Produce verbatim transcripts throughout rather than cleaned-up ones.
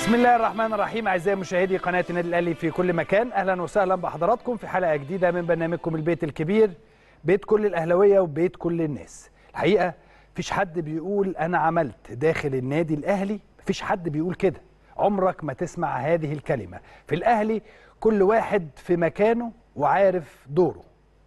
بسم الله الرحمن الرحيم. اعزائي مشاهدي قناه النادي الاهلي في كل مكان، اهلا وسهلا بحضراتكم في حلقه جديده من برنامجكم البيت الكبير، بيت كل الاهلاويه وبيت كل الناس. الحقيقه مفيش حد بيقول انا عملت داخل النادي الاهلي، مفيش حد بيقول كده، عمرك ما تسمع هذه الكلمه. في الاهلي كل واحد في مكانه وعارف دوره.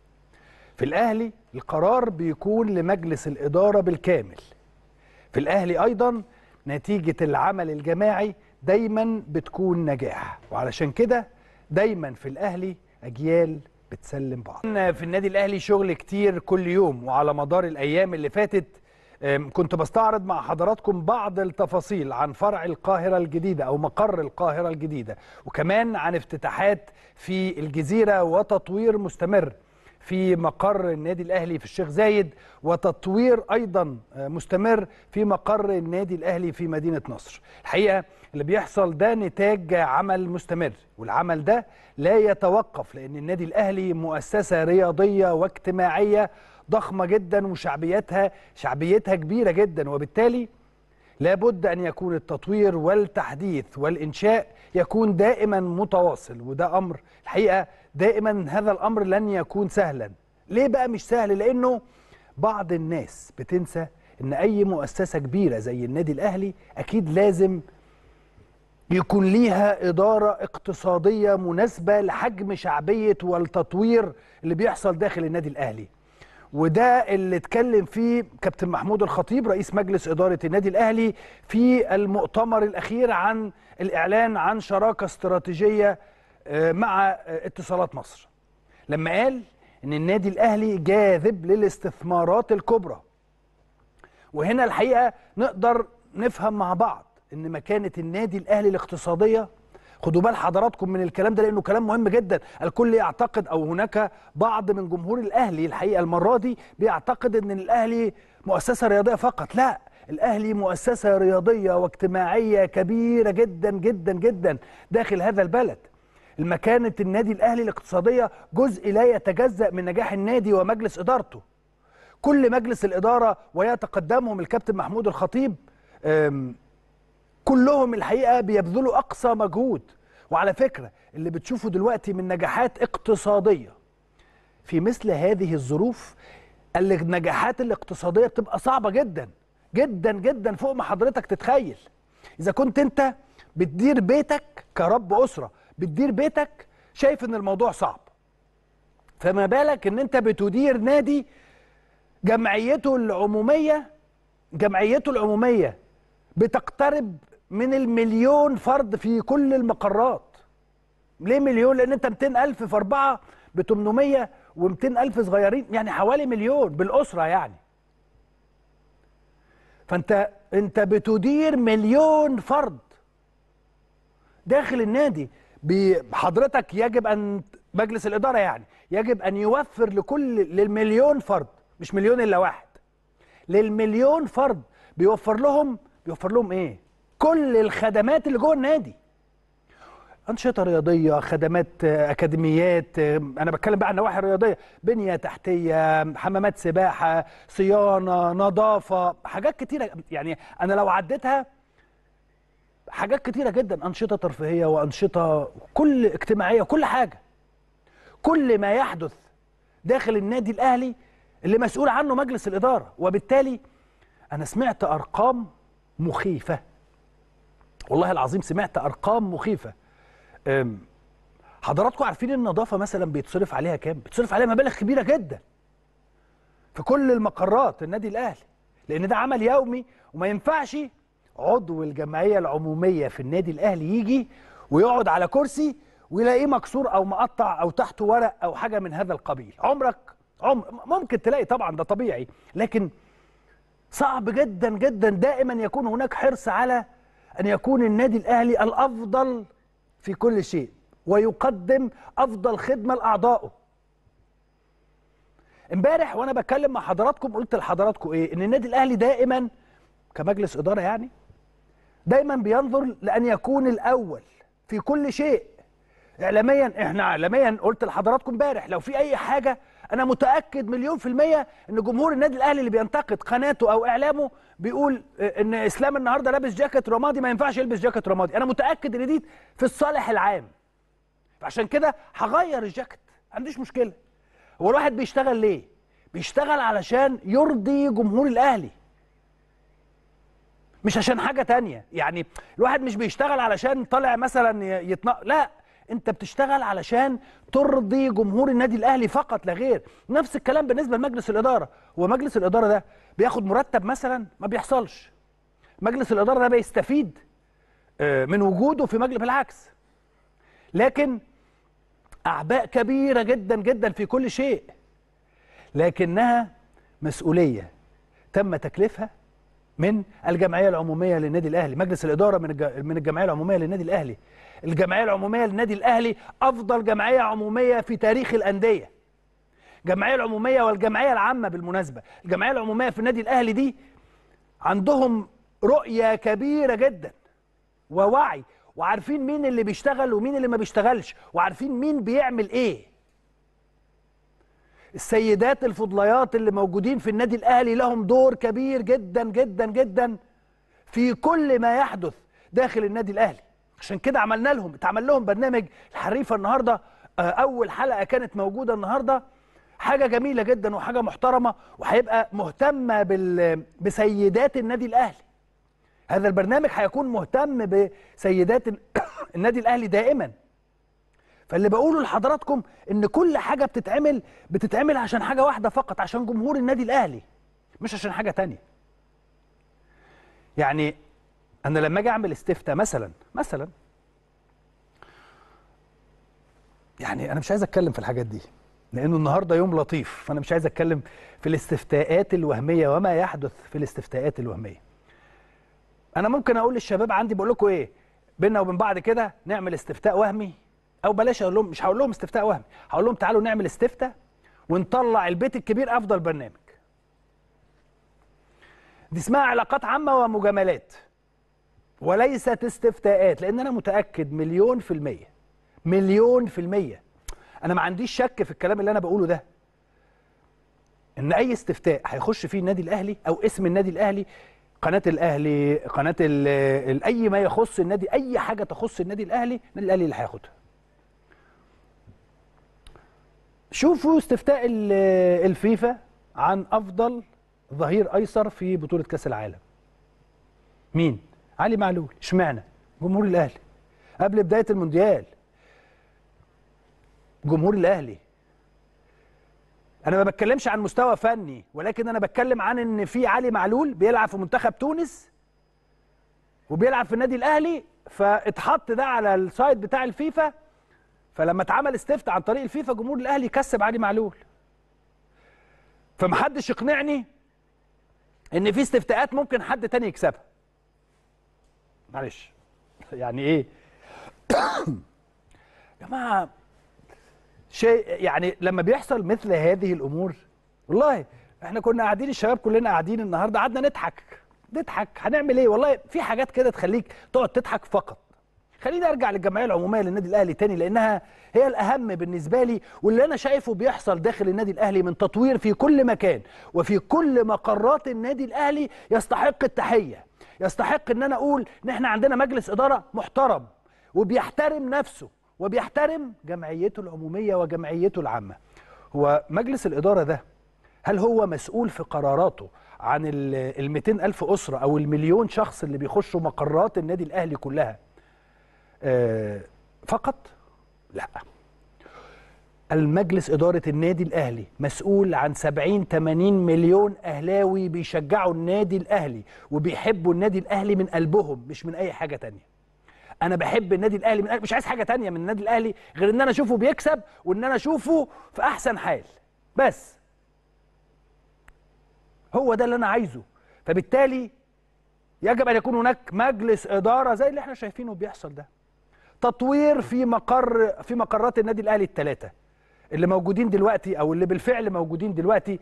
في الاهلي القرار بيكون لمجلس الاداره بالكامل. في الاهلي ايضا نتيجه العمل الجماعي دايما بتكون نجاح، وعلشان كده دايما في الاهلي اجيال بتسلم بعض. في النادي الاهلي شغل كتير كل يوم، وعلى مدار الايام اللي فاتت كنت بستعرض مع حضراتكم بعض التفاصيل عن فرع القاهره الجديده او مقر القاهره الجديده، وكمان عن افتتاحات في الجزيره وتطوير مستمر في مقر النادي الأهلي في الشيخ زايد، وتطوير أيضا مستمر في مقر النادي الأهلي في مدينة نصر. الحقيقة اللي بيحصل ده نتاج عمل مستمر، والعمل ده لا يتوقف، لأن النادي الأهلي مؤسسة رياضية واجتماعية ضخمة جدا، وشعبيتها شعبيتها كبيرة جدا، وبالتالي لابد أن يكون التطوير والتحديث والإنشاء يكون دائما متواصل، وده أمر الحقيقة دائما هذا الأمر لن يكون سهلا. ليه بقى مش سهل؟ لأنه بعض الناس بتنسى أن أي مؤسسة كبيرة زي النادي الأهلي أكيد لازم يكون ليها إدارة اقتصادية مناسبة لحجم شعبية والتطوير اللي بيحصل داخل النادي الأهلي. وده اللي اتكلم فيه كابتن محمود الخطيب رئيس مجلس إدارة النادي الأهلي في المؤتمر الأخير عن الإعلان عن شراكة استراتيجية مع اتصالات مصر، لما قال إن النادي الأهلي جاذب للاستثمارات الكبرى. وهنا الحقيقة نقدر نفهم مع بعض إن مكانة النادي الأهلي الاقتصادية، خدوا بال حضراتكم من الكلام ده لأنه كلام مهم جدا. الكل يعتقد، أو هناك بعض من جمهور الأهلي الحقيقة المرة دي بيعتقد أن الأهلي مؤسسة رياضية فقط. لا، الأهلي مؤسسة رياضية واجتماعية كبيرة جدا جدا جدا داخل هذا البلد. المكانة النادي الأهلي الاقتصادية جزء لا يتجزأ من نجاح النادي ومجلس إدارته. كل مجلس الإدارة ويتقدمهم الكابتن محمود الخطيب كلهم الحقيقة بيبذلوا أقصى مجهود. وعلى فكرة اللي بتشوفوا دلوقتي من نجاحات اقتصادية في مثل هذه الظروف، النجاحات الاقتصادية بتبقى صعبة جدا جدا جدا فوق ما حضرتك تتخيل. إذا كنت أنت بتدير بيتك كرب أسرة، بتدير بيتك شايف ان الموضوع صعب، فما بالك ان انت بتدير نادي جمعيته العمومية جمعيته العمومية بتقترب من المليون فرد في كل المقرات. ليه مليون؟ لان انت مئتين ألف في أربعة ب ثمانمائة ومئتين ألف صغيرين، يعني حوالي مليون بالأسرة يعني. فانت انت بتدير مليون فرد داخل النادي. بحضرتك يجب أن مجلس الإدارة يعني يجب أن يوفر لكل للمليون فرد، مش مليون إلا واحد، للمليون فرد بيوفر لهم بيوفر لهم إيه؟ كل الخدمات اللي جوه النادي، أنشطة رياضية، خدمات أكاديميات، أنا بتكلم بقى عن النواحي الرياضية، بنية تحتية، حمامات سباحة، صيانة، نظافة، حاجات كتيرة. يعني أنا لو عديتها حاجات كتيرة جدا، أنشطة ترفيهية وأنشطة كل اجتماعية، كل حاجة، كل ما يحدث داخل النادي الأهلي اللي مسؤول عنه مجلس الإدارة. وبالتالي أنا سمعت أرقام مخيفة، والله العظيم سمعت أرقام مخيفة. حضراتكم عارفين النظافة مثلا بيتصرف عليها كام؟ بيتصرف عليها مبالغ كبيرة جدا في كل المقرات النادي الأهلي، لأن ده عمل يومي، وما ينفعش عضو الجمعية العمومية في النادي الأهلي يجي ويقعد على كرسي ويلاقيه مكسور أو مقطع أو تحته ورق أو حاجة من هذا القبيل. عمرك عمر ممكن تلاقي، طبعا ده طبيعي، لكن صعب جدا جدا. دائما يكون هناك حرص على أن يكون النادي الأهلي الأفضل في كل شيء، ويقدم أفضل خدمة لأعضائه. امبارح وأنا بتكلم مع حضراتكم قلت لحضراتكم إيه؟ إن النادي الأهلي دائما كمجلس إدارة يعني دايما بينظر لأن يكون الأول في كل شيء. إعلاميا، إحنا إعلاميا قلت لحضراتكم امبارح لو في أي حاجة انا متاكد مليون في الميه ان جمهور النادي الاهلي اللي بينتقد قناته او اعلامه بيقول ان اسلام النهارده لابس جاكيت رمادي، ما ينفعش يلبس جاكيت رمادي. انا متاكد ان دي في الصالح العام، عشان كده هغير الجاكيت، ما عنديش مشكله. هو الواحد بيشتغل ليه؟ بيشتغل علشان يرضي جمهور الاهلي، مش عشان حاجه تانية. يعني الواحد مش بيشتغل علشان طالع مثلا يتنق، لا، انت بتشتغل علشان ترضي جمهور النادي الاهلي فقط لا غير. نفس الكلام بالنسبه لمجلس الاداره. هو مجلس الاداره ده بياخد مرتب مثلا؟ ما بيحصلش. مجلس الاداره ده بيستفيد من وجوده في مجلس، بالعكس، لكن اعباء كبيره جدا جدا في كل شيء، لكنها مسؤوليه تم تكليفها من الجمعيه العموميه للنادي الاهلي. مجلس الاداره من من الجمعيه العموميه للنادي الاهلي. الجمعيه العموميه للنادي الاهلي افضل جمعيه عموميه في تاريخ الانديه. الجمعيه العموميه والجمعيه العامه بالمناسبه، الجمعيه العموميه في النادي الاهلي دي عندهم رؤيه كبيره جدا ووعي، وعارفين مين اللي بيشتغل ومين اللي ما بيشتغلش، وعارفين مين بيعمل ايه. السيدات الفضليات اللي موجودين في النادي الاهلي لهم دور كبير جدا جدا جدا في كل ما يحدث داخل النادي الاهلي. عشان كده عملنا لهم، اتعمل لهم برنامج الحريفه النهارده. اول حلقه كانت موجوده النهارده، حاجه جميله جدا وحاجه محترمه، وهيبقى مهتمه بال بسيدات النادي الاهلي. هذا البرنامج هيكون مهتم بسيدات النادي الاهلي دائما. فاللي بقوله لحضراتكم ان كل حاجه بتتعمل بتتعمل عشان حاجه واحده فقط، عشان جمهور النادي الاهلي، مش عشان حاجه تانية. يعني انا لما اجي اعمل استفتاء مثلا مثلا يعني انا مش عايز اتكلم في الحاجات دي لانه النهارده يوم لطيف، فانا مش عايز اتكلم في الاستفتاءات الوهميه وما يحدث في الاستفتاءات الوهميه. انا ممكن اقول للشباب عندي، بقول لكم ايه، بينا وبين بعض كده نعمل استفتاء وهمي، او بلاش اقول لهم، مش هقول لهم استفتاء وهمي، هقول لهم تعالوا نعمل استفتاء ونطلع البيت الكبير افضل برنامج. دي اسمها علاقات عامه ومجاملات وليست استفتاءات، لان انا متاكد مليون في الميه مليون في الميه انا ما عنديش شك في الكلام اللي انا بقوله ده، ان اي استفتاء هيخش فيه النادي الاهلي او اسم النادي الاهلي، قناه الاهلي، قناه ال اي ما يخص النادي، اي حاجه تخص النادي الاهلي، النادي الاهلي اللي هياخدها. شوفوا استفتاء الفيفا عن افضل ظهير ايسر في بطوله كاس العالم. مين؟ علي معلول. اشمعنى؟ جمهور الاهلي. قبل بدايه المونديال جمهور الاهلي. انا ما بتكلمش عن مستوى فني، ولكن انا بتكلم عن ان في علي معلول بيلعب في منتخب تونس وبيلعب في النادي الاهلي، فاتحط ده على السايت بتاع الفيفا، فلما اتعمل استفتاء عن طريق الفيفا جمهور الاهلي كسب علي معلول. فمحدش يقنعني ان في استفتاءات ممكن حد تاني يكسبها. معلش يعني ايه يا جماعه، شيء يعني لما بيحصل مثل هذه الامور، والله احنا كنا قاعدين، الشباب كلنا قاعدين النهارده قعدنا نضحك نضحك هنعمل ايه؟ والله في حاجات كده تخليك تقعد تضحك فقط. خليني ارجع للجمعيه العموميه للنادي الاهلي تاني، لانها هي الاهم بالنسبه لي، واللي انا شايفه بيحصل داخل النادي الاهلي من تطوير في كل مكان وفي كل مقرات النادي الاهلي يستحق التحيه، يستحق ان انا اقول ان احنا عندنا مجلس اداره محترم وبيحترم نفسه وبيحترم جمعيته العموميه وجمعيته العامه. هو مجلس الاداره ده هل هو مسؤول في قراراته عن ال مئتين ألف اسره او المليون شخص اللي بيخشوا مقرات النادي الاهلي كلها آه فقط؟ لا. المجلس إدارة النادي الأهلي مسؤول عن سبعين ثمانين مليون أهلاوي بيشجعوا النادي الأهلي وبيحبوا النادي الأهلي من قلبهم، مش من أي حاجة تانية. أنا بحب النادي الأهلي من قلبي، مش عايز حاجة تانية من النادي الأهلي غير إن أنا أشوفه بيكسب وإن أنا أشوفه في أحسن حال، بس هو ده اللي أنا عايزه. فبالتالي يجب أن يكون هناك مجلس إدارة زي اللي احنا شايفينه بيحصل ده. تطوير في مقر في مقرات النادي الاهلي الثلاثه اللي موجودين دلوقتي او اللي بالفعل موجودين دلوقتي.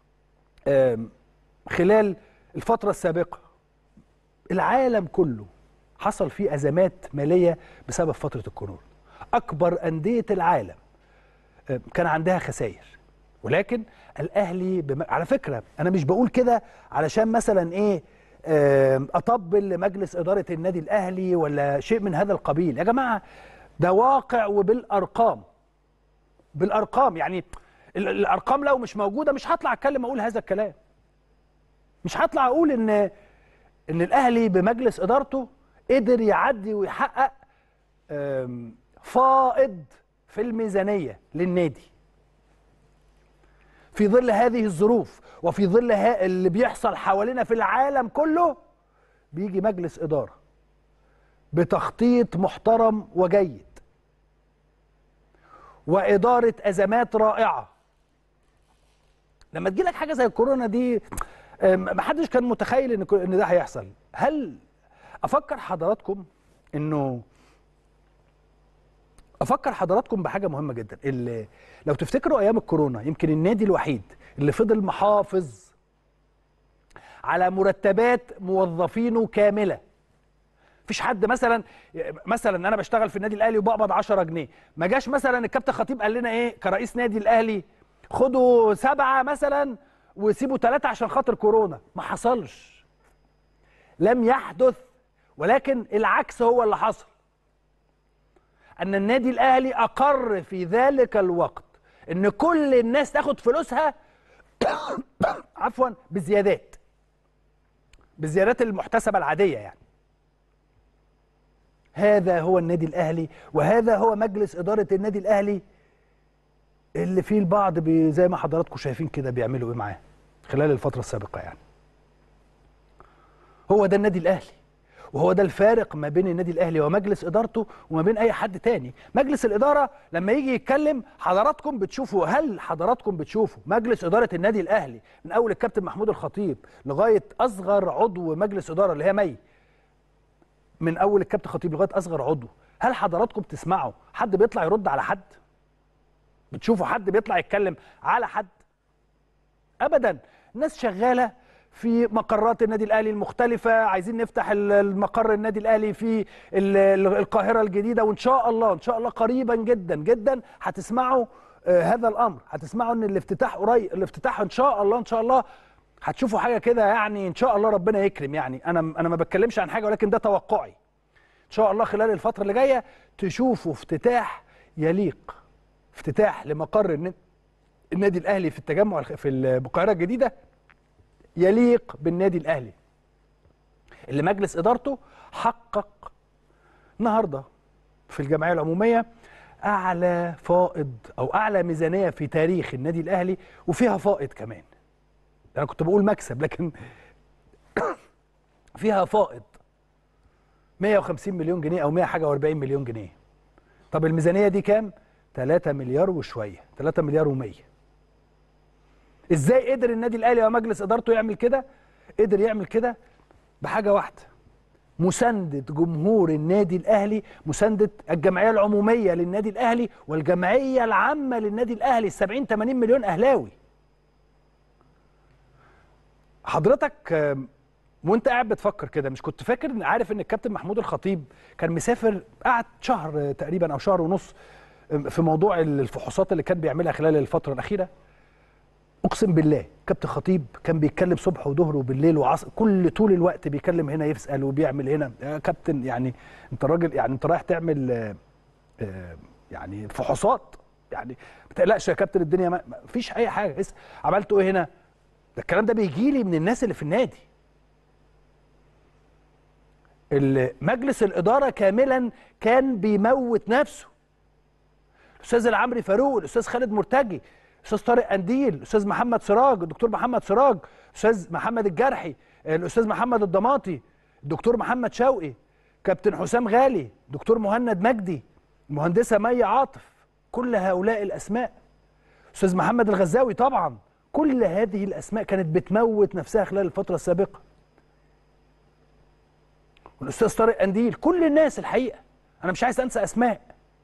خلال الفتره السابقه العالم كله حصل فيه ازمات ماليه بسبب فتره الكورونا. اكبر انديه العالم كان عندها خسائر، ولكن الاهلي بم... على فكره انا مش بقول كده علشان مثلا ايه اطبل لمجلس اداره النادي الاهلي ولا شيء من هذا القبيل. يا جماعه ده واقع وبالارقام، بالارقام. يعني الارقام لو مش موجوده مش هطلع اتكلم اقول هذا الكلام، مش هطلع اقول ان ان الاهلي بمجلس ادارته قدر يعدي ويحقق فائض في الميزانيه للنادي في ظل هذه الظروف وفي ظل اللي بيحصل حوالينا في العالم كله. بيجي مجلس اداره بتخطيط محترم وجيد واداره ازمات رائعه. لما تجيلك حاجه زي الكورونا دي محدش كان متخيل ان ان ده هيحصل. هل افكر حضراتكم انه افكر حضراتكم بحاجه مهمه جدا. اللي لو تفتكروا ايام الكورونا يمكن النادي الوحيد اللي فضل محافظ على مرتبات موظفينه كامله. مفيش حد مثلا مثلا انا بشتغل في النادي الاهلي وبقبض عشرة جنيه، ما جاش مثلا الكابتن خطيب قال لنا ايه كرئيس نادي الاهلي خدوا سبعه مثلا وسيبوا ثلاثه عشان خاطر كورونا. ما حصلش، لم يحدث، ولكن العكس هو اللي حصل. ان النادي الاهلي اقر في ذلك الوقت ان كل الناس تاخد فلوسها عفوا بزيادات، بالزيادات المحتسبه العاديه. يعني هذا هو النادي الاهلي وهذا هو مجلس اداره النادي الاهلي اللي فيه البعض بي زي ما حضراتكم شايفين كده بيعملوا ايه معاه خلال الفتره السابقه. يعني هو ده النادي الاهلي، وهو ده الفارق ما بين النادي الاهلي ومجلس ادارته وما بين اي حد تاني. مجلس الاداره لما يجي يتكلم حضراتكم بتشوفوا، هل حضراتكم بتشوفوا مجلس اداره النادي الاهلي من اول الكابتن محمود الخطيب لغايه اصغر عضو مجلس اداره اللي هي مي، من اول الكابتن خطيب لغايه اصغر عضو، هل حضراتكم تسمعوا حد بيطلع يرد على حد؟ بتشوفوا حد بيطلع يتكلم على حد؟ ابدا. الناس شغاله في مقرات النادي الاهلي المختلفه، عايزين نفتح المقر النادي الاهلي في القاهره الجديده، وان شاء الله ان شاء الله قريبا جدا جدا هتسمعوا هذا الامر، هتسمعوا ان الافتتاح قريب، الافتتاح ان شاء الله ان شاء الله هتشوفوا حاجه كده. يعني ان شاء الله ربنا يكرم. يعني انا انا ما بتكلمش عن حاجه ولكن ده توقعي. ان شاء الله خلال الفتره اللي جايه تشوفوا افتتاح يليق، افتتاح لمقر النادي الاهلي في التجمع في القاهره الجديده يليق بالنادي الاهلي اللي مجلس ادارته حقق النهارده في الجمعيه العموميه اعلى فائض او اعلى ميزانيه في تاريخ النادي الاهلي، وفيها فائض كمان. انا كنت بقول مكسب لكن فيها فائض مئة وخمسين مليون جنيه او مئة حاجه وأربعين مليون جنيه. طب الميزانيه دي كام؟ ثلاثة مليار وشويه، ثلاثة مليار ومية. ازاي قدر النادي الاهلي ومجلس ادارته يعمل كده؟ قدر يعمل كده بحاجه واحده، مسانده جمهور النادي الاهلي، مسانده الجمعيه العموميه للنادي الاهلي والجمعيه العامه للنادي الاهلي، سبعين ثمانين مليون اهلاوي. حضرتك وانت قاعد بتفكر كده مش كنت فاكر، عارف ان الكابتن محمود الخطيب كان مسافر، قعد شهر تقريبا او شهر ونص في موضوع الفحوصات اللي كان بيعملها خلال الفتره الاخيره؟ اقسم بالله كابتن خطيب كان بيتكلم صبح وظهر وبالليل وعصر، كل طول الوقت بيكلم هنا يسال وبيعمل هنا. يا كابتن يعني انت راجل، يعني انت رايح تعمل آآ آآ يعني فحوصات، يعني ما تقلقش يا كابتن الدنيا ما فيش اي حاجه. عملتوا ايه هنا؟ ده الكلام ده بيجي لي من الناس اللي في النادي. مجلس الاداره كاملا كان بيموت نفسه. الاستاذ العمري فاروق، الاستاذ خالد مرتجي، الاستاذ طارق قنديل، الاستاذ محمد سراج، الدكتور محمد سراج، الاستاذ محمد الجرحي، الاستاذ محمد الضماطي، الدكتور محمد شوقي، كابتن حسام غالي، دكتور مهند مجدي، المهندسه مي عاطف، كل هؤلاء الاسماء، الاستاذ محمد الغزاوي طبعا، كل هذه الاسماء كانت بتموت نفسها خلال الفتره السابقه. والاستاذ طارق قنديل، كل الناس الحقيقه انا مش عايز انسى اسماء،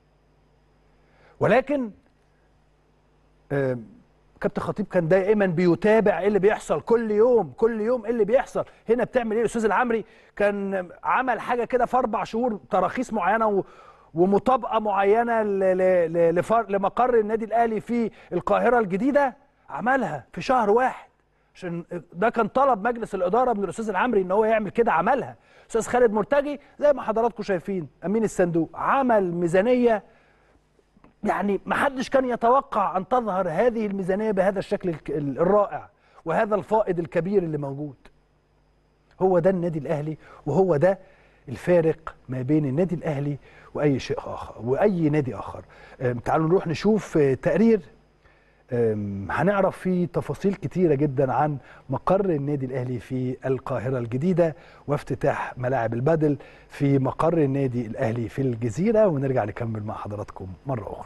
ولكن آه كابتن خطيب كان دائما بيتابع ايه اللي بيحصل كل يوم كل يوم، ايه اللي بيحصل هنا بتعمل ايه. الاستاذ العمري كان عمل حاجه كده في اربع شهور، تراخيص معينه ومطابقه معينه لمقر النادي الاهلي في القاهره الجديده، عملها في شهر واحد، عشان ده كان طلب مجلس الاداره من الاستاذ العمري ان هو يعمل كده، عملها. استاذ خالد مرتجي زي ما حضراتكم شايفين امين الصندوق عمل ميزانيه، يعني ما حدش كان يتوقع ان تظهر هذه الميزانيه بهذا الشكل الرائع وهذا الفائض الكبير اللي موجود. هو ده النادي الاهلي، وهو ده الفارق ما بين النادي الاهلي واي شيء اخر واي نادي اخر. تعالوا نروح نشوف تقرير هنعرف فيه تفاصيل كتيرة جدا عن مقر النادي الأهلي في القاهرة الجديدة وافتتاح ملاعب البادل في مقر النادي الأهلي في الجزيرة، ونرجع نكمل مع حضراتكم مرة أخرى.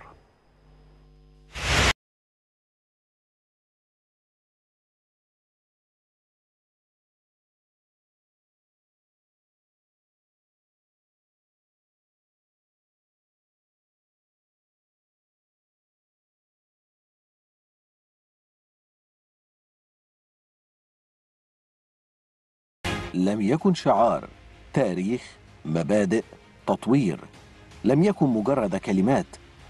لم يكن شعار، تاريخ، مبادئ، تطوير، لم يكن مجرد كلمات،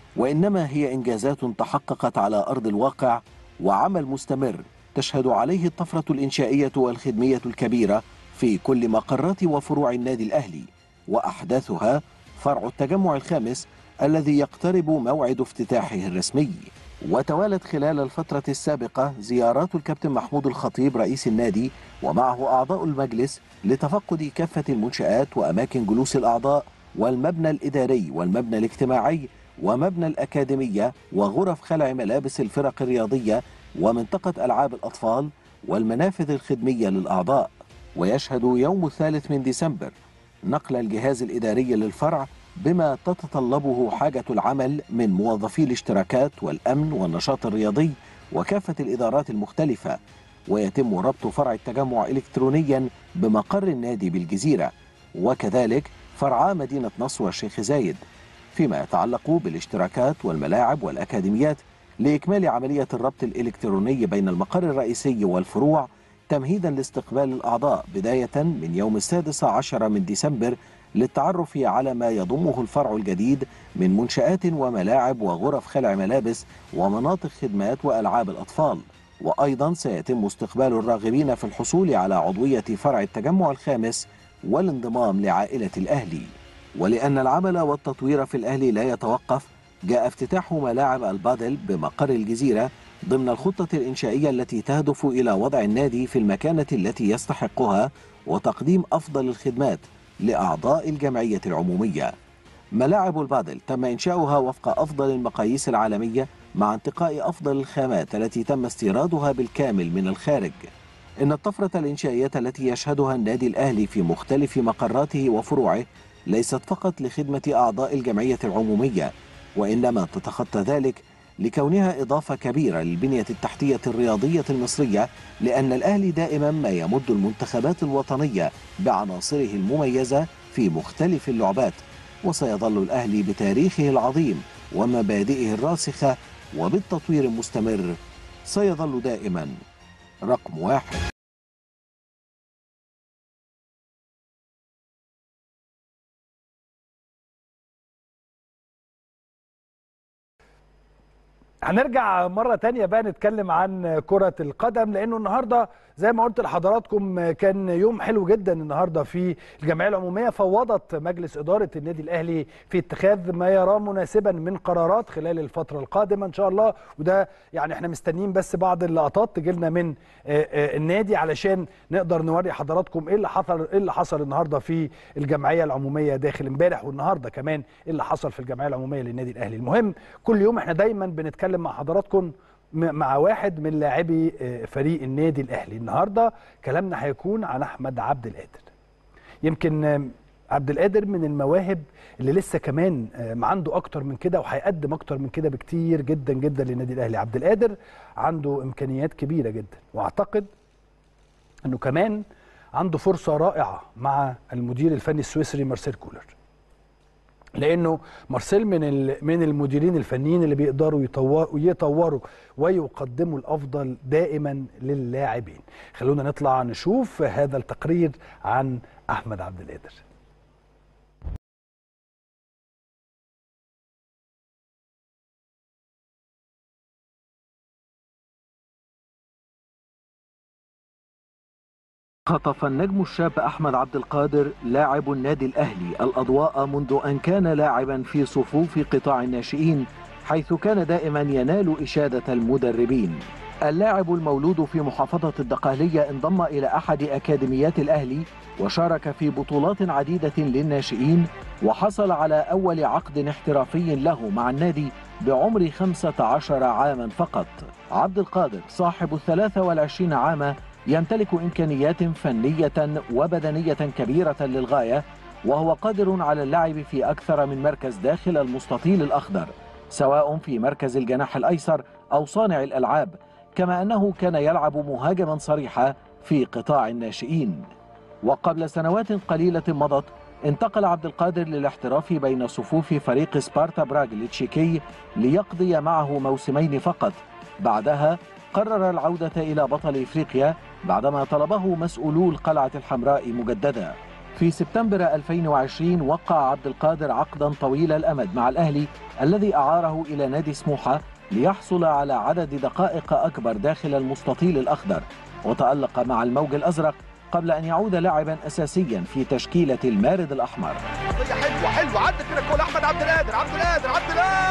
وإنما هي إنجازات تحققت على أرض الواقع وعمل مستمر تشهد عليه الطفرة الإنشائية والخدمية الكبيرة في كل مقرات وفروع النادي الأهلي، وأحداثها فرع التجمع الخامس الذي يقترب موعد افتتاحه الرسمي. وتوالت خلال الفترة السابقة زيارات الكابتن محمود الخطيب رئيس النادي ومعه أعضاء المجلس لتفقد كافة المنشآت وأماكن جلوس الأعضاء والمبنى الإداري والمبنى الاجتماعي ومبنى الأكاديمية وغرف خلع ملابس الفرق الرياضية ومنطقة ألعاب الأطفال والمنافذ الخدمية للأعضاء. ويشهد يوم الثالث من ديسمبر نقل الجهاز الإداري للفرع بما تتطلبه حاجة العمل من موظفي الاشتراكات والأمن والنشاط الرياضي وكافة الإدارات المختلفة، ويتم ربط فرع التجمع إلكترونيا بمقر النادي بالجزيرة، وكذلك فرعا مدينة نصر والشيخ زايد فيما يتعلق بالاشتراكات والملاعب والأكاديميات، لإكمال عملية الربط الإلكتروني بين المقر الرئيسي والفروع تمهيدا لاستقبال الأعضاء بداية من يوم السادس عشر من ديسمبر للتعرف على ما يضمه الفرع الجديد من منشآت وملاعب وغرف خلع ملابس ومناطق خدمات وألعاب الأطفال. وأيضا سيتم استقبال الراغبين في الحصول على عضوية فرع التجمع الخامس والانضمام لعائلة الأهلي. ولأن العمل والتطوير في الأهلي لا يتوقف، جاء افتتاح ملاعب البادل بمقر الجزيرة ضمن الخطة الإنشائية التي تهدف إلى وضع النادي في المكانة التي يستحقها وتقديم أفضل الخدمات لأعضاء الجمعية العمومية. ملاعب البادل تم إنشاؤها وفق أفضل المقاييس العالمية مع انتقاء أفضل الخامات التي تم استيرادها بالكامل من الخارج. إن الطفرة الإنشائية التي يشهدها النادي الأهلي في مختلف مقراته وفروعه ليست فقط لخدمة أعضاء الجمعية العمومية، وإنما تتخطى ذلك لكونها إضافة كبيرة للبنية التحتية الرياضية المصرية، لأن الأهلي دائما ما يمد المنتخبات الوطنية بعناصره المميزة في مختلف اللعبات، وسيظل الأهلي بتاريخه العظيم ومبادئه الراسخة وبالتطوير المستمر سيظل دائما رقم واحد. هنرجع مرة تانية بقى نتكلم عن كرة القدم، لأنه النهاردة زي ما قلت لحضراتكم كان يوم حلو جدا النهاردة في الجمعية العمومية. فوضت مجلس إدارة النادي الأهلي في اتخاذ ما يراه مناسبا من قرارات خلال الفترة القادمة إن شاء الله، وده يعني احنا مستنيين بس بعض اللقطات تجيلنا من النادي علشان نقدر نوري حضراتكم ايه اللي حصل ايه اللي حصل النهارده في الجمعية العمومية داخل امبارح، والنهارده كمان ايه اللي حصل في الجمعية العمومية للنادي الأهلي. المهم كل يوم احنا دايما بنتكلم مع حضراتكم مع واحد من لاعبي فريق النادي الاهلي. النهارده كلامنا هيكون عن احمد عبد القادر. يمكن عبد القادر من المواهب اللي لسه كمان عنده اكتر من كده وهيقدم اكتر من كده بكتير جدا جدا للنادي الاهلي. عبد القادر عنده امكانيات كبيره جدا، واعتقد انه كمان عنده فرصه رائعه مع المدير الفني السويسري مارسيل كولر، لانه مارسيل من من المديرين الفنيين اللي بيقدروا يطوروا يطوروا ويقدموا الافضل دائما للاعبين. خلونا نطلع نشوف هذا التقرير عن احمد عبد القادر. خطف النجم الشاب أحمد عبد القادر لاعب النادي الأهلي الأضواء منذ أن كان لاعبا في صفوف قطاع الناشئين، حيث كان دائما ينال إشادة المدربين. اللاعب المولود في محافظة الدقهلية انضم إلى أحد أكاديميات الأهلي وشارك في بطولات عديدة للناشئين، وحصل على أول عقد احترافي له مع النادي بعمر خمسة عشر عاما فقط. عبد القادر صاحب الثلاثة والعشرين عاما يمتلك إمكانيات فنية وبدنية كبيرة للغاية، وهو قادر على اللعب في أكثر من مركز داخل المستطيل الأخضر، سواء في مركز الجناح الأيسر أو صانع الألعاب، كما أنه كان يلعب مهاجما صريحا في قطاع الناشئين. وقبل سنوات قليلة مضت انتقل عبد القادر للاحتراف بين صفوف فريق سبارتا براغ التشيكي ليقضي معه موسمين فقط. بعدها قرر العودة إلى بطل إفريقيا بعدما طلبه مسؤولو القلعة الحمراء مجددا. في سبتمبر ألفين وعشرين وقع عبد القادر عقدا طويل الأمد مع الأهلي الذي أعاره إلى نادي سموحة ليحصل على عدد دقائق أكبر داخل المستطيل الأخضر، وتألق مع الموج الأزرق قبل أن يعود لاعبا أساسيا في تشكيلة المارد الأحمر. حلوة حلوة عدت كده الكورة أحمد عبد القادر عبد القادر عبد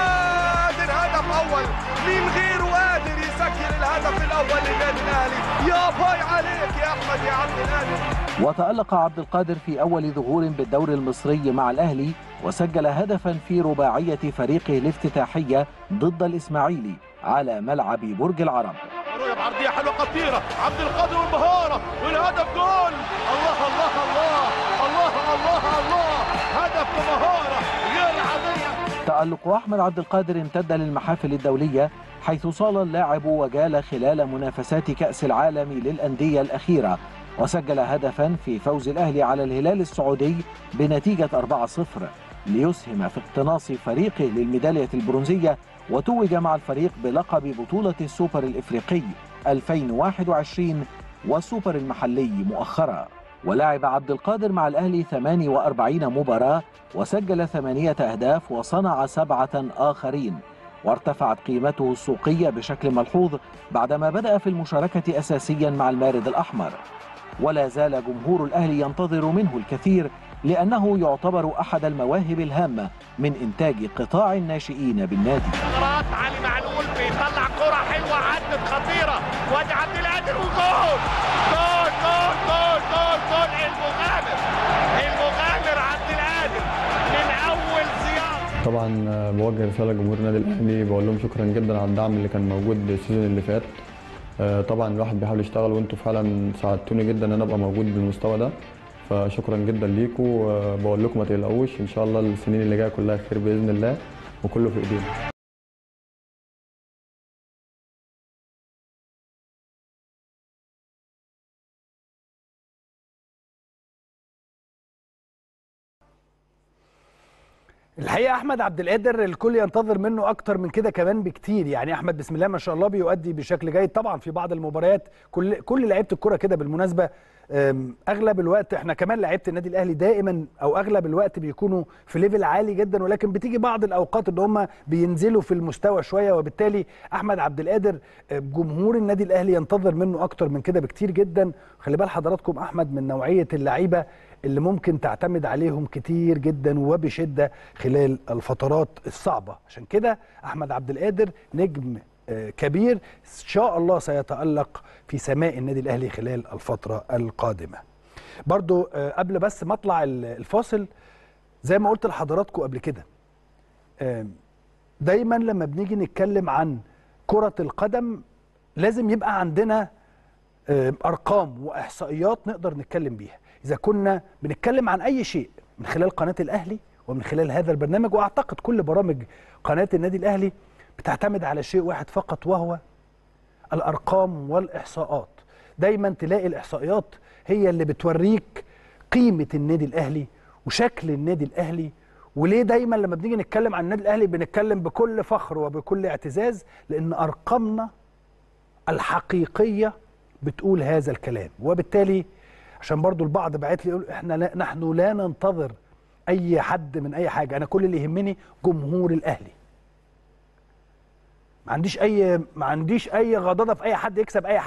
القادر هدف أول، مين غيره قادر يسجل الهدف الأول للنادي الأهلي؟ يا باي عليك يا أحمد يا عبد القادر. وتألق عبد القادر في أول ظهور بالدوري المصري مع الأهلي، وسجل هدفا في رباعية فريقه الافتتاحية ضد الإسماعيلي على ملعب برج العرب. عرضية حلوة خطيرة عبد القادر والمهارة والهدف جول. الله الله الله الله الله الله هدف بمهارة غير عادية. تألق أحمد عبد القادر امتد للمحافل الدولية، حيث صال اللاعب وجال خلال منافسات كأس العالم للأندية الأخيرة، وسجل هدفا في فوز الأهلي على الهلال السعودي بنتيجة أربعة صفر ليسهم في اقتناص فريقه للميدالية البرونزية، وتوج مع الفريق بلقب بطولة السوبر الإفريقي ألفين وواحد وعشرين والسوبر المحلي مؤخرا. ولعب عبد القادر مع الأهلي ثمانية وأربعين مباراة وسجل ثمانية أهداف وصنع سبعة آخرين، وارتفعت قيمته السوقية بشكل ملحوظ بعدما بدأ في المشاركة أساسيا مع المارد الأحمر. ولا زال جمهور الأهلي ينتظر منه الكثير، لأنه يعتبر أحد المواهب الهامة من إنتاج قطاع الناشئين بالنادي. علي معلول بيطلع كرة حلوة عدت خطيرة، وادي عبد القادر وجول جول جول جول جول جول المغامر المغامر عبد القادر من أول زيارة. طبعا بوجه رسالة لجمهور النادي الأهلي، بقول لهم شكرا جدا على الدعم اللي كان موجود السيزون اللي فات. طبعا الواحد بيحاول يشتغل، وانتم فعلا ساعدتوني جدا ان انا ابقى موجود بالمستوى ده، فشكرا جدا ليكم. وبقول لكم ما تقلقوش، ان شاء الله السنين اللي جايه كلها خير باذن الله، وكله في ايدينا. الحقيقه احمد عبد القادر الكل ينتظر منه اكتر من كده كمان بكتير. يعني احمد بسم الله ما شاء الله بيؤدي بشكل جيد طبعا في بعض المباريات. كل كل لعيبه الكوره كده بالمناسبه، اغلب الوقت احنا كمان لعيبه النادي الاهلي دائما او اغلب الوقت بيكونوا في ليفل عالي جدا، ولكن بتيجي بعض الاوقات ان هم بينزلوا في المستوى شويه، وبالتالي احمد عبد القادر جمهور النادي الاهلي ينتظر منه اكتر من كده بكتير جدا. خلي بال حضراتكم احمد من نوعيه اللعيبه اللي ممكن تعتمد عليهم كتير جدا وبشده خلال الفترات الصعبه، عشان كده احمد عبد القادر نجم كبير ان شاء الله سيتألق في سماء النادي الاهلي خلال الفتره القادمه. برضو قبل بس ما اطلع الفاصل، زي ما قلت لحضراتكم قبل كده، دايما لما بنيجي نتكلم عن كرة القدم لازم يبقى عندنا ارقام واحصائيات نقدر نتكلم بيها اذا كنا بنتكلم عن اي شيء من خلال قناة الاهلي ومن خلال هذا البرنامج. واعتقد كل برامج قناة النادي الاهلي بتعتمد على شيء واحد فقط، وهو الارقام والاحصاءات. دايما تلاقي الاحصائيات هي اللي بتوريك قيمة النادي الاهلي وشكل النادي الاهلي. وليه دايما لما بنيجي نتكلم عن النادي الاهلي بنتكلم بكل فخر وبكل اعتزاز؟ لان ارقامنا الحقيقية بتقول هذا الكلام. وبالتالي عشان برضو البعض بعت لي يقول احنا لا نحن لا ننتظر اي حد من اي حاجة، انا كل اللي يهمني جمهور الاهلي. ما عنديش اي ما عنديش اي غضاضة في اي حد يكسب اي حاجة،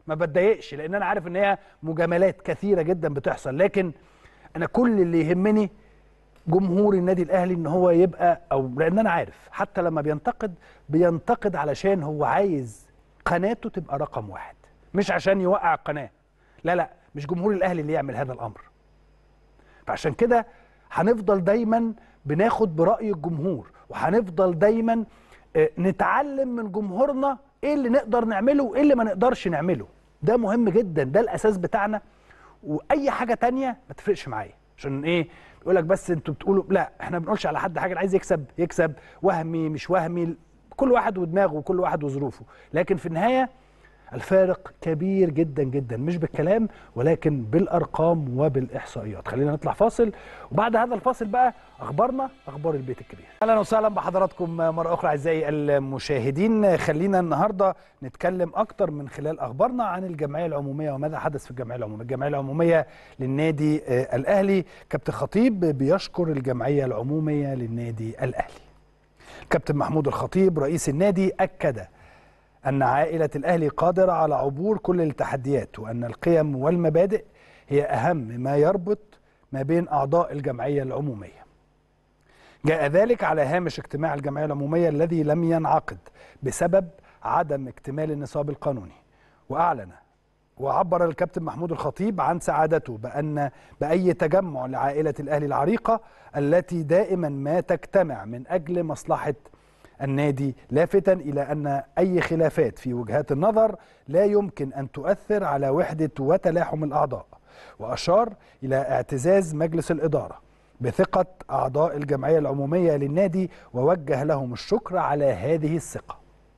ما بتضايقش، لان انا عارف ان هي مجاملات كثيره جدا بتحصل، لكن انا كل اللي يهمني جمهور النادي الاهلي ان هو يبقى، او لان انا عارف حتى لما بينتقد بينتقد علشان هو عايز قناته تبقى رقم واحد، مش عشان يوقع القناه. لا لا، مش جمهور الاهلي اللي يعمل هذا الامر. فعشان كده هنفضل دايما بناخد برأي الجمهور، وهنفضل دايما نتعلم من جمهورنا ايه اللي نقدر نعمله وايه اللي ما نقدرش نعمله. ده مهم جدا، ده الاساس بتاعنا، واي حاجه تانية ما تفرقش معايا. عشان ايه؟ يقول لك بس انتوا بتقولوا لا، احنا ما بنقولش على حد حاجه، اللي عايز يكسب يكسب، وهمي مش وهمي، كل واحد ودماغه وكل واحد وظروفه، لكن في النهايه الفارق كبير جدا جدا، مش بالكلام ولكن بالارقام وبالاحصائيات. خلينا نطلع فاصل، وبعد هذا الفاصل بقى اخبارنا، اخبار البيت الكبير. اهلا وسهلا بحضراتكم مره اخرى اعزائي المشاهدين. خلينا النهارده نتكلم اكتر من خلال اخبارنا عن الجمعيه العموميه وماذا حدث في الجمعيه العموميه. الجمعيه العموميه للنادي الاهلي، كابتن خطيب بيشكر الجمعيه العموميه للنادي الاهلي. كابتن محمود الخطيب رئيس النادي اكد أن عائلة الأهلي قادرة على عبور كل التحديات، وأن القيم والمبادئ هي أهم ما يربط ما بين أعضاء الجمعية العمومية. جاء ذلك على هامش اجتماع الجمعية العمومية الذي لم ينعقد بسبب عدم اكتمال النصاب القانوني. وأعلن وعبر الكابتن محمود الخطيب عن سعادته بأن بأي تجمع لعائلة الأهلي العريقة التي دائما ما تجتمع من أجل مصلحة النادي، لافتا إلى أن أي خلافات في وجهات النظر لا يمكن أن تؤثر على وحدة وتلاحم الأعضاء. وأشار إلى اعتزاز مجلس الإدارة بثقة أعضاء الجمعية العمومية للنادي، ووجه لهم الشكر على هذه الثقة.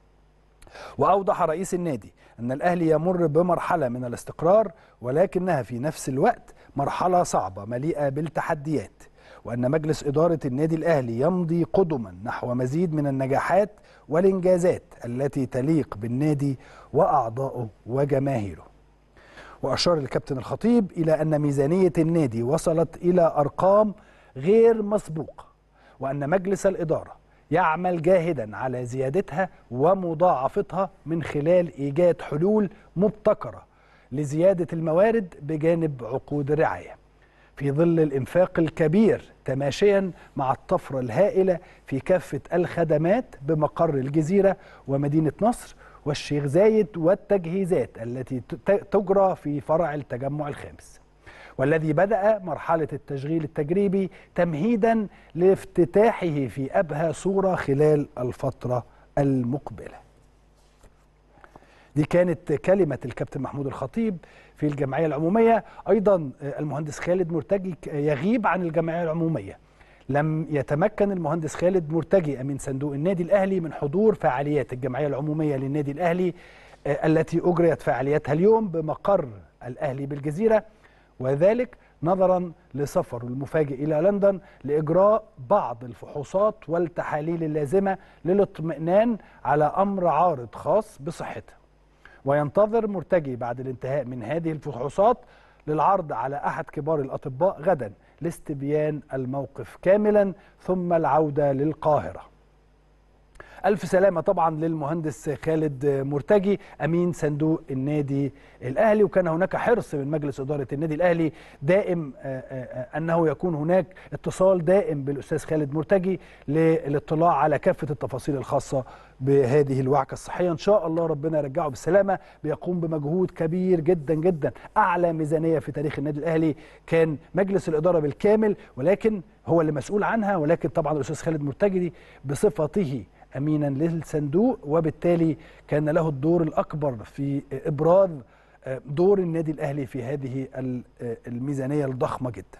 وأوضح رئيس النادي أن الأهلي يمر بمرحلة من الاستقرار، ولكنها في نفس الوقت مرحلة صعبة مليئة بالتحديات، وأن مجلس إدارة النادي الأهلي يمضي قدما نحو مزيد من النجاحات والإنجازات التي تليق بالنادي وأعضائه وجماهيره. وأشار الكابتن الخطيب إلى أن ميزانية النادي وصلت إلى أرقام غير مسبوقة، وأن مجلس الإدارة يعمل جاهدا على زيادتها ومضاعفتها من خلال إيجاد حلول مبتكرة لزيادة الموارد بجانب عقود الرعاية، في ظل الإنفاق الكبير تماشيا مع الطفرة الهائلة في كافة الخدمات بمقر الجزيرة ومدينة نصر والشيخ زايد، والتجهيزات التي تجرى في فرع التجمع الخامس، والذي بدأ مرحلة التشغيل التجريبي تمهيدا لافتتاحه في أبهى صورة خلال الفترة المقبلة. دي كانت كلمة الكابتن محمود الخطيب في الجمعية العمومية. أيضا المهندس خالد مرتجي يغيب عن الجمعية العمومية. لم يتمكن المهندس خالد مرتجي أمين صندوق النادي الأهلي من حضور فعاليات الجمعية العمومية للنادي الأهلي التي أجريت فعالياتها اليوم بمقر الأهلي بالجزيرة، وذلك نظرا لسفره المفاجئ إلى لندن لإجراء بعض الفحوصات والتحاليل اللازمة للاطمئنان على أمر عارض خاص بصحته. وينتظر مرتجي بعد الانتهاء من هذه الفحوصات للعرض على أحد كبار الأطباء غدا لاستبيان الموقف كاملا، ثم العودة للقاهرة. ألف سلامة طبعا للمهندس خالد مرتجي أمين صندوق النادي الأهلي. وكان هناك حرص من مجلس إدارة النادي الأهلي دائم أنه يكون هناك اتصال دائم بالأستاذ خالد مرتجي للاطلاع على كافة التفاصيل الخاصة بهذه الوعكة الصحية. إن شاء الله ربنا يرجعه بالسلامة. بيقوم بمجهود كبير جدا جدا، أعلى ميزانية في تاريخ النادي الأهلي كان مجلس الإدارة بالكامل، ولكن هو اللي مسؤول عنها، ولكن طبعا الأستاذ خالد مرتجي بصفته أمينا للصندوق، وبالتالي كان له الدور الأكبر في إبراز دور النادي الأهلي في هذه الميزانية الضخمة جدا.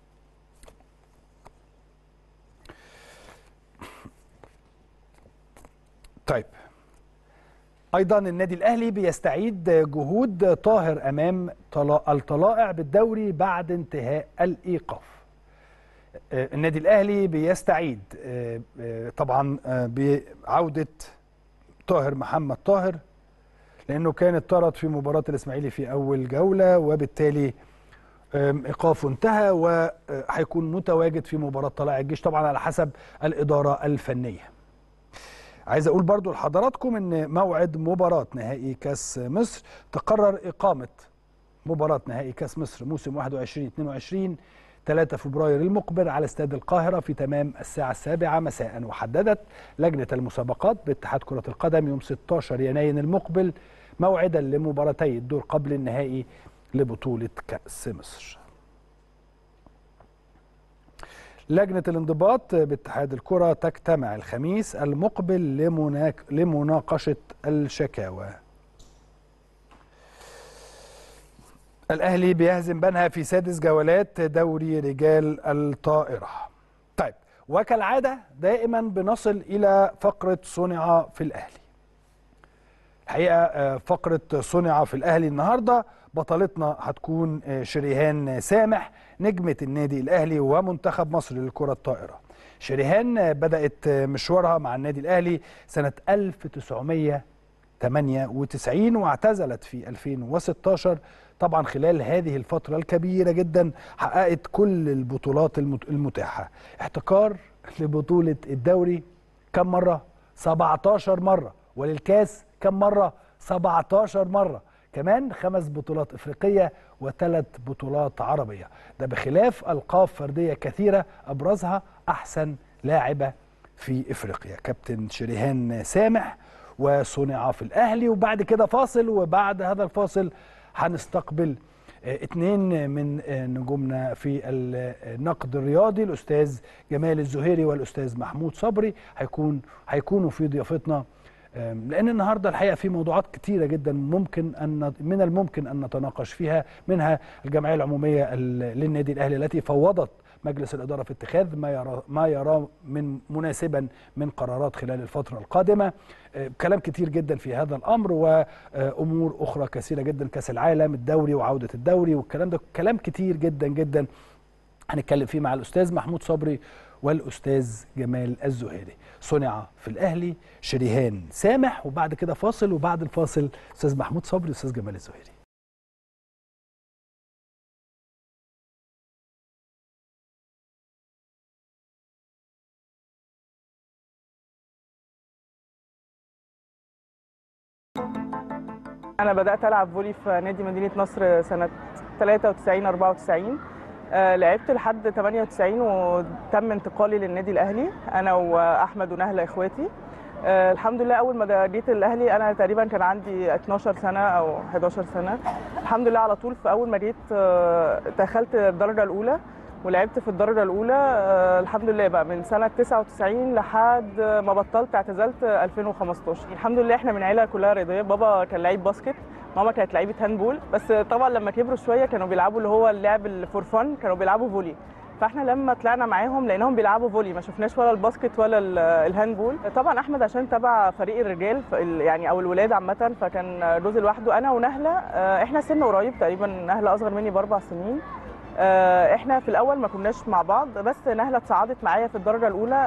طيب، أيضا النادي الأهلي بيستعيد جهود طاهر أمام الطلائع بالدوري بعد انتهاء الإيقاف. النادي الأهلي بيستعيد طبعا بعودة طاهر محمد طاهر، لأنه كان اتطرد في مباراة الإسماعيلي في أول جولة، وبالتالي إيقافه انتهى وهيكون متواجد في مباراة طلائع الجيش طبعا على حسب الإدارة الفنية. عايز اقول برضو لحضراتكم ان موعد مباراة نهائي كاس مصر تقرر اقامة مباراة نهائي كاس مصر موسم واحد وعشرين اثنين وعشرين ثلاثة فبراير المقبل على استاد القاهرة في تمام الساعة السابعة مساء. وحددت لجنة المسابقات باتحاد كرة القدم يوم ستة عشر يناير المقبل موعدا لمباراتي الدور قبل النهائي لبطولة كأس مصر. لجنة الانضباط باتحاد الكرة تجتمع الخميس المقبل لمناك... لمناقشة الشكاوى. الأهلي بيهزم بنها في سادس جولات دوري رجال الطائرة. طيب، وكالعادة دائما بنصل إلى فقرة صنع في الأهلي. الحقيقة فقرة صنع في الأهلي النهاردة بطلتنا هتكون شريهان سامح نجمة النادي الأهلي ومنتخب مصر للكرة الطائرة. شريهان بدأت مشوارها مع النادي الأهلي سنة ألف وتسعمائة وثمانية وتسعين واعتزلت في ألفين وستة عشر. طبعا خلال هذه الفترة الكبيرة جدا حققت كل البطولات المتاحة. احتكار لبطولة الدوري كم مرة؟ سبعة عشر مرة. وللكاس كم مرة؟ سبعة عشر مرة. كمان خمس بطولات إفريقية وثلاث بطولات عربية. ده بخلاف ألقاب فردية كثيرة أبرزها أحسن لاعبة في إفريقيا. كابتن شريهان سامح وصنع في الأهلي. وبعد كده فاصل، وبعد هذا الفاصل هنستقبل اثنين من نجومنا في النقد الرياضي، الأستاذ جمال الزهيري والأستاذ محمود صبري هيكون هيكونوا في ضيافتنا، لأن النهارده الحقيقة في موضوعات كتيرة جدا ممكن أن من الممكن أن نتناقش فيها، منها الجمعية العمومية للنادي الأهلي التي فوضت مجلس الإدارة في اتخاذ ما يرى ما يراه من مناسبا من قرارات خلال الفترة القادمة. كلام كتير جدا في هذا الأمر وأمور أخرى كثيرة جدا، كأس العالم، الدوري وعودة الدوري، والكلام ده كلام كتير جدا جدا هنتكلم فيه مع الأستاذ محمود صبري والأستاذ جمال الزهيري. صنع في الأهلي شريهان سامح، وبعد كده فاصل، وبعد الفاصل أستاذ محمود صبري وأستاذ جمال الزهيري. أنا بدأت ألعب فولي في نادي مدينة نصر سنة ثلاثة وتسعين أربعة وتسعين. آه لعبت لحد ثمانية وتسعين وتم انتقالي للنادي الأهلي أنا وأحمد ونهلة إخواتي. آه الحمد لله أول ما جيت الأهلي أنا تقريبا كان عندي اتناشر سنة أو حداشر سنة. الحمد لله على طول في أول ما جيت آه دخلت الدرجة الأولى ولعبت في الدرجة الأولى. آه الحمد لله بقى من سنة تسعة وتسعين لحد ما بطلت اعتزلت ألفين وخمستاشر. الحمد لله احنا من عيلة كلها رياضية، بابا كان لعيب باسكت، ماما كانت لعيبة هاندبول، بس طبعا لما كبروا شوية كانوا بيلعبوا اللي هو اللعب الفور فن، كانوا بيلعبوا فولي. فاحنا لما طلعنا معاهم لقيناهم بيلعبوا فولي، ما شفناش ولا الباسكت ولا الهاندبول. طبعا احمد عشان تبع فريق الرجال يعني او الولاد عامة، فكان جوزي لوحده. انا ونهلة احنا سن قريب تقريبا، نهلة اصغر مني باربع سنين. احنا في الاول ما كناش مع بعض، بس نهلة اتصعدت معايا في الدرجة الاولى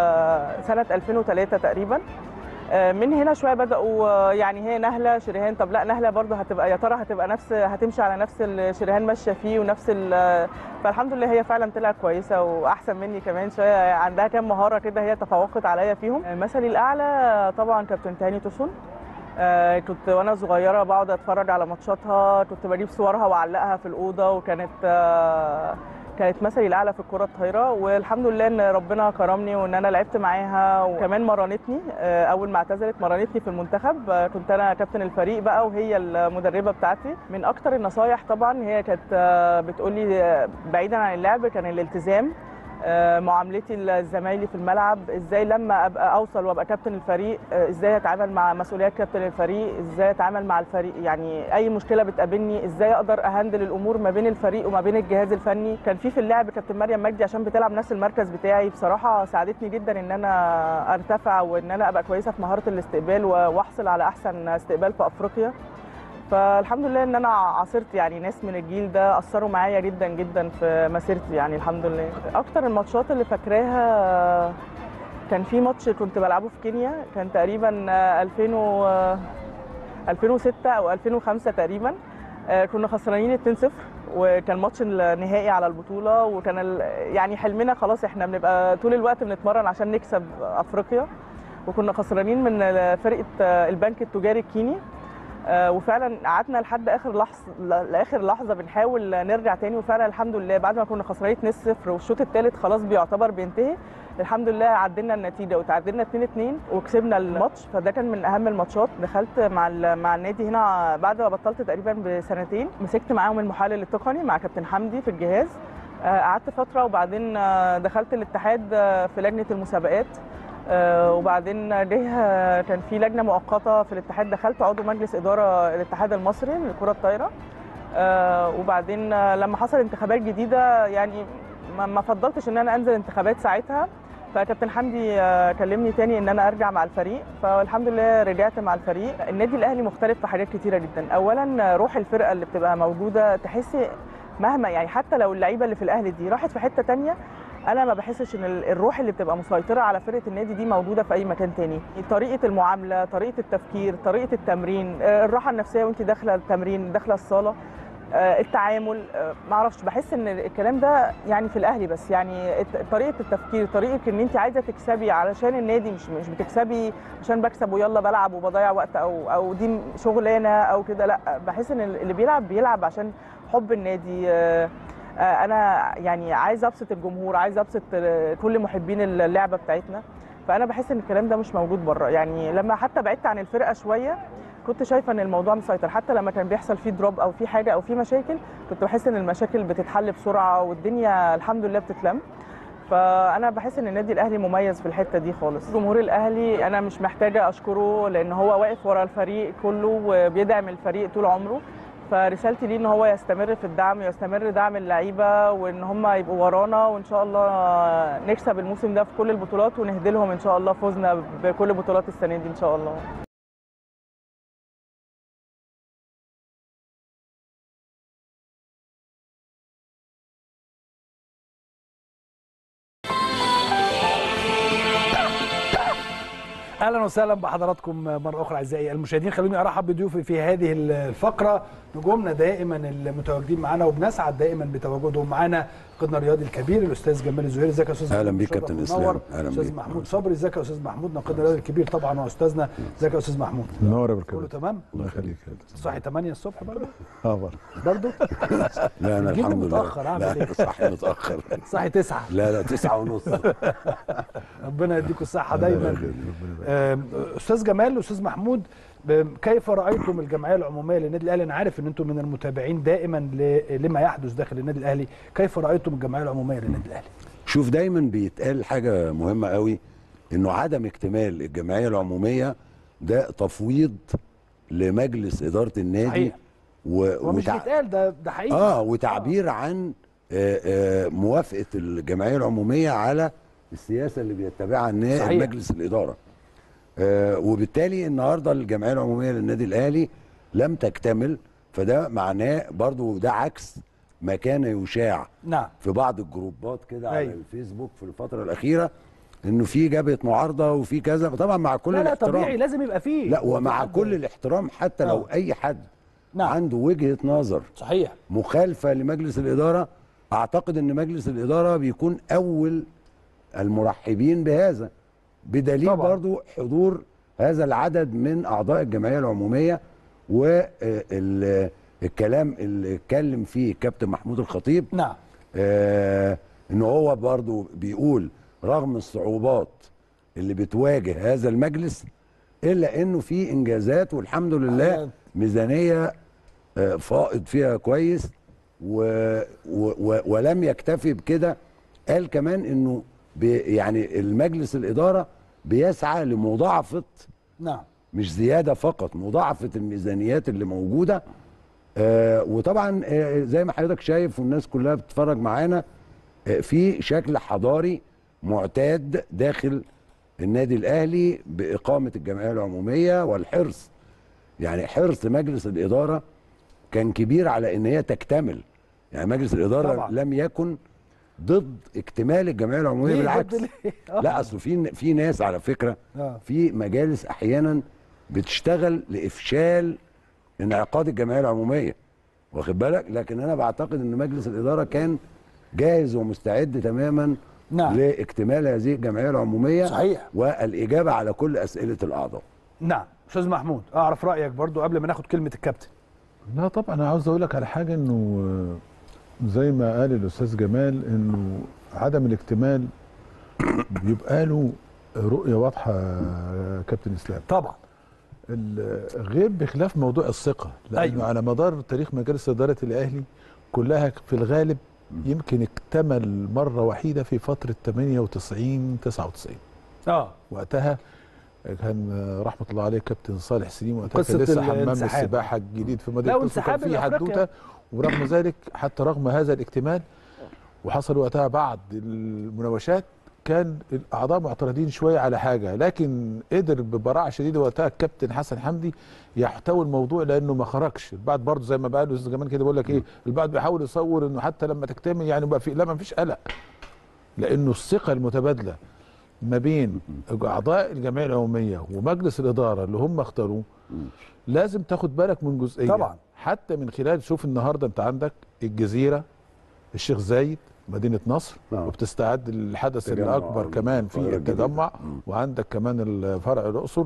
سنة ألفين وثلاثة تقريبا. من هنا شويه بداوا يعني هي نهله شريهان، طب لا نهله برضه هتبقى يا ترى هتبقى نفس هتمشي على نفس اللي شريهان ماشيه فيه ونفس. فالحمد لله هي فعلا طلعت كويسه واحسن مني كمان شويه، عندها كام مهاره كده هي تفوقت عليا فيهم. مثلي الاعلى طبعا كابتن تهاني توسن. آه كنت وانا صغيره بقعد اتفرج على ماتشاتها، كنت بجيب صورها واعلقها في الاوضه، وكانت آه كانت مثلي الاعلى في الكره الطايره. والحمد لله ان ربنا كرمني وان انا لعبت معاها، وكمان مرنتني اول ما اعتزلت مرنتني في المنتخب، كنت انا كابتن الفريق بقى وهي المدربه بتاعتي. من اكتر النصايح طبعا هي كانت بتقول لي بعيدا عن اللعب كان الالتزام، معاملتي لزمايلي في الملعب، ازاي لما ابقى اوصل وابقى كابتن الفريق ازاي اتعامل مع مسؤوليات كابتن الفريق، ازاي اتعامل مع الفريق، يعني اي مشكله بتقابلني ازاي اقدر اهندل الامور ما بين الفريق وما بين الجهاز الفني. كان في في اللعب كابتن مريم مجدي عشان بتلعب نفس المركز بتاعي، بصراحه ساعدتني جدا ان انا ارتفع وان انا ابقى كويسه في مهاره الاستقبال واحصل على احسن استقبال في افريقيا. فالحمد لله ان انا عاصرت يعني ناس من الجيل ده اثروا معايا جدا جدا في مسيرتي يعني الحمد لله. اكتر الماتشات اللي فاكراها كان في ماتش كنت بلعبه في كينيا، كان تقريبا ألفين وستة او ألفين وخمسة تقريبا. كنا خسرانين اتنين صفر وكان ماتش النهائي على البطوله، وكان يعني حلمنا خلاص احنا بنبقى طول الوقت بنتمرن عشان نكسب افريقيا. وكنا خسرانين من فرقه البنك التجاري الكيني، وفعلا قعدنا لحد اخر لحظه لاخر لحظه بنحاول نرجع تاني، وفعلا الحمد لله بعد ما كنا خسرانين اتنين صفر والشوط الثالث خلاص بيعتبر بينتهي، الحمد لله عدلنا النتيجه وتعادلنا اتنين اتنين وكسبنا الماتش. فده كان من اهم الماتشات. دخلت مع مع النادي هنا بعد ما بطلت تقريبا بسنتين، مسكت معاهم المحلل التقني مع كابتن حمدي في الجهاز، قعدت فتره وبعدين دخلت الاتحاد في لجنه المسابقات، وبعدين جه كان في لجنه مؤقته في الاتحاد، دخلت عضو مجلس اداره الاتحاد المصري للكره الطايره، وبعدين لما حصل انتخابات جديده يعني ما فضلتش ان انا انزل انتخابات ساعتها، فكابتن حمدي كلمني تاني ان انا ارجع مع الفريق، فالحمد لله رجعت مع الفريق. النادي الاهلي مختلف في حاجات كتيره جدا. اولا روح الفرقه اللي بتبقى موجوده، تحسي مهما يعني حتى لو اللعيبه اللي في الاهلي دي راحت في حته تانيه، انا ما بحسش ان الروح اللي بتبقى مسيطره على فرقه النادي دي موجوده في اي مكان تاني. طريقه المعامله، طريقه التفكير، طريقه التمرين، الراحه النفسيه وانت داخله التمرين داخله الصاله، التعامل، ما اعرفش، بحس ان الكلام ده يعني في الاهلي بس. يعني طريقه التفكير، طريقه ان انت عايزه تكسبي علشان النادي، مش مش بتكسبي عشان بكسب ويلا بلعب وبضيع وقت او او دي شغلانه او كده، لا، بحس ان اللي بيلعب بيلعب عشان حب النادي. انا يعني عايزه ابسط الجمهور، عايزه ابسط كل محبين اللعبه بتاعتنا، فانا بحس ان الكلام ده مش موجود بره. يعني لما حتى بعدت عن الفرقه شويه كنت شايفه ان الموضوع مسيطر، حتى لما كان بيحصل فيه دروب او في حاجه او في مشاكل كنت بحس ان المشاكل بتتحل بسرعه والدنيا الحمد لله بتتلم. فانا بحس ان النادي الاهلي مميز في الحته دي خالص. جمهور الاهلي انا مش محتاجه اشكره لان هو واقف ورا الفريق كله وبيدعم الفريق طول عمره، فرسالتي ليه ان هو يستمر في الدعم، يستمر دعم اللعيبه، وان هم يبقوا ورانا، وان شاء الله نكسب الموسم ده في كل البطولات ونهدي لهم ان شاء الله فوزنا بكل بطولات السنه دي ان شاء الله. اهلا وسهلا بحضراتكم مره اخرى اعزائي المشاهدين. خلوني ارحب بضيوفي في هذه الفقره، نجومنا دائما المتواجدين معنا وبنسعد دائما بتواجدهم معنا. ناقدنا الرياضي الكبير الاستاذ جمال الزهيري، ازيك يا استاذ؟ اهلا بيك كابتن اسلام. اهلا بيك. استاذ محمود صبري، ازيك يا استاذ محمود؟ ناقدنا الرياضي الكبير طبعا واستاذنا، ازيك يا استاذ محمود؟ منور يا بركات، كله تمام؟ الله يخليك. صاحي تمانية الصبح برضه؟ اه برضه برضه؟ لا انا الحمد لله متاخر، اعمل ايه؟ صاحي متاخر، صاحي تسعة. لا لا تسعة ونص. ربنا يديكم الصحه دايما. استاذ جمال، استاذ محمود، كيف رايتم الجمعيه العموميه للنادي الاهلي؟ انا عارف ان انتم من المتابعين دائما لما يحدث داخل النادي الاهلي، كيف رايتم الجمعيه العموميه للنادي الاهلي؟ شوف، دايما بيتقال حاجه مهمه قوي، انه عدم اكتمال الجمعيه العموميه ده تفويض لمجلس اداره النادي. صحيح. و... ومش وتع... بيتقال ده ده حقيقي. اه وتعبير آه. عن آه آه موافقه الجمعيه العموميه على السياسه اللي بيتبعها مجلس الاداره. آه وبالتالي النهارده الجمعيه العموميه للنادي الاهلي لم تكتمل، فده معناه برضو ده عكس ما كان يشاع نعم في بعض الجروبات كده على أيوه. الفيسبوك في الفتره الاخيره، انه في جبهه معارضه وفي كذا. طبعا مع كل لا لا الاحترام، طبيعي لازم يبقى فيه، لا ومع كل الاحترام حتى لو أوه. اي حد نعم. عنده وجهه نظر صحيح مخالفه لمجلس الاداره، اعتقد ان مجلس الاداره بيكون اول المرحبين بهذا، بدليل طبعا. برضو حضور هذا العدد من اعضاء الجمعيه العموميه. والكلام اللي اتكلم فيه كابتن محمود الخطيب، نعم آه ان هو برضو بيقول رغم الصعوبات اللي بتواجه هذا المجلس الا انه في انجازات والحمد لله، ميزانيه آه فائض فيها كويس، و و ولم يكتفي بكده، قال كمان انه يعني المجلس الاداره بيسعى لمضاعفه، نعم مش زياده فقط، مضاعفه الميزانيات اللي موجوده. آه وطبعا آه زي ما حضرتك شايف والناس كلها بتتفرج معانا، آه في شكل حضاري معتاد داخل النادي الاهلي باقامه الجمعيه العموميه والحرص. يعني حرص مجلس الاداره كان كبير على ان هي تكتمل. يعني مجلس الاداره طبعا. لم يكن ضد اكتمال الجمعيه العموميه، بالعكس. لا اصل في في ناس على فكره آه. في مجالس احيانا بتشتغل لافشال انعقاد الجمعيه العموميه، واخد بالك؟ لكن انا بعتقد ان مجلس الاداره كان جاهز ومستعد تماما نعم. لاكتمال هذه الجمعيه العموميه صحيح. والاجابه على كل اسئله الاعضاء. نعم. استاذ محمود، اعرف رايك برضو قبل ما ناخد كلمه الكابتن. لا طبعا انا عاوز اقول لك على حاجه، انه زي ما قال الاستاذ جمال انه عدم الاكتمال بيبقى له رؤيه واضحه كابتن اسلام. طبعا. غير بخلاف موضوع الثقه، لانه أيوة. على مدار تاريخ مجالس اداره الاهلي كلها في الغالب يمكن اكتمل مره وحيده في فتره ثمانية وتسعين تسعة وتسعين. اه وقتها كان رحمه الله عليه كابتن صالح سليم، وقتها كان لسه حمام السباحه الجديد في مدينه نصر، كان في حدوته. ورغم ذلك حتى رغم هذا الاكتمال وحصل وقتها بعض المناوشات، كان الاعضاء معترضين شويه على حاجه، لكن قدر ببراعه شديده وقتها الكابتن حسن حمدي يحتوي الموضوع، لانه ما خرجش. البعض برضه زي ما بقى الاستاذ جمال كده بيقول لك ايه، البعض بيحاول يصور انه حتى لما تكتمل يعني بقى في، لا ما فيش قلق، لانه الثقه المتبادله ما بين اعضاء الجمعيه العموميه ومجلس الاداره اللي هم اختاروه لازم تاخد بالك من جزئيه طبعا، حتى من خلال، شوف النهارده انت عندك الجزيره، الشيخ زايد، مدينه نصر، آه. وبتستعد للحدث الاكبر كمان في التجمع، وعندك كمان الفرع الاقصر.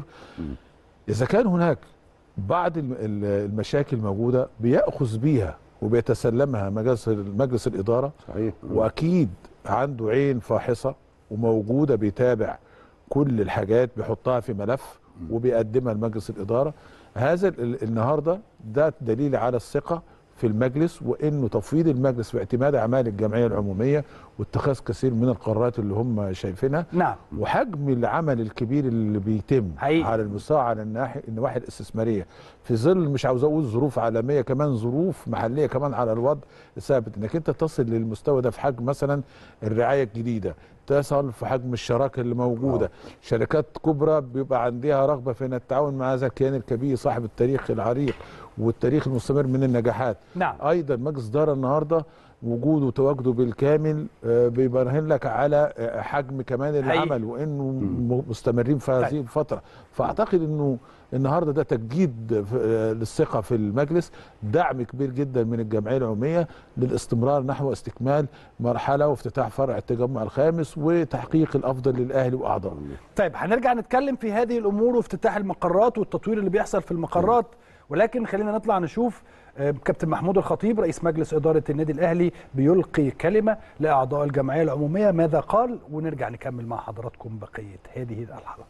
اذا كان هناك بعض المشاكل موجوده بياخذ بيها وبيتسلمها مجلس مجلس الاداره، صحيح. واكيد عنده عين فاحصه وموجوده بيتابع كل الحاجات، بيحطها في ملف وبيقدمها لمجلس الاداره. هذا النهارده ده دليل على الثقه في المجلس، وانه تفويض المجلس في اعتماد اعمال الجمعيه العموميه واتخاذ كثير من القرارات اللي هم شايفينها. نعم. وحجم العمل الكبير اللي بيتم حقيقي على المستوى على الناحيه النواحي الاستثماريه، في ظل مش عاوز اقول ظروف عالميه، كمان ظروف محليه كمان على الوضع ثابت، انك انت تصل للمستوى ده في حجم مثلا الرعايه الجديده، تصل في حجم الشراكه اللي موجوده. أوه. شركات كبرى بيبقى عندها رغبه في ان التعاون مع هذا الكيان الكبير صاحب التاريخ العريق والتاريخ المستمر من النجاحات. نعم. ايضا مجلس اداره النهارده وجوده وتواجده بالكامل بيبرهن لك على حجم كمان العمل، وانه مستمرين في هذه الفتره. فاعتقد انه النهارده ده تجديد للثقه في المجلس، دعم كبير جدا من الجمعيه العموميه للاستمرار نحو استكمال مرحله وافتتاح فرع التجمع الخامس وتحقيق الافضل للاهلي واعضائه. طيب هنرجع نتكلم في هذه الامور وافتتاح المقرات والتطوير اللي بيحصل في المقرات، ولكن خلينا نطلع نشوف كابتن محمود الخطيب رئيس مجلس إدارة النادي الأهلي بيلقي كلمة لأعضاء الجمعية العمومية، ماذا قال؟ ونرجع نكمل مع حضراتكم بقية هذه الحلقة.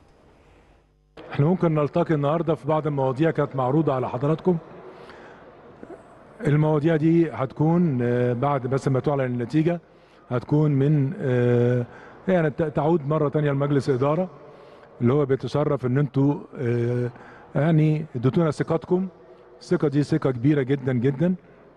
احنا ممكن نلتقي النهاردة في بعض المواضيع كانت معروضة على حضراتكم. المواضيع دي هتكون بعد بس ما تعلن النتيجة، هتكون من يعني تعود مرة تانية لمجلس إدارة اللي هو بيتشرف ان انتوا يعني اديتونا ثقتكم. الثقة دي ثقة كبيرة جدا جدا.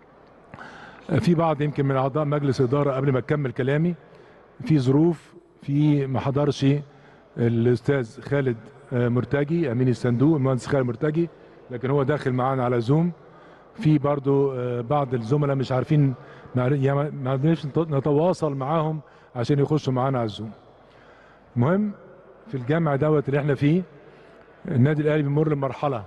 في بعض يمكن من أعضاء مجلس إدارة قبل ما أكمل كلامي في ظروف، في ما حضرش الأستاذ خالد مرتجي أمين الصندوق، المهندس خالد مرتجي، لكن هو داخل معانا على زوم. في برضو بعض الزملاء مش عارفين، يعني ما عرفناش نتواصل معاهم عشان يخشوا معانا على الزوم. المهم في الجامع دوت اللي احنا فيه، النادي الأهلي بيمر بمرحلة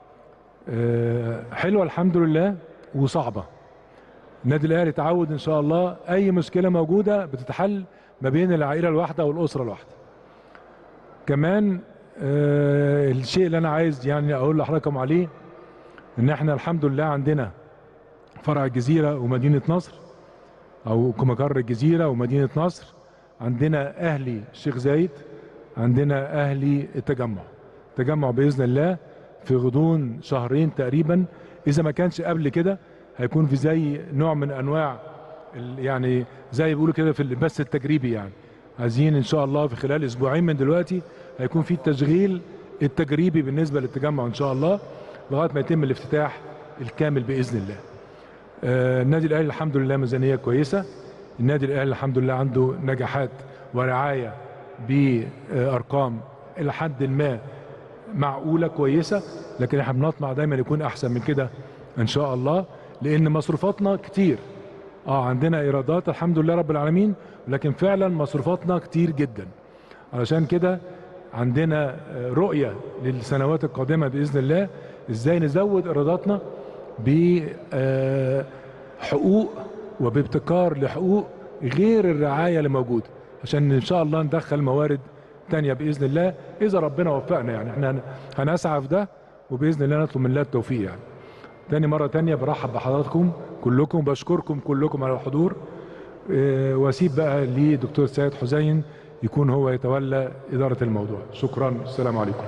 حلوة الحمد لله وصعبة. النادي الأهلي تعود إن شاء الله أي مشكلة موجودة بتتحل ما بين العائلة الواحدة والأسرة الواحدة. كمان آه الشيء اللي أنا عايز يعني أقول لحضراتكم عليه إن إحنا الحمد لله عندنا فرع الجزيرة ومدينة نصر، أو مقر الجزيرة ومدينة نصر، عندنا أهلي الشيخ زايد، عندنا أهلي التجمع. التجمع بإذن الله في غضون شهرين تقريبا، اذا ما كانش قبل كده، هيكون في زي نوع من انواع يعني زي بيقولوا كده في البث التجريبي. يعني عايزين ان شاء الله في خلال اسبوعين من دلوقتي هيكون في التشغيل التجريبي بالنسبه للتجمع ان شاء الله، لغايه ما يتم الافتتاح الكامل باذن الله. آه النادي الاهلي الحمد لله ميزانيه كويسه. النادي الاهلي الحمد لله عنده نجاحات ورعايه بارقام الى حد ما معقوله كويسه، لكن احنا بنطمع دايما يكون احسن من كده ان شاء الله، لان مصروفاتنا كتير. اه عندنا ايرادات الحمد لله رب العالمين، لكن فعلا مصروفاتنا كتير جدا. علشان كده عندنا رؤيه للسنوات القادمه باذن الله ازاي نزود ايراداتنا بحقوق وبابتكار لحقوق غير الرعايه اللي موجوده، عشان ان شاء الله ندخل موارد تانية باذن الله اذا ربنا وفقنا. يعني احنا هنسعى في ده وباذن الله نطلب من الله التوفيق. يعني تاني مره تانية برحب بحضراتكم كلكم، بشكركم كلكم على الحضور، اه واسيب بقى لدكتور سيد حسين يكون هو يتولى اداره الموضوع. شكرا، السلام عليكم.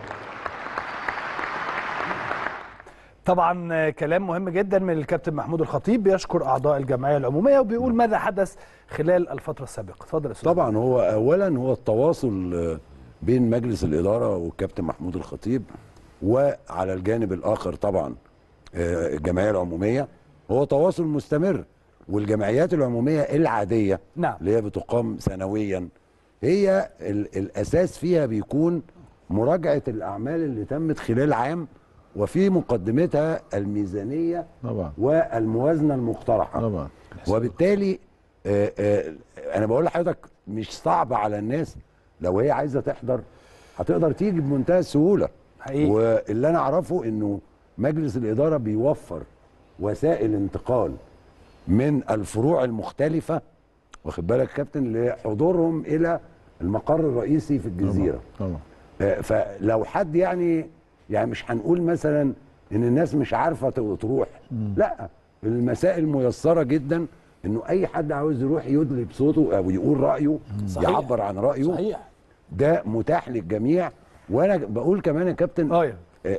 طبعا كلام مهم جدا من الكابتن محمود الخطيب، بيشكر اعضاء الجمعيه العموميه وبيقول ماذا حدث خلال الفتره السابقه. اتفضل يا استاذ. طبعا هو اولا هو التواصل بين مجلس الاداره والكابتن محمود الخطيب، وعلى الجانب الاخر طبعا الجمعيه العموميه، هو تواصل مستمر. والجمعيات العموميه العاديه نعم اللي هي بتقام سنويا، هي الاساس فيها بيكون مراجعه الاعمال اللي تمت خلال عام، وفي مقدمتها الميزانيه طبعا والموازنه المقترحه طبعا. وبالتالي آآ آآ انا بقول لحضرتك مش صعب على الناس، لو هي عايزه تحضر هتقدر تيجي بمنتهى السهوله حقيقي. واللي انا اعرفه انه مجلس الاداره بيوفر وسائل انتقال من الفروع المختلفه، واخد بالك يا كابتن، لحضورهم الى المقر الرئيسي في الجزيره. طبعا طبعا. فلو حد يعني يعني مش هنقول مثلا ان الناس مش عارفه تروح، مم. لا، المسائل ميسره جدا، انه اي حد عاوز يروح يدلي بصوته او يقول رايه، صحيح. يعبر عن رايه، صحيح. ده متاح للجميع. وانا بقول كمان يا كابتن ايوه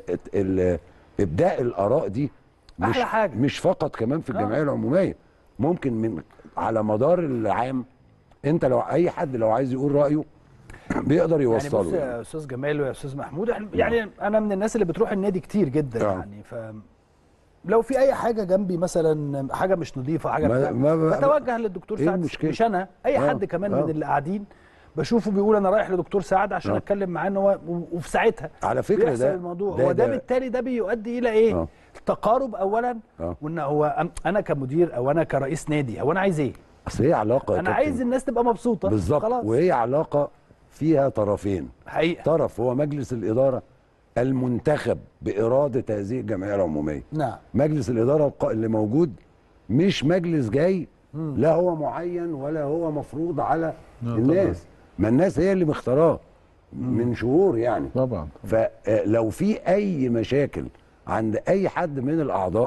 ابداء الاراء دي مش احلى حاجه، مش فقط كمان في الجمعيه آه. العموميه، ممكن من على مدار العام انت لو اي حد لو عايز يقول رايه بيقدر يوصله. يعني بص يا استاذ جمال ويا استاذ محمود، يعني انا من الناس اللي بتروح النادي كتير جدا، آه. يعني ف لو في اي حاجه جنبي مثلا حاجه مش نظيفه حاجه ما ما بتوجه للدكتور إيه سعد، مش انا اي آه. حد كمان آه. من اللي قاعدين بشوفه بيقول انا رايح لدكتور سعد عشان آه. اتكلم معاه ان هو، وفي ساعتها على فكره بيحصل ده الموضوع ده هو ده, ده بالتالي ده بيؤدي الى ايه؟ آه. التقارب اولا، آه. وان هو انا كمدير او انا كرئيس نادي هو انا عايز ايه؟ اصل هي علاقه انا عايز الناس تبقى مبسوطه بالظبط، وهي علاقه فيها طرفين حقيقة. طرف هو مجلس الاداره المنتخب باراده هذه الجمعيه العموميه. نعم. مجلس الاداره اللي موجود مش مجلس جاي مم. لا هو معين ولا هو مفروض على نعم الناس طبعا. ما الناس هي اللي مختاراه من شهور يعني طبعا. فلو في اي مشاكل عند اي حد من الاعضاء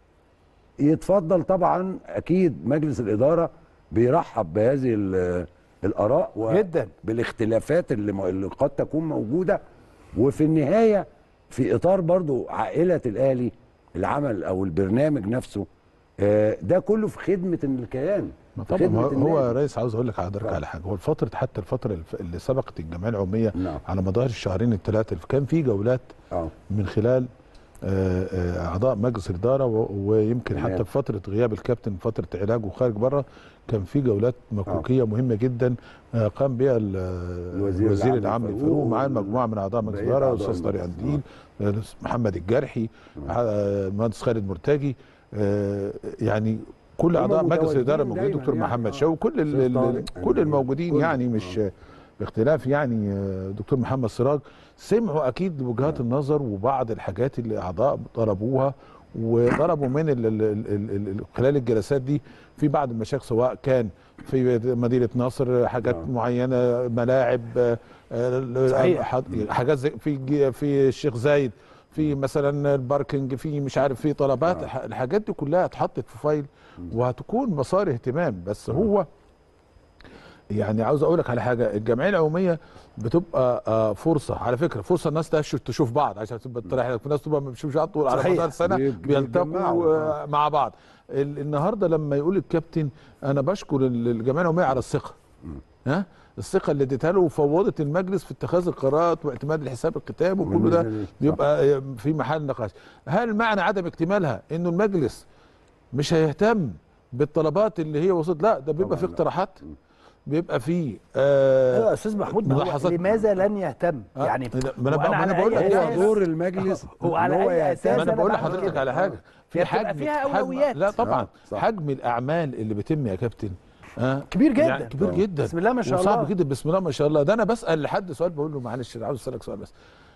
يتفضل، طبعا اكيد مجلس الاداره بيرحب بهذه الاراء جدا بالاختلافات اللي, اللي قد تكون موجوده، وفي النهايه في اطار برضو عائله الاهلي العمل او البرنامج نفسه ده كله في خدمه الكيان. طبعا هو يا ريس عاوز اقول لك حضرتك على حاجه، هو الفتره حتى الفتره اللي سبقت الجمعيه العموميه نعم. على مدار الشهرين الثلاثه كان في جولات أوه. من خلال اعضاء مجلس الاداره، ويمكن حتى في فتره غياب الكابتن فتره علاجه وخارج بره كان في جولات مكوكيه أوه. مهمه جدا قام بها الوزير, الوزير العام للفاروق ومعاه مجموعه من اعضاء مجلس الاداره، الاستاذ طارق قنديل، محمد الجرحي، المهندس خالد مرتجي، يعني كل اعضاء مجلس الاداره موجودين، دكتور يعني محمد آه. شوقي، كل كل الموجودين كل يعني مش آه. باختلاف يعني دكتور محمد سراج سمعوا اكيد وجهات آه. النظر وبعض الحاجات اللي اعضاء طلبوها وطلبوا من ال ال ال ال خلال الجلسات دي في بعض المشاكل، سواء كان في مدينه نصر حاجات آه. معينه، ملاعب آه حاجات زي في في الشيخ زايد، في مثلا الباركنج، في مش عارف في طلبات آه. الحاجات دي كلها اتحطت في فايل وهتكون مسار اهتمام. بس هو يعني عاوز اقول لك على حاجه، الجمعيه العموميه بتبقى فرصه، على فكره فرصه الناس تشوف بعض عشان تبقى تريح، في ناس تبقى ما بتشوفش بعض طول على مدار السنه بيلتقوا مع بعض. النهارده لما يقول الكابتن انا بشكر الجمعيه العموميه على الثقه، ها الثقه اللي اديتها له وفوضت المجلس في اتخاذ القرارات واعتماد الحساب الكتاب وكل ده بيبقى في محل نقاش. هل معنى عدم اكتمالها انه المجلس مش هيهتم بالطلبات اللي هي وصلت؟ لا، ده بيبقى في اقتراحات، بيبقى في ايوه يا استاذ محمود، لماذا لن يهتم؟ آه. يعني ما انا انا بقول لك هو دور المجلس هو على اي اساس؟ انا بقول لحضرتك على حاجه، في حجم فيها اولويات. حجم لا طبعا آه. حجم الاعمال اللي بيتم يا كابتن آه. كبير جدا يعني كبير جدا بسم الله ما شاء الله، وصعب جدا بسم الله ما شاء الله. ده انا بسال لحد سؤال بقول له معلش عاوز اسالك سؤال بس،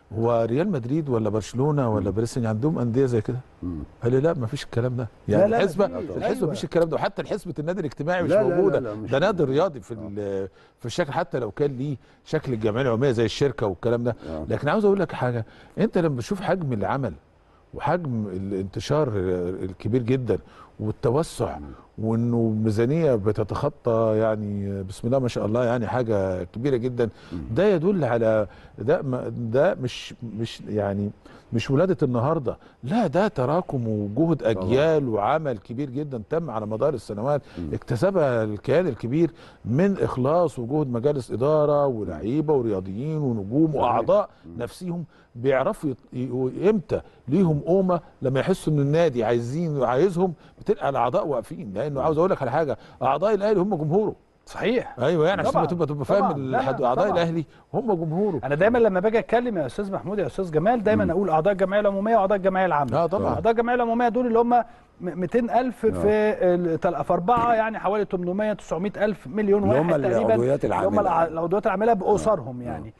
هو ريال مدريد ولا برشلونه ولا باريس عندهم انديه زي كده؟ قال لي لا ما فيش الكلام ده، يعني لا لا الحسبه مفيش. الحسبه أيوة. ما فيش الكلام ده، وحتى الحسبه النادي الاجتماعي مش لا لا موجوده. لا لا مش ده نادي رياضي في في الشكل، حتى لو كان ليه شكل الجمعيه العموميه زي الشركه والكلام ده. آه. لكن عاوز اقول لك حاجه، انت لما بتشوف حجم العمل وحجم الانتشار الكبير جدا والتوسع، وانه ميزانيه بتتخطى يعني بسم الله ما شاء الله يعني حاجه كبيره جدا، ده يدل على ده ده مش مش يعني مش ولاده النهارده، لا ده تراكم وجهد اجيال وعمل كبير جدا تم على مدار السنوات اكتسبها الكيان الكبير من اخلاص وجهد مجالس اداره ولاعيبه ورياضيين ونجوم واعضاء نفسهم بيعرفوا امتى ليهم قومه لما يحسوا ان النادي عايزين عايزهم، بتلقى الاعضاء واقفين. لانه عاوز اقول لك على حاجه، اعضاء الاهلي هم جمهوره. صحيح. ايوه يعني عشان طبعاً. تبقى تبقى فاهم اعضاء الاهلي هم جمهوره. انا دايما لما باجي اتكلم يا استاذ محمود يا استاذ جمال دايما م. اقول اعضاء الجمعيه العموميه واعضاء الجمعيه العامه. اه طبعا. اعضاء الجمعيه العموميه دول اللي هم مئتين ألف في في اربعه، يعني حوالي ثمانمائة تسعمائة ألف مليون واحد هم تقريبا، العضويات العامله، هم العضويات العامله باسرهم يعني.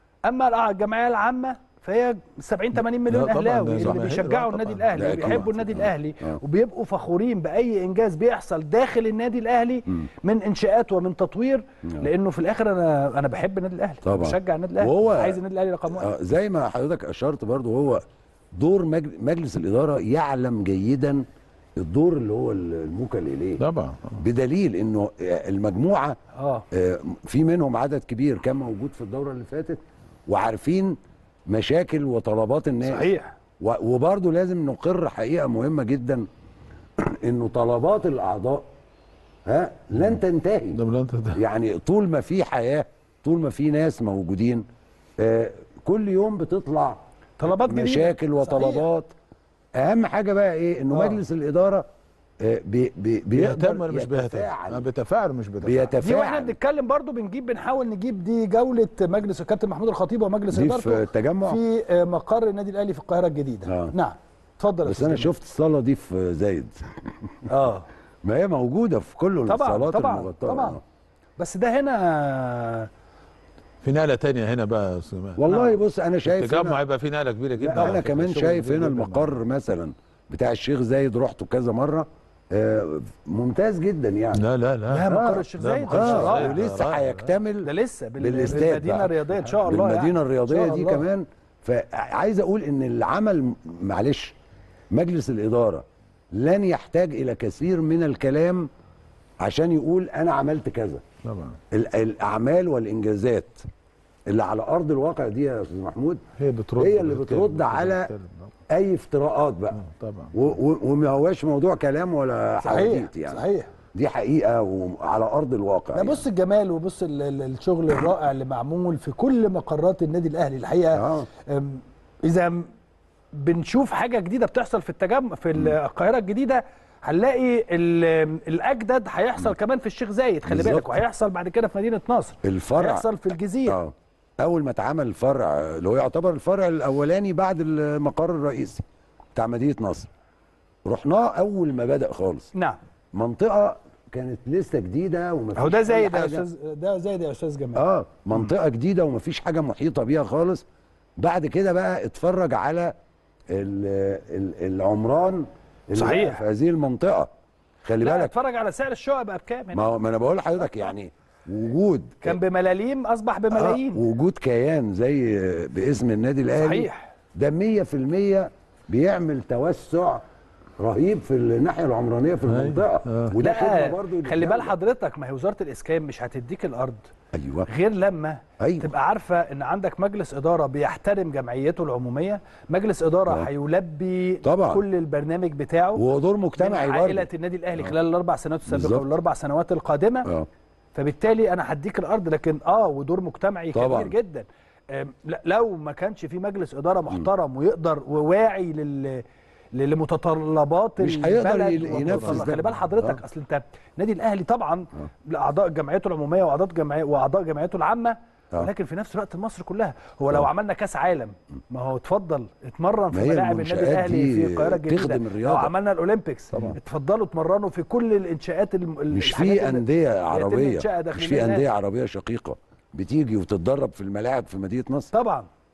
اما الجمعيه العامه فهي سبعين ثمانين مليون اهلاوي اللي بيشجعوا النادي الاهلي وبيحبوا النادي الاهلي وبيبقوا فخورين باي انجاز بيحصل داخل النادي الاهلي من انشاءات ومن تطوير، لانه في الاخر انا انا بحب النادي الاهلي طبعا، بشجع النادي الاهلي وهو عايز النادي الاهلي رقم واحد. زي ما حضرتك اشرت برضو، هو دور مجلس الاداره يعلم جيدا الدور اللي هو الموكل اليه طبعا، بدليل انه المجموعه اه في منهم عدد كبير كان موجود في الدوره اللي فاتت وعارفين مشاكل وطلبات الناس. صحيح. وبرضه لازم نقر حقيقه مهمه جدا انه طلبات الاعضاء ها لن تنتهي. يعني طول ما في حياه، طول ما في ناس موجودين، آه كل يوم بتطلع طلبات جديده، مشاكل وطلبات. صحيح. اهم حاجه بقى ايه؟ انه آه. مجلس الاداره بي بي بيهتم مش بيتفاعل بيتفاعل مش بيتفاعل. دي واحنا بنتكلم برضو بنجيب بنحاول نجيب دي جوله مجلس الكابتن محمود الخطيب ومجلس ادارته في التجمع في مقر النادي الاهلي في القاهره الجديده. آه. نعم اتفضل. بس انا شفت الصاله دي في زايد. اه ما هي موجوده في كل الصالات المغطاه طبعا. بس ده هنا في نقله ثانيه هنا بقى. والله نعم. بص انا شايف التجمع هيبقى في نقله كبيره جدا. انا كمان شايف هنا المقر مثلا بتاع الشيخ زايد، رحته كذا مره، آه ممتاز جدا يعني. لا لا لا لا مقر الشيخ زايد اه ولسه هيكتمل ده لسه بالاستاد بالمدينه الرياضيه ان شاء الله. بالمدينه يعني. الرياضيه دي كمان. فعايز اقول ان العمل معلش مجلس الاداره لن يحتاج الى كثير من الكلام عشان يقول انا عملت كذا. طبعا الاعمال والانجازات اللي على ارض الواقع دي يا استاذ محمود هي بترد هي اللي بترد على اي افتراءات بقى. طبعا. وما هواش موضوع كلام ولا حواديت يعني. صحيح. دي حقيقه وعلى ارض الواقع. لا بص الجمال وبص الشغل الرائع اللي معمول في كل مقرات النادي الاهلي الحقيقه. آه. اذا بنشوف حاجه جديده بتحصل في التجمع في القاهره الجديده هنلاقي الاجدد هيحصل م. كمان في الشيخ زايد، خلي بالك، وهيحصل بعد كده في مدينه نصر، الفرع هيحصل في الجزيره. اه اول ما اتعمل الفرع اللي هو يعتبر الفرع الاولاني بعد المقر الرئيسي بتاع مدينه نصر، رحناه اول ما بدا خالص. نعم. منطقه كانت لسه جديده ومفيش هو ده زايد يا استاذ، ده زايد يا استاذ جمال. اه منطقه م. جديده ومفيش حاجه محيطه بيها خالص. بعد كده بقى اتفرج على العمران اللي صحيح في هذه المنطقه، خلي بالك. اتفرج على سعر الشقق بقى بكام هنا. ما, ما انا بقول لحضرتك يعني وجود كان بملاليم اصبح بملايين. آه وجود كيان زي باسم النادي الاهلي صحيح ده مية في المية بيعمل توسع رهيب في الناحيه العمرانيه في المنطقه. آه. وده خدمه برضه. خلي بال حضرتك، ما هي وزاره الاسكان مش هتديك الارض ايوه غير لما أيوة. تبقى عارفه ان عندك مجلس اداره بيحترم جمعيته العموميه، مجلس اداره هيلبي طبعا كل البرنامج بتاعه ودور مجتمعي برضه عائله النادي الاهلي آه. خلال الاربع سنوات السابقه والاربع سنوات القادمه. آه. فبالتالي انا هديك الارض، لكن اه ودور مجتمعي طبعا. كبير جدا. لو ما كانش في مجلس اداره محترم م. ويقدر وواعي لل لمتطلبات مش هيقدر ينفذ. خلي بال حضرتك آه. اصل انت النادي الاهلي طبعا آه. اعضاء جمعيته العموميه واعضاء جمعيه واعضاء جمعيته العامه آه. ولكن في نفس الوقت مصر كلها. هو لو آه. عملنا كاس عالم، ما هو اتفضل اتمرن في ملاعب النادي الاهلي في القاهره الجديده. لو عملنا الاولمبيكس اتفضلوا اتمرنوا في كل الانشاءات مش في انديه عربيه مش في انديه عربيه شقيقه بتيجي وتتدرب في الملاعب في مدينه نصر طبعا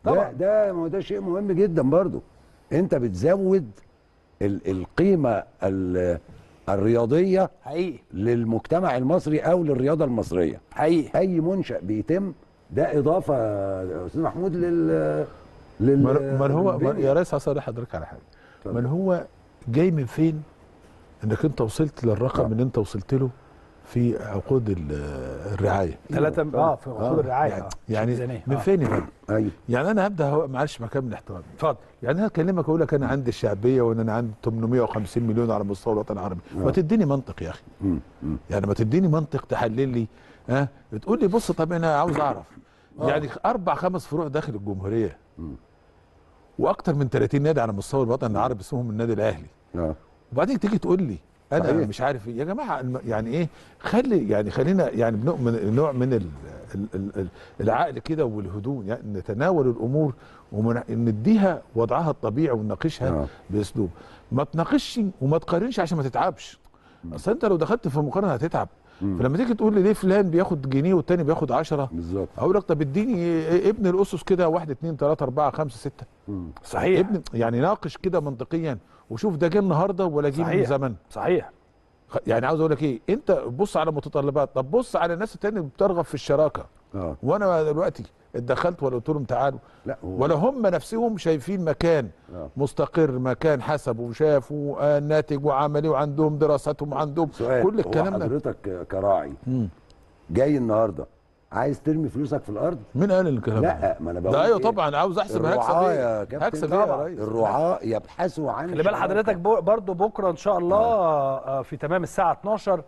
ده ده ما هو ده شيء مهم جدا برضو. انت بتزود ال القيمه ال الرياضيه حقيقي للمجتمع المصري او للرياضه المصريه. حقيقي اي منشأ بيتم ده اضافه يا استاذ محمود لل لل من هو من يا ريس هصارح حضرتك على حاجه. من هو جاي من فين انك انت وصلت للرقم اللي انت وصلت له في عقود الرعايه؟ ثلاثة اه في عقود آه. الرعايه يعني, آه. يعني من فين يا ايوه يعني انا هبدا معلش مكان من احترامي. اتفضل. يعني انا هكلمك اقول لك انا عندي الشعبيه وان انا عندي ثمانمائة وخمسين مليون على مستوى الوطن العربي، ما تديني منطق يا اخي. مم. مم. يعني ما تديني منطق تحلل لي ها أه؟ بتقول لي بص طب انا عاوز اعرف آه. يعني اربع خمس فروع داخل الجمهوريه مم. واكثر من ثلاثين نادي على مستوى الوطن العربي اسمهم النادي الاهلي. اه وبعدين تيجي تقول لي انا صحيح. مش عارف ايه يا جماعه يعني ايه. خلي يعني خلينا يعني من نوع من ال ال ال العقل كده والهدوء، يعني نتناول الامور ونديها وضعها الطبيعي ونناقشها آه. باسلوب. ما تناقشش وما تقارنش عشان ما تتعبش. اصل انت لو دخلت في مقارنه هتتعب. مم. فلما تيجي تقول لي ليه فلان بياخد جنيه والتاني بياخد عشرة بالظبط، اقول لك طب اديني ابن الاسس كده واحد اتنين تلاته اربعه خمسه سته. مم. صحيح. ابن يعني ناقش كده منطقيا وشوف ده جه النهارده ولا جه من زمن. صحيح. يعني عاوز اقول لك ايه، انت بص على متطلبات، طب بص على الناس التانية اللي بترغب في الشراكه. اه وانا دلوقتي اتدخلت ولا قلت لهم تعالوا؟ لا ولا هم نفسهم شايفين مكان آه. مستقر، مكان حسبوا وشافوا آه ناتج وعملي وعندهم دراساتهم وعندهم كل الكلام ده. حضرتك كراعي مم. جاي النهارده عايز ترمي فلوسك في الارض؟ مين قال الكلام ده؟ لا ما انا بقول ده ايوه طبعا عاوز احسب هكسب ايه؟ هكسب ايه يا ريس؟ الرعاة يبحثوا عن خلي بال حضرتك برضو بكره ان شاء الله آه. في تمام الساعه اتناشر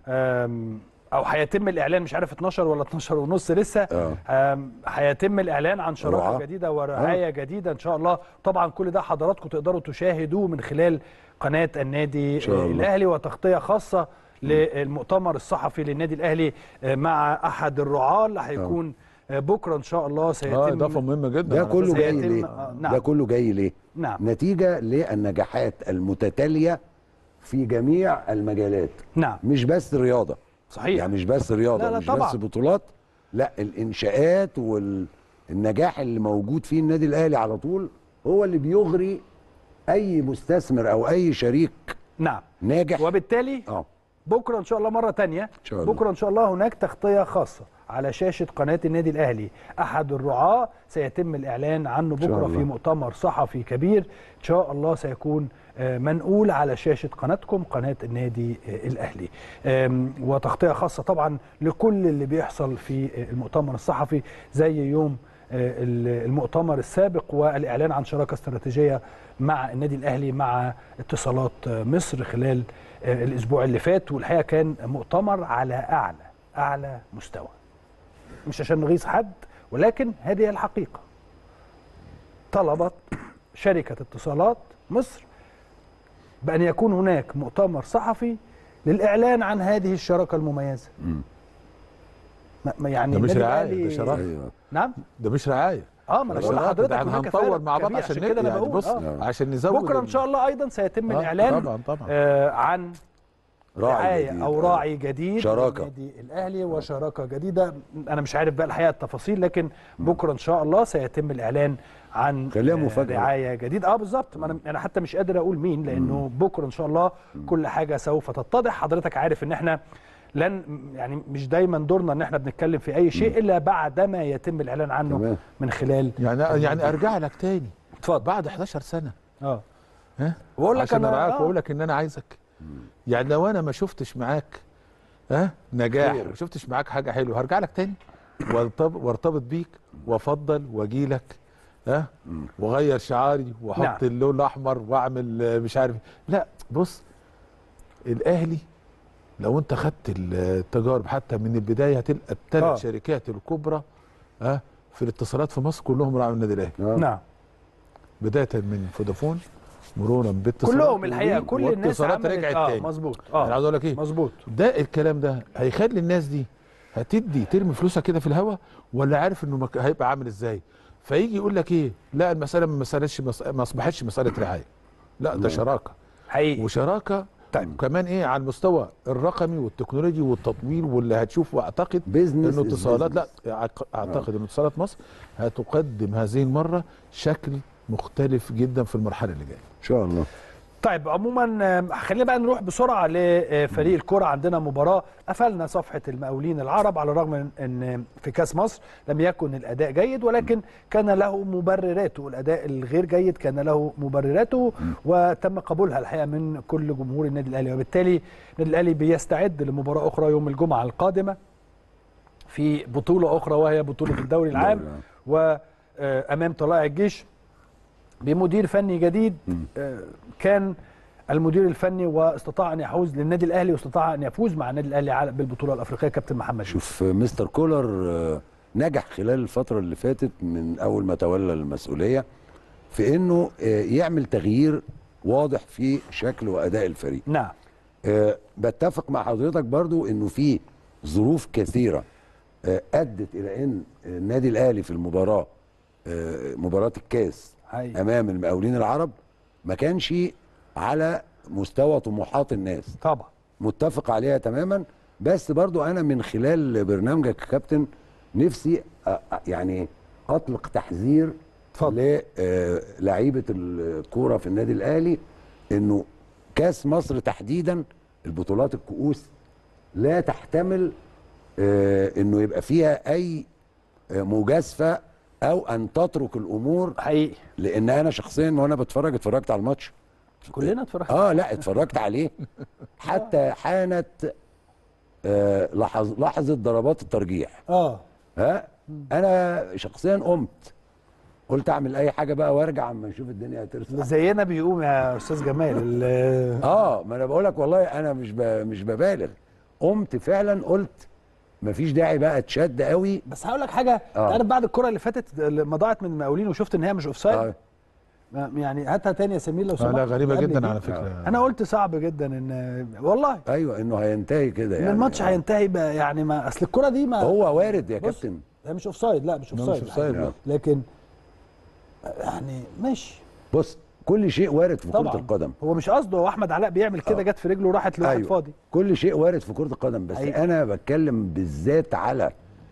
او هيتم الاعلان، مش عارف اتناشر ولا اتناشر ونص لسه، هيتم الاعلان عن شراكه جديده ورعايه آه. جديده ان شاء الله. طبعا كل ده حضراتكم تقدروا تشاهدوه من خلال قناه النادي الاهلي وتغطيه خاصه للمؤتمر الصحفي للنادي الاهلي مع احد الرعاة اللي هيكون بكره ان شاء الله سيتم. اه اضافه مهمه جدا. ده كله جاي ليه؟ آه نعم. ده كله جاي ليه؟ نعم. نتيجه للنجاحات المتتاليه في جميع المجالات. نعم. مش بس رياضه. صحيح. يعني مش بس رياضه، لا لا مش طبعا. بس بطولات، لا الانشاءات والنجاح اللي موجود فيه النادي الاهلي على طول هو اللي بيغري اي مستثمر او اي شريك. نعم. ناجح. وبالتالي اه بكره ان شاء الله مره ثانيه بكره ان شاء الله هناك تغطيه خاصه على شاشه قناه النادي الاهلي. احد الرعاة سيتم الاعلان عنه بكره في مؤتمر صحفي كبير ان شاء الله سيكون منقول على شاشه قناتكم قناه النادي الاهلي، وتغطيه خاصه طبعا لكل اللي بيحصل في المؤتمر الصحفي زي يوم المؤتمر السابق والاعلان عن شراكه استراتيجيه مع النادي الاهلي مع اتصالات مصر خلال الاسبوع اللي فات. والحقيقه كان مؤتمر على اعلى اعلى مستوى، مش عشان نغيظ حد ولكن هذه الحقيقه. طلبت شركه اتصالات مصر بان يكون هناك مؤتمر صحفي للاعلان عن هذه الشراكه المميزه. ما يعني ده مش رعايه، ده شراكه. نعم ده مش رعايه. اه ما انا بقول لحضرتك احنا هنطور مع بعض عشان كده انا بقول بص آه. عشان نزود بكره ان شاء الله ايضا سيتم آه. الاعلان طبعا طبعا آه عن راعي جديد او راعي جديد شراكه النادي الاهلي وشراكه جديده. انا مش عارف بقى الحقيقه التفاصيل، لكن بكره ان شاء الله سيتم الاعلان عن مفاجأة. رعايه جديد. اه بالظبط، انا انا حتى مش قادر اقول مين لانه بكره ان شاء الله كل حاجه سوف تتضح. حضرتك عارف ان احنا لن يعني مش دايما دورنا ان احنا بنتكلم في اي شيء الا بعدما يتم الاعلان عنه تمام. من خلال يعني يعني ارجع لك تاني اتفضل بعد احداشر سنه اه ها واقول لك انا معاك واقول لك ان انا عايزك. يعني لو انا ما شفتش معاك ها نجاح ما شفتش معاك حاجه حلوه هرجع لك تاني وارتبط بيك وافضل واجي لك ها واغير شعاري واحط نعم. اللون الاحمر واعمل مش عارف. لا بص الاهلي لو انت خدت التجارب حتى من البدايه هتلقى الثلاث آه. شركات الكبرى ها في الاتصالات في مصر كلهم راعوا النادي الاهلي. آه. نعم. بدايه من فودافون مرورا باتصالات كلهم الحقيقه كل الناس عملت رجعت اه تاني. مظبوط اه انا عاوز اقول لك ايه مظبوط ده الكلام ده هيخلي الناس دي هتدي ترمي فلوسها كده في الهواء ولا عارف انه مك... هيبقى عامل ازاي. فيجي يقول لك ايه لا المساله ما مسالتش ما اصبحتش مساله رعايه، لا ده شراكه حقيقي وشراكه طيب وكمان ايه على المستوى الرقمي والتكنولوجي والتطوير واللي هتشوفه، اعتقد بيزنس انه اتصالات لا اعتقد ان اتصالات مصر هتقدم هذه المره شكل مختلف جدا في المرحله اللي جايه ان شاء الله. طيب عموما خلينا بقى نروح بسرعه لفريق الكره. عندنا مباراه قفلنا صفحه المقاولين العرب على الرغم من ان في كاس مصر لم يكن الاداء جيد، ولكن كان له مبرراته. الاداء الغير جيد كان له مبرراته وتم قبولها الحقيقه من كل جمهور النادي الاهلي، وبالتالي النادي الاهلي بيستعد لمباراه اخرى يوم الجمعه القادمه في بطوله اخرى وهي بطوله الدوري العام، وامام طلائع الجيش بمدير فني جديد. كان المدير الفني واستطاع ان يحوز للنادي الاهلي واستطاع ان يفوز مع النادي الاهلي بالبطوله الافريقيه كابتن محمد. شوف مستر كولر نجح خلال الفتره اللي فاتت من اول ما تولى المسؤوليه في انه يعمل تغيير واضح في شكل واداء الفريق. نعم. أه بتفق مع حضرتك برضو انه في ظروف كثيره أه ادت الى ان النادي الاهلي في المباراه أه مباراه الكاس هي. امام المقاولين العرب ما كانش على مستوى طموحات الناس. طبعا متفق عليها تماما، بس برضو انا من خلال برنامجك يا كابتن نفسي يعني اطلق تحذير للاعيبه الكوره في النادي الاهلي انه كاس مصر تحديدا البطولات الكؤوس لا تحتمل انه يبقى فيها اي مجازفه او ان تترك الامور حقيقي. لان انا شخصيا وانا بتفرج اتفرجت على الماتش كلنا اتفرجنا اه لا اتفرجت عليه حتى حانت آه لحظ لحظه ضربات الترجيح. اه ها انا شخصيا قمت قلت اعمل اي حاجه بقى وارجع اما نشوف الدنيا هترسى. زينا بيقوم يا استاذ جمال. اه ما انا بقول لك والله انا مش مش ببالغ، قمت فعلا قلت مفيش داعي بقى تشد قوي. بس هقول لك حاجه، انت آه. عارف بعد الكره اللي فاتت ما ضاعت من المقاولين وشفت ان هي مش اوفسايد آه. يعني هاتها تاني يا سمير لو سمحت. لا غريبه جدا على فكره. آه. انا قلت صعب جدا ان والله ايوه انه هينتهي كده يعني الماتش آه. هينتهي بقى يعني ما اصل الكره دي ما هو وارد يا كابتن. هي مش اوفسايد لا مش اوفسايد يعني لكن يعني ماشي. بص كل شيء وارد في طبعًا. كرة القدم. هو مش قصده، هو احمد علاء بيعمل كده جت في رجله وراحت لواحد أيوة. فاضي. كل شيء وارد في كرة القدم، بس أيوة. انا بتكلم بالذات على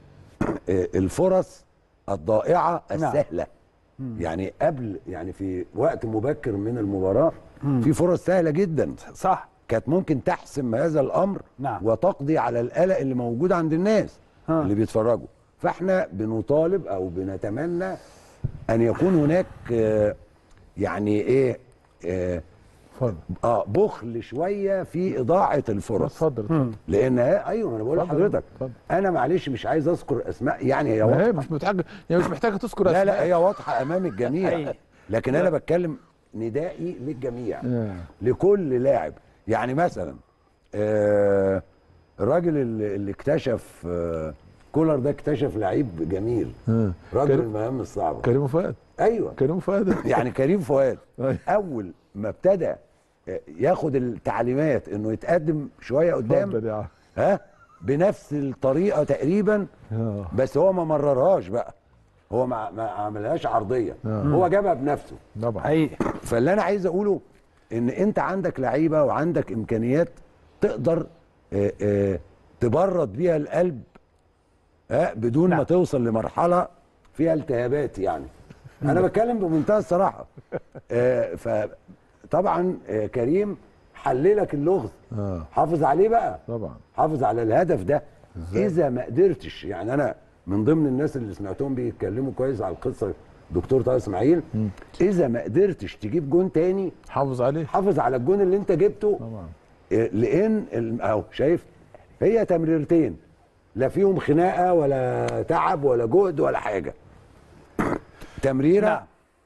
الفرص الضائعة السهلة. نعم. يعني قبل يعني في وقت مبكر من المباراة مم. في فرص سهلة جدا صح كانت ممكن تحسم هذا الامر. نعم. وتقضي على القلق اللي موجود عند الناس ها. اللي بيتفرجوا. فاحنا بنطالب او بنتمنى ان يكون هناك آه يعني ايه آه, اه بخل شويه في اضاعه الفرص. اتفضل. لان ايوه انا بقول لحضرتك انا معلش مش عايز اذكر اسماء يعني هي واضحه مش محتاجه يعني مش محتاجه تذكر اسماء. لا لا هي واضحه امام الجميع. لكن انا بتكلم ندائي للجميع لكل لاعب. يعني مثلا آه الراجل اللي, اللي اكتشف آه كولر ده اكتشف لعيب جميل راجل المهام الصعبه كريم فؤاد. ايوه كريم فؤاد يعني كريم فؤاد اول ما ابتدى ياخد التعليمات انه يتقدم شويه قدام ها بنفس الطريقه تقريبا بس هو ما مررهاش بقى هو ما, ما عملهاش عرضيه هو جابها بنفسه طبعا حقيقي. فاللي انا عايز اقوله ان انت عندك لعيبه وعندك امكانيات تقدر اه اه تبرد بيها القلب ها بدون لا. ما توصل لمرحله فيها التهابات. يعني انا بتكلم بمنتهى الصراحه. آه فطبعا آه كريم حللك اللغز. آه. حافظ عليه بقى طبعا حافظ على الهدف ده. إزاي؟ اذا ما قدرتش يعني انا من ضمن الناس اللي سمعتهم بيتكلموا كويس على القصه دكتور طارق اسماعيل. م. اذا ما قدرتش تجيب جون تاني حافظ عليه حافظ على الجون اللي انت جبته طبعا. آه لان اهو شايف هي تمريرتين لا فيهم خناقه ولا تعب ولا جهد ولا حاجه. تمريره لا.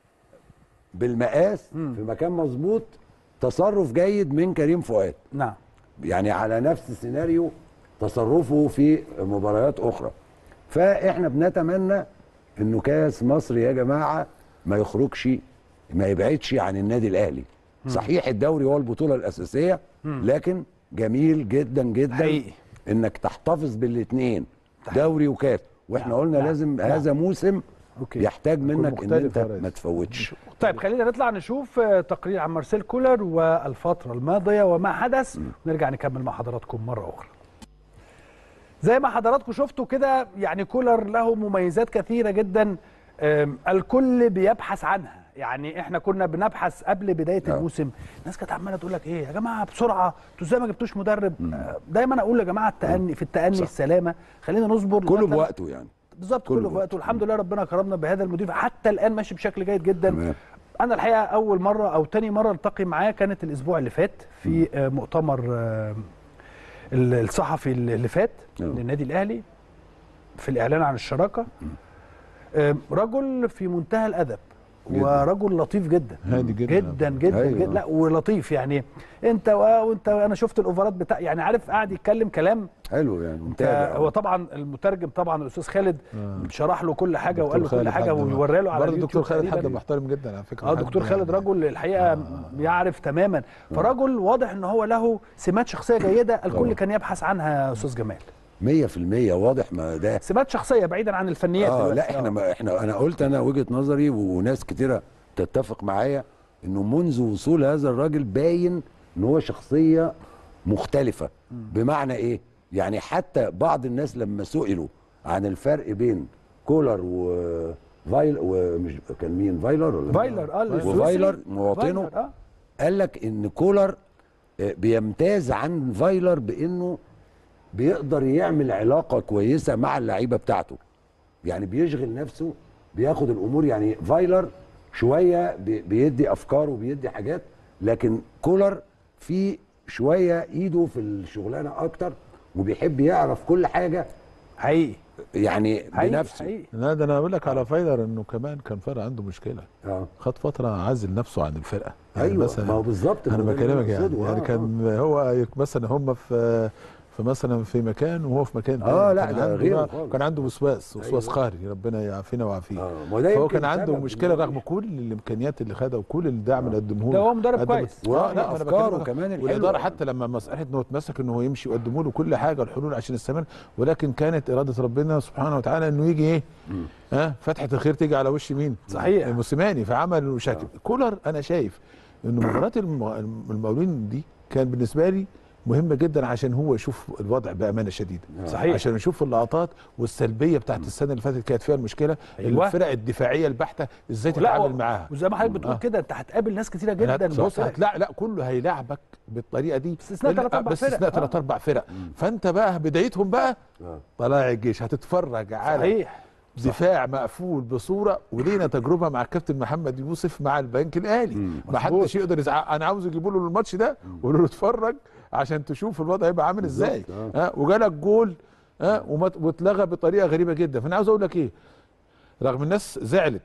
بالمقاس مم. في مكان مظبوط تصرف جيد من كريم فؤاد. نعم يعني على نفس السيناريو تصرفه في مباريات اخرى. فاحنا بنتمنى انه كاس مصر يا جماعه ما يخرجش ما يبعدش عن النادي الاهلي. مم. صحيح الدوري هو البطوله الاساسيه مم. لكن جميل جدا جدا حقيقي. انك تحتفظ بالاثنين دوري وكاس. واحنا نعم. قلنا نعم. لازم نعم. هذا موسم أوكي. يحتاج منك ان انت ما تفوتش. طيب خلينا نطلع نشوف تقرير عن مارسيل كولر والفتره الماضيه وما حدث، ونرجع نكمل مع حضراتكم مره اخرى. زي ما حضراتكم شفتوا كده، يعني كولر له مميزات كثيره جدا الكل بيبحث عنها. يعني احنا كنا بنبحث قبل بدايه أوه. الموسم، الناس كانت عماله تقول لك ايه يا جماعه بسرعه، انتوا ازاي ما جبتوش مدرب؟ دايما اقول يا جماعه التأني في التأني السلامه، خلينا نصبر كله بوقته يعني بالظبط، كله بوقته. والحمد لله ربنا كرمنا بهذا المدير، حتى الان ماشي بشكل جيد جدا. مم. انا الحقيقه اول مره او تاني مره التقي معاه كانت الاسبوع اللي فات في مم. مؤتمر الصحفي اللي فات للنادي الاهلي في الاعلان عن الشراكه. مم. رجل في منتهى الادب جداً. ورجل لطيف جدا هادي جدا جدا جدا, أيوة. جدا لا ولطيف يعني. انت وانت انا شفت الاوفرات بتاع، يعني عارف قاعد يتكلم كلام حلو يعني متابع. هو طبعا المترجم طبعا الاستاذ خالد آه. شرح له كل حاجه وقال له كل حاجه ويوري له على اليوتيوب. الدكتور خالد حد محترم جدا على فكره. اه الدكتور خالد رجل الحقيقه آه. يعرف تماما، فرجل واضح ان هو له سمات شخصيه جيده الكل طبعا. كان يبحث عنها يا استاذ جمال. مية في المية واضح. ما ده سمات شخصيه بعيدا عن الفنيات. اه لا احنا ما احنا انا قلت انا وجهه نظري وناس كتيره تتفق معايا انه منذ وصول هذا الراجل باين ان هو شخصيه مختلفه. م. بمعنى ايه؟ يعني حتى بعض الناس لما سئلوا عن الفرق بين كولر وفايل ومش كان مين فايلر ولا فايلر اه وفايلر مواطنه آه. قال لك ان كولر بيمتاز عن فايلر بانه بيقدر يعمل علاقه كويسه مع اللعيبه بتاعته، يعني بيشغل نفسه بياخد الامور. يعني فايلر شويه بيدي افكار وبيدي حاجات، لكن كولر في شويه ايده في الشغلانه اكتر وبيحب يعرف كل حاجه حقيقي يعني بنفسه. حقيقي. لا ده انا اقول لك على فايلر انه كمان كان فرق عنده مشكله. اه خد فتره عزل نفسه عن الفرقه. يعني ايوه ما هو بالظبط انا بكلمك يعني, يعني كان آه. هو مثلا هم في فمثلا في مكان وهو في مكان اه لا ده غير كان عنده وسواس وسواس أيوة. قهري ربنا يعافينا ويعافيه. اه فهو كان عنده مشكله رغم كل الامكانيات اللي خدها وكل الدعم اللي قدمه له. ده هو مدرب كويس. اه لا افكاره كمان والاداره حتى لما مساله انه اتمسك انه هو يمشي وقدموا له كل حاجه الحلول عشان يستمر، ولكن كانت اراده ربنا سبحانه وتعالى انه يجي ايه؟ ها آه فتحه الخير تيجي على وش مين؟ صحيح الموسيماني فعمل مشاكل. آه. كولر انا شايف انه مباراه المقاولين دي كان بالنسبه لي مهمة جدا عشان هو يشوف الوضع بأمانة شديدة. صحيح. عشان يشوف اللقطات والسلبية بتاعت السنة اللي فاتت كانت فيها المشكلة. أيوة. الفرق الدفاعية البحتة ازاي تتعامل معاها. وزي ما حضرتك بتقول آه. كده انت هتقابل ناس كتيرة جدا. بص لا لا كله هيلاعبك بالطريقة دي باستثناء ثلاث اربع فرق. بس استثناء ثلاث اربع فرق. فانت بقى بدايتهم بقى آه. طلائع الجيش هتتفرج على صحيح. دفاع مقفول بصوره. ولينا تجربه مع الكابتن محمد يوسف مع البنك الاهلي. ما حدش يقدر يزعق. انا عاوز يجيبوا له الماتش ده ويقولوا له اتفرج عشان تشوف الوضع هيبقى عامل ازاي. ها وجالك جول ها واتلغى بطريقه غريبه جدا. فانا عاوز اقول لك ايه، رغم الناس زعلت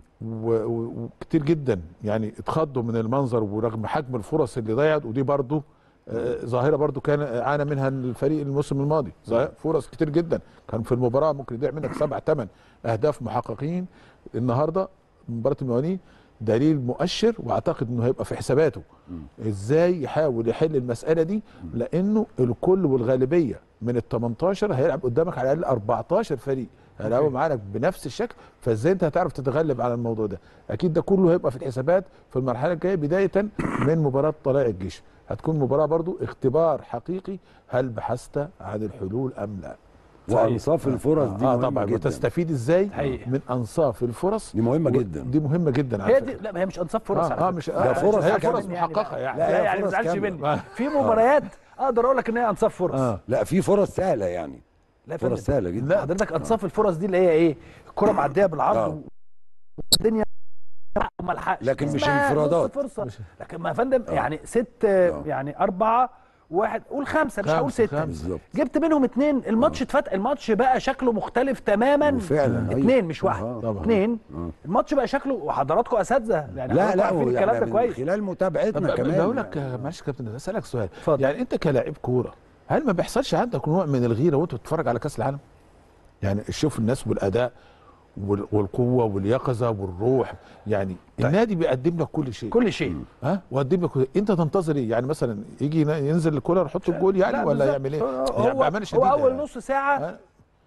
وكتير جدا يعني اتخضوا من المنظر ورغم حجم الفرص اللي ضيعت، ودي برضو آه ظاهره برضو كان عانى منها الفريق الموسم الماضي. فرص كتير جدا كان في المباراه ممكن يضيع منك سبع ثمان اهداف محققين. النهارده مباراه المقاولين دليل مؤشر، واعتقد انه هيبقى في حساباته ازاي يحاول يحل المساله دي، لانه الكل والغالبيه من ال تمنتاشر هيلعب قدامك على الاقل اربعتاشر فريق هيلعبوا معاك بنفس الشكل. فازاي انت هتعرف تتغلب على الموضوع ده؟ اكيد ده كله هيبقى في الحسابات في المرحله الجايه بدايه من مباراه طلائع الجيش. هتكون مباراه برضو اختبار حقيقي، هل بحثت عن الحلول ام لا؟ وانصاف الفرص دي اه طبعا جدا. وتستفيد ازاي حقيقي من انصاف الفرص دي مهمه جدا. دي مهمه جدا هي دي. لا ما هي مش انصاف فرص. اه, آه مش ده فرص هي فرص محققه يعني. لا يعني ما تزعلش مني. في مباريات اقدر اقول لك ان هي انصاف فرص. آه. لا في فرص سهله يعني. لا فرص سهله جدا. لا حضرتك انصاف الفرص دي اللي هي ايه؟ الكره معديه بالعرض والدنيا ما لحقش، لكن مش انفرادات. لكن ما يا فندم آه. يعني ست آه. يعني اربعه واحد قول خمسه مش هقول سته بالظبط. جبت منهم اثنين الماتش اتفتح. الماتش بقى شكله مختلف تماما فعلا. اثنين مش واحد اثنين آه. الماتش بقى شكله وحضراتكم اساتذه يعني. لا لا عارفين الكلام ده كويس خلال متابعتنا كمان. بقول لك معلش يا كابتن اسالك سؤال فضل. يعني انت كلاعب كوره هل ما بيحصلش عندك نوع من الغيره وانت بتتفرج على كاس العالم؟ يعني شوف الناس والاداء والقوه واليقظه والروح. يعني طيب. النادي بيقدم لك كل شيء كل شيء ها وقدم لك. انت تنتظر ايه؟ يعني مثلا يجي ينزل الكولر يحط الجول يعني ولا يعمل ايه؟ هو, يعني هو اول نص ساعه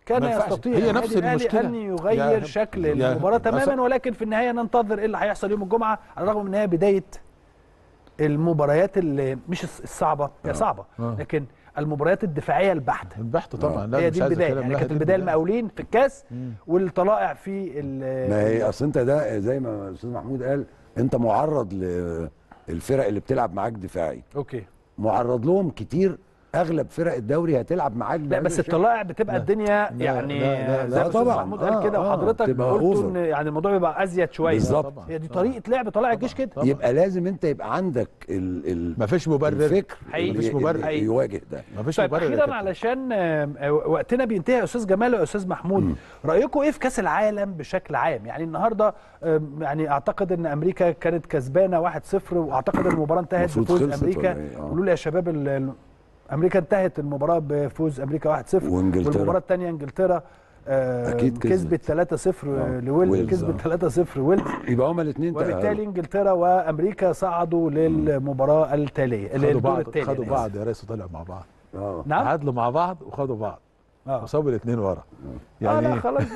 كان يستطيع هي نفس المشكله ان يغير يا شكل يا المباراه تماما، ولكن في النهايه ننتظر ايه اللي هيحصل يوم الجمعه، على الرغم ان هي بدايه المباريات اللي مش الصعبه، هي صعبه آه. لكن المباريات الدفاعيه البحته البحته طبعا. لا هي دي البدايه، يعني كانت البدايه المقاولين في الكاس والطلائع في ما هي اصل انت ده زي ما الاستاذ محمود قال، انت معرض للفرق اللي بتلعب معاك دفاعي. اوكي. معرض لهم كتير، اغلب فرق الدوري هتلعب معاك. لا بس الطلائع بتبقى الدنيا يعني لا لا لا زي ما محمود قال كده، وحضرتك قلت ان يعني الموضوع بيبقى ازيد شويه. بالظبط. هي دي طريقه لعب طلائع الجيش كده. يبقى لازم انت يبقى عندك ال ال مفيش مبرر، الفكر مفيش مبرر يواجه ده. مفيش طيب مبرر. اخيرا علشان وقتنا بينتهي يا استاذ جمال ويا استاذ محمود، م. رايكم ايه في كاس العالم بشكل عام؟ يعني النهارده يعني اعتقد ان امريكا كانت كسبانه واحد صفر، واعتقد المباراه انتهت بفوز امريكا. قولوا لي يا شباب، امريكا انتهت المباراه بفوز امريكا واحد صفر، والمباراه الثانيه انجلترا اكيد كسبت ثلاثة صفر لويلز، كسبت ثلاثة صفر ويلز، يبقى هما الاثنين وبالتالي انجلترا وامريكا صعدوا للمباراه التاليه. خدوا بعض خدوا بعض يا ريس، وطلعوا مع بعض. اه نعم تعادلوا مع بعض وخدوا بعض اه وصابوا الاثنين ورا. يعني اه لا خلاص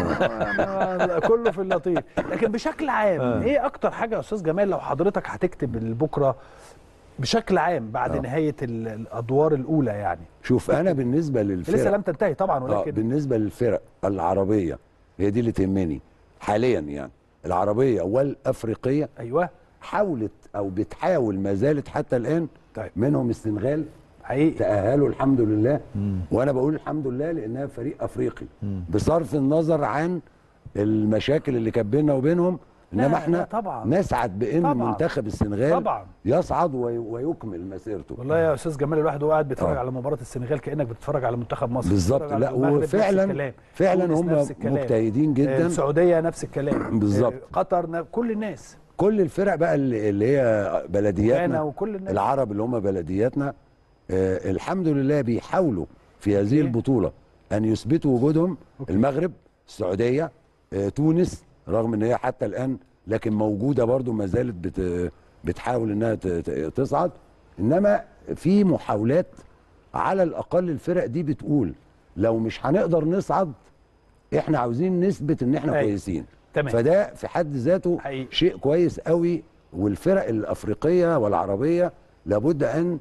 كله في اللطيف. لكن بشكل عام آه. ايه اكتر حاجه يا استاذ جمال لو حضرتك هتكتب بكره بشكل عام بعد أوه. نهايه الادوار الاولى؟ يعني شوف انا بالنسبه للفرق لسه لم تنتهي طبعا، ولكن آه بالنسبه للفرق العربيه هي دي اللي تهمني حاليا، يعني العربيه والافريقيه. ايوه حاولت او بتحاول ما زالت حتى الان. طيب. منهم السنغال حقيقي تاهلوا الحمد لله. مم. وانا بقول الحمد لله لانها فريق افريقي. مم. بصرف النظر عن المشاكل اللي كانت بيننا وبينهم، انما احنا طبعا نسعد بان طبعا. منتخب السنغال طبعا. يصعد ويكمل مسيرته. والله يا استاذ جمال الواحد وهو قاعد بيتفرج على مباراه السنغال كانك بتتفرج على منتخب مصر بالظبط. لا وفعلا فعلا هم مجتهدين جدا. السعوديه نفس الكلام بالظبط، قطر، كل الناس، كل الفرق بقى اللي هي بلدياتنا وكل الناس. العرب اللي هم بلدياتنا آه الحمد لله بيحاولوا في هذه البطوله ان يثبتوا وجودهم. أوكي. المغرب، السعوديه، آه تونس، رغم ان هي حتى الان لكن موجوده برضو ما زالت بت بتحاول انها تصعد. انما في محاولات على الاقل الفرق دي بتقول لو مش هنقدر نصعد احنا عاوزين نثبت ان احنا أي. كويسين. تمام. فده في حد ذاته حقيقي. شيء كويس قوي. والفرق الافريقيه والعربيه لابد ان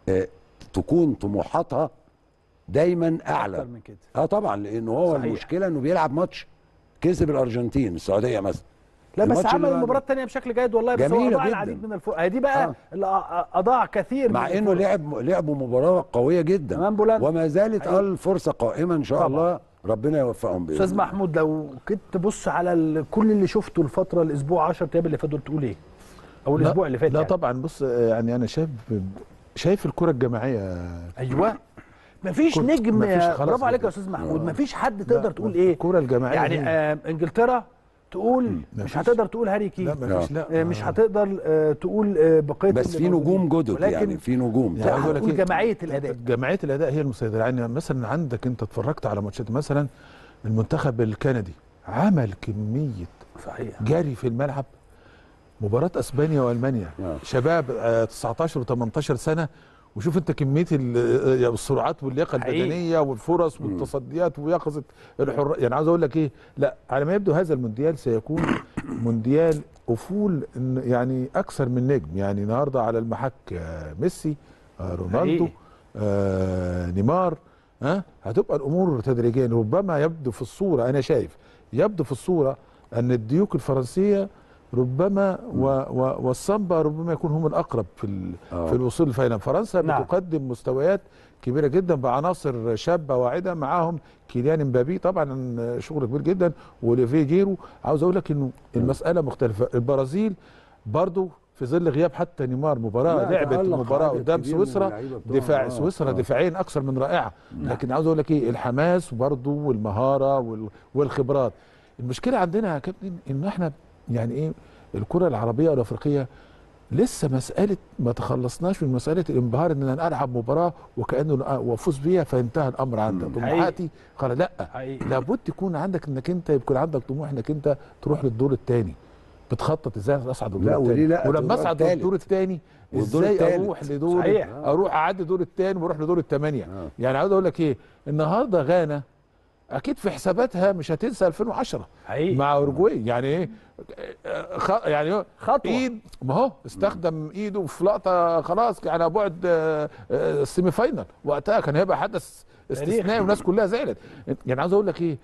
تكون طموحاتها دايما اعلى اكتر من كده. اه طبعا، لانه هو صحيح. المشكله انه بيلعب ماتش كسب الارجنتين، السعوديه مثلا. لا بس عمل المباراه الثانيه بشكل جيد والله، بس هو اضاع العديد من الفرص. دي بقى آه. اللي اضاع كثير مع من انه لعب لعبوا مباراه قويه جدا وما زالت أيوه. الفرصه قائمه ان شاء طبعا. الله ربنا يوفقهم باذن الله. استاذ محمود لو كنت تبص على كل اللي شفته الفتره الاسبوع عشرة ايام اللي فاتوا تقول ايه؟ او الاسبوع اللي فات؟ لا يعني. طبعا بص، يعني انا شايف شايف الكره الجماعيه. ايوه مفيش نجم. برافو عليك يا استاذ محمود. مفيش حد تقدر تقول ايه الكره الجماعيه يعني. آه انجلترا تقول مش هتقدر تقول هاري كين، لا مفيش لا مش هتقدر آه تقول آه بقيه، بس في نجوم جدد يعني، في نجوم يعني هتقول جماعيه الاداء. جماعيه الاداء هي المسيطره. يعني مثلا عندك انت اتفرجت على ماتشات مثلا المنتخب الكندي عمل كميه صحيح جري في الملعب. مباراه اسبانيا والمانيا آه. شباب آه تسعتاشر وتمنتاشر سنه، وشوف انت كميه السرعات واللياقه البدنيه والفرص والتصديات ويقظه الحر. يعني عاوز اقول لك ايه، لا على ما يبدو هذا المونديال سيكون مونديال افول يعني اكثر من نجم. يعني النهارده على المحك ميسي، رونالدو، آه نيمار، ها آه هتبقى الامور تدريجيا. ربما يبدو في الصوره، انا شايف يبدو في الصوره ان الديوك الفرنسيه ربما و و والسامبا ربما يكون هم الاقرب في أوه. في الوصول للفاينل. فرنسا نعم. بتقدم مستويات كبيره جدا بعناصر شابه واعده، معاهم كيليان امبابي طبعا شغل كبير جدا، واوليفيه جيرو. عاوز اقول لك انه المساله مختلفه. البرازيل برضو في ظل غياب حتى نيمار مباراه لعبت مباراه قدام سويسرا دفاع. آه. سويسرا آه. دفاعيا اكثر من رائعه. نعم. لكن عاوز اقول لك ايه، الحماس برضو والمهاره والخبرات. المشكله عندنا يا كابتن ان احنا يعني ايه، الكره العربيه والافريقيه لسه مساله ما تخلصناش من مساله الانبهار ان انا العب مباراه وكانه وافوز بيها فانتهى الامر عندك. طموحاتي خلاص لا، لابد يكون عندك انك انت يكون عندك طموح انك انت تروح للدور الثاني. بتخطط ازاي اصعد الدور الثاني، ولما اصعد الدور الثاني ازاي اروح لدور صحيح. اروح اعدي دور الثاني واروح لدور الثمانيه. آه. يعني عاوز اقول لك ايه، النهارده غانا اكيد في حساباتها مش هتنسى ألفين وعشرة حقيقي. مع اورجواي. يعني ايه خ... يعني خطوه ايد، ما هو استخدم ايده في لقطه خلاص على بعد السيمي فاينال، وقتها كان هيبقى حدث استثنائي والناس كلها زعلت. يعني عاوز اقول لك ايه،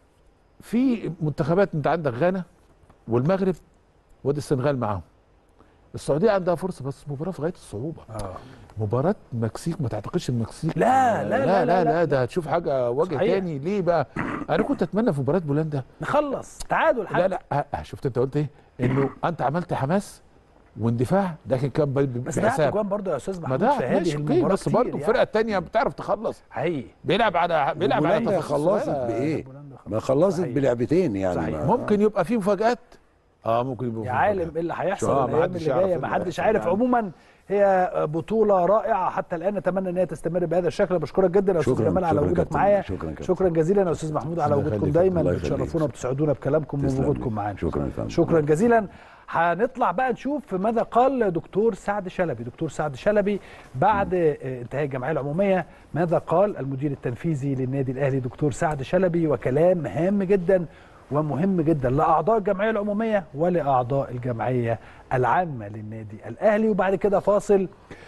في منتخبات انت عندك غانا والمغرب وادي السنغال معاهم، السعوديه عندها فرصه بس مباراه في غايه الصعوبه. اه مباراه المكسيك ما تعتقدش المكسيك لا لا لا لا لا, لا, لا ده هتشوف حاجه وجه صحيح. تاني. ليه بقى؟ انا كنت اتمنى في مباراه بولندا نخلص تعادل حتى. لا لا ها، شفت انت قلت ايه؟ انه انت عملت حماس واندفاع، لكن كان ب- بس ضيعت بحساب جوان برضه يا استاذ ما محمود ده في هذه ماشي اوكي، المباراه بس كتير برضه يعني. الفرقه الثانيه بتعرف تخلص، حقيقي بيلعب على بيلعب على بولندا تفاصيل خلصت صغيرة. بايه؟ بولندا ما خلصت صحيح. بلعبتين يعني. صحيح. ما- ممكن يبقى في مفاجآت، اه ممكن يبقى في يا عالم مفاجآت. ايه اللي هيحصل آه، الايام محدش اللي يعرف جايه إيه ما اللي حدش هيحصل عارف. يعني. عموما هي بطوله رائعه حتى الان، نتمنى ان هي تستمر بهذا الشكل. بشكرك جدا يا استاذ شكراً، جمال على شكراً وجودك كابتن، معايا. شكراً كابتن. شكرا جزيلا يا استاذ محمود على الله وجودكم يخليك. دايما، الله يخليك. بتشرفونا وبتسعدونا بكلامكم تسلم ووجودكم لي. معانا. شكراً فندم. شكرا جزيلا. هنطلع بقى نشوف ماذا قال دكتور سعد شلبي. دكتور سعد شلبي بعد انتهاء الجمعيه العموميه، ماذا قال المدير التنفيذي للنادي الاهلي دكتور سعد شلبي؟ وكلام هام جدا ومهم جدا لاعضاء الجمعيه العموميه ولاعضاء الجمعيه العامه للنادي الاهلي. وبعد كده فاصل،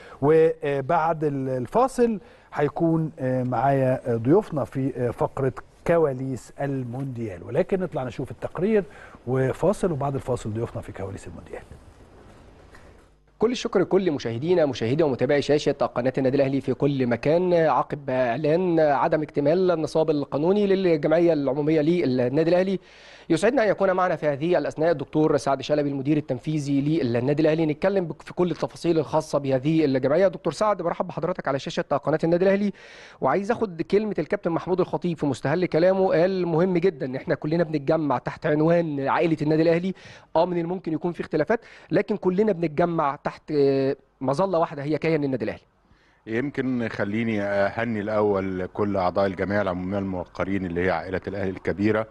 وبعد الفاصل هيكون معايا ضيوفنا في فقره كواليس المونديال، ولكن نطلع نشوف التقرير وفاصل، وبعد الفاصل ضيوفنا في كواليس المونديال. كل الشكر لكل مشاهدينا مشاهدي ومتابعي شاشة قناة النادي الأهلي في كل مكان. عقب إعلان عدم اكتمال النصاب القانوني للجمعية العمومية للنادي الأهلي، يسعدنا أن يكون معنا في هذه الأثناء الدكتور سعد شلبي المدير التنفيذي للنادي الأهلي، نتكلم في كل التفاصيل الخاصة بهذه الجمعية. دكتور سعد، برحب بحضرتك على شاشة قناة النادي الأهلي، وعايز أخد كلمة الكابتن محمود الخطيب في مستهل كلامه. قال مهم جدا إن إحنا كلنا بنتجمع تحت عنوان عائلة النادي الأهلي. أه من الممكن يكون في اختلافات، لكن كلنا بنتجمع تحت مظلة واحدة هي كيان النادي الأهلي. يمكن خليني أهني الأول كل أعضاء الجمعية العمومية الموقرين اللي هي عائلة الأهلي الكبيرة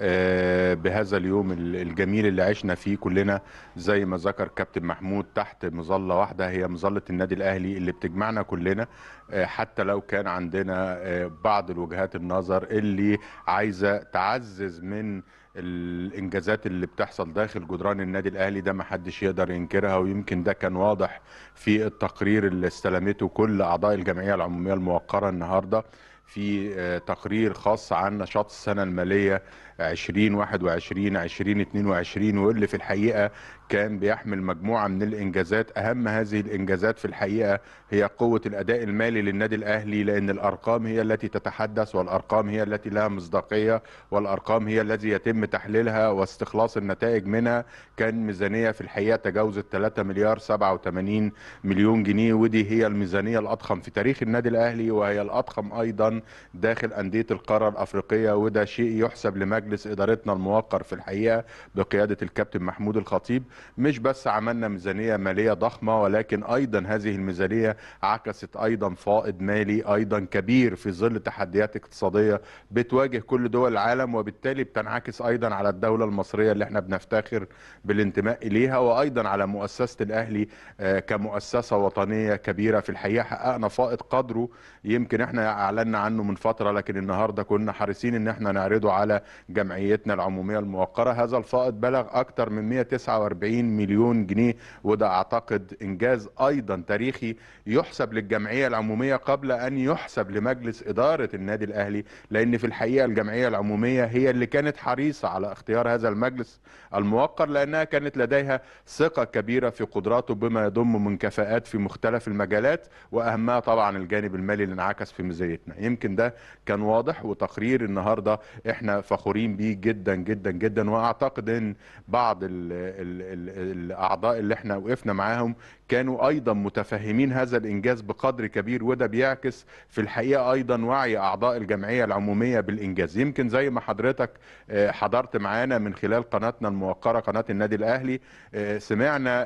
بهذا اليوم الجميل اللي عشنا فيه كلنا زي ما ذكر كابتن محمود تحت مظلة واحدة، هي مظلة النادي الأهلي اللي بتجمعنا كلنا، حتى لو كان عندنا بعض الوجهات النظر اللي عايزة تعزز من الانجازات اللي بتحصل داخل جدران النادي الاهلي. ده ما حدش يقدر ينكرها، ويمكن ده كان واضح في التقرير اللي استلمته كل اعضاء الجمعيه العموميه الموقره النهارده في تقرير خاص عن نشاط السنه الماليه عشرين واحد وعشرين عشرين اتنين وعشرين، واللي في الحقيقه كان بيحمل مجموعه من الانجازات. اهم هذه الانجازات في الحقيقه هي قوه الاداء المالي للنادي الاهلي، لان الارقام هي التي تتحدث، والارقام هي التي لها مصداقيه، والارقام هي التي يتم تحليلها واستخلاص النتائج منها. كان ميزانيه في الحقيقه تجاوزت ثلاثة مليار سبعة وثمانين مليون جنيه، ودي هي الميزانيه الاضخم في تاريخ النادي الاهلي، وهي الاضخم ايضا داخل انديه القاره الافريقيه. وده شيء يحسب لمجلس ادارتنا الموقر في الحقيقه بقياده الكابتن محمود الخطيب. مش بس عملنا ميزانيه ماليه ضخمه، ولكن ايضا هذه الميزانيه عكست ايضا فائض مالي ايضا كبير في ظل تحديات اقتصاديه بتواجه كل دول العالم، وبالتالي بتنعكس ايضا على الدوله المصريه اللي احنا بنفتخر بالانتماء اليها، وايضا على مؤسسه الاهلي كمؤسسه وطنيه كبيره. في الحقيقه حققنا فائض قدره يمكن احنا اعلنا عنه من فتره، لكن النهارده كنا حريصين ان احنا نعرضه على جمعيتنا العموميه الموقره. هذا الفائض بلغ اكثر من مئة وتسعة وأربعين مليون جنيه، وده اعتقد انجاز ايضا تاريخي يحسب للجمعيه العموميه قبل ان يحسب لمجلس اداره النادي الاهلي، لان في الحقيقه الجمعيه العموميه هي اللي كانت حريصه على اختيار هذا المجلس الموقر، لانها كانت لديها ثقه كبيره في قدراته بما يضم من كفاءات في مختلف المجالات، واهمها طبعا الجانب المالي اللي انعكس في ميزانيتنا. يمكن ده كان واضح، وتقرير النهارده احنا فخورين بيه جدا جدا جدا. واعتقد ان بعض ال ال ال الاعضاء اللي احنا وقفنا معاهم كانوا ايضا متفهمين هذا الانجاز بقدر كبير، وده بيعكس في الحقيقه ايضا وعي اعضاء الجمعيه العموميه بالانجاز. يمكن زي ما حضرتك حضرت معانا من خلال قناتنا الموقره قناه النادي الاهلي، سمعنا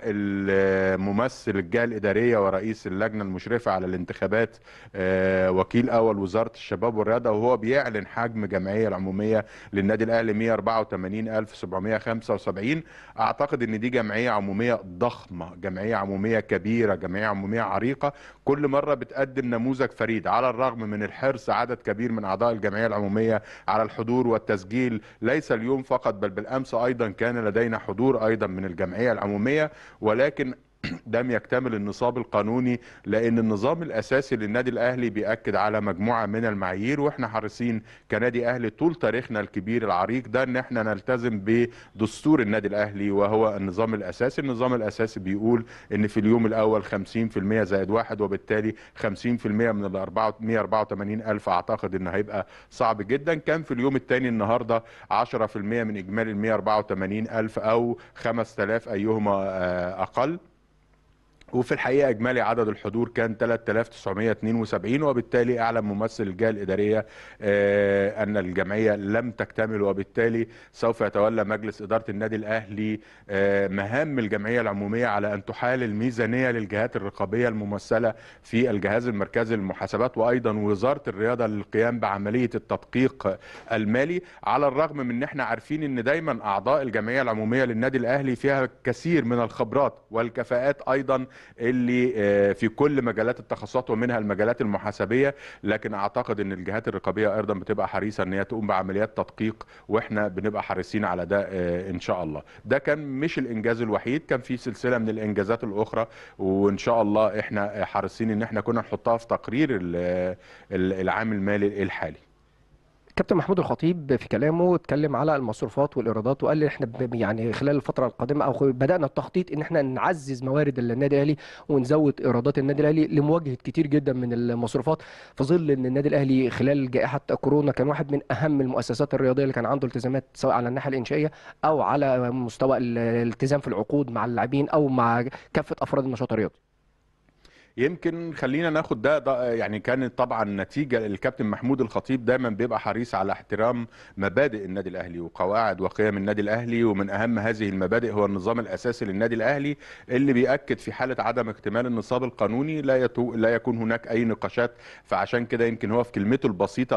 الممثل الجهه الاداريه ورئيس اللجنه المشرفه على الانتخابات وكيل اول وزاره الشباب والرياضه وهو بيعلن حجم الجمعيه العموميه للنادي النادي الاهلي مئة وأربعة وثمانين ألف وسبعمئة وخمسة وسبعين. اعتقد ان دي جمعيه عموميه ضخمه، جمعيه عموميه كبيره، جمعيه عموميه عريقه، كل مره بتقدم نموذج فريد على الرغم من الحرص عدد كبير من اعضاء الجمعيه العموميه على الحضور والتسجيل، ليس اليوم فقط بل بالامس ايضا كان لدينا حضور ايضا من الجمعيه العموميه، ولكن لم يكتمل النصاب القانوني لان النظام الاساسي للنادي الاهلي بيأكد على مجموعه من المعايير، واحنا حريصين كنادي اهلي طول تاريخنا الكبير العريق ده ان احنا نلتزم بدستور النادي الاهلي وهو النظام الاساسي. النظام الاساسي بيقول ان في اليوم الاول خمسين بالمئة زائد واحد، وبالتالي خمسين بالمئة من ال مئة وأربعة وثمانين ألف اعتقد ان هيبقى صعب جدا. كان في اليوم الثاني النهارده عشرة بالمئة من اجمالي ال مئة وأربعة وثمانين ألف او خمسة آلاف ايهما اقل، وفي الحقيقه اجمالي عدد الحضور كان ثلاثة آلاف وتسعمئة واثنين وسبعين، وبالتالي اعلم ممثل الجهه الاداريه آه ان الجمعيه لم تكتمل، وبالتالي سوف يتولى مجلس اداره النادي الاهلي آه مهام الجمعيه العموميه على ان تحال الميزانيه للجهات الرقابيه الممثله في الجهاز المركزي للمحاسبات وايضا وزاره الرياضه للقيام بعمليه التدقيق المالي، على الرغم من ان احنا عارفين ان دايما اعضاء الجمعيه العموميه للنادي الاهلي فيها كثير من الخبرات والكفاءات ايضا اللي في كل مجالات التخصصات ومنها المجالات المحاسبيه، لكن اعتقد ان الجهات الرقابيه ايضا بتبقى حريصه ان هي تقوم بعمليات تدقيق، واحنا بنبقى حريصين على ده ان شاء الله. ده كان مش الانجاز الوحيد، كان في سلسله من الانجازات الاخرى، وان شاء الله احنا حريصين ان احنا كنا نحطها في تقرير العام المالي الحالي. كابتن محمود الخطيب في كلامه اتكلم على المصروفات والايرادات وقال احنا يعني خلال الفتره القادمه او بدانا التخطيط ان احنا نعزز موارد النادي الاهلي ونزود ايرادات النادي الاهلي لمواجهه كتير جدا من المصروفات، في ظل ان النادي الاهلي خلال جائحه كورونا كان واحد من اهم المؤسسات الرياضيه اللي كان عنده التزامات سواء على الناحيه الانشائيه او على مستوى الالتزام في العقود مع اللاعبين او مع كافه افراد النشاط الرياضي. يمكن خلينا ناخد ده, ده يعني كانت طبعا نتيجه الكابتن محمود الخطيب دايما بيبقى حريص على احترام مبادئ النادي الاهلي وقواعد وقيم النادي الاهلي، ومن اهم هذه المبادئ هو النظام الاساسي للنادي الاهلي اللي بيأكد في حاله عدم اكتمال النصاب القانوني لا يتو لا يكون هناك اي نقاشات. فعشان كده يمكن هو في كلمته البسيطه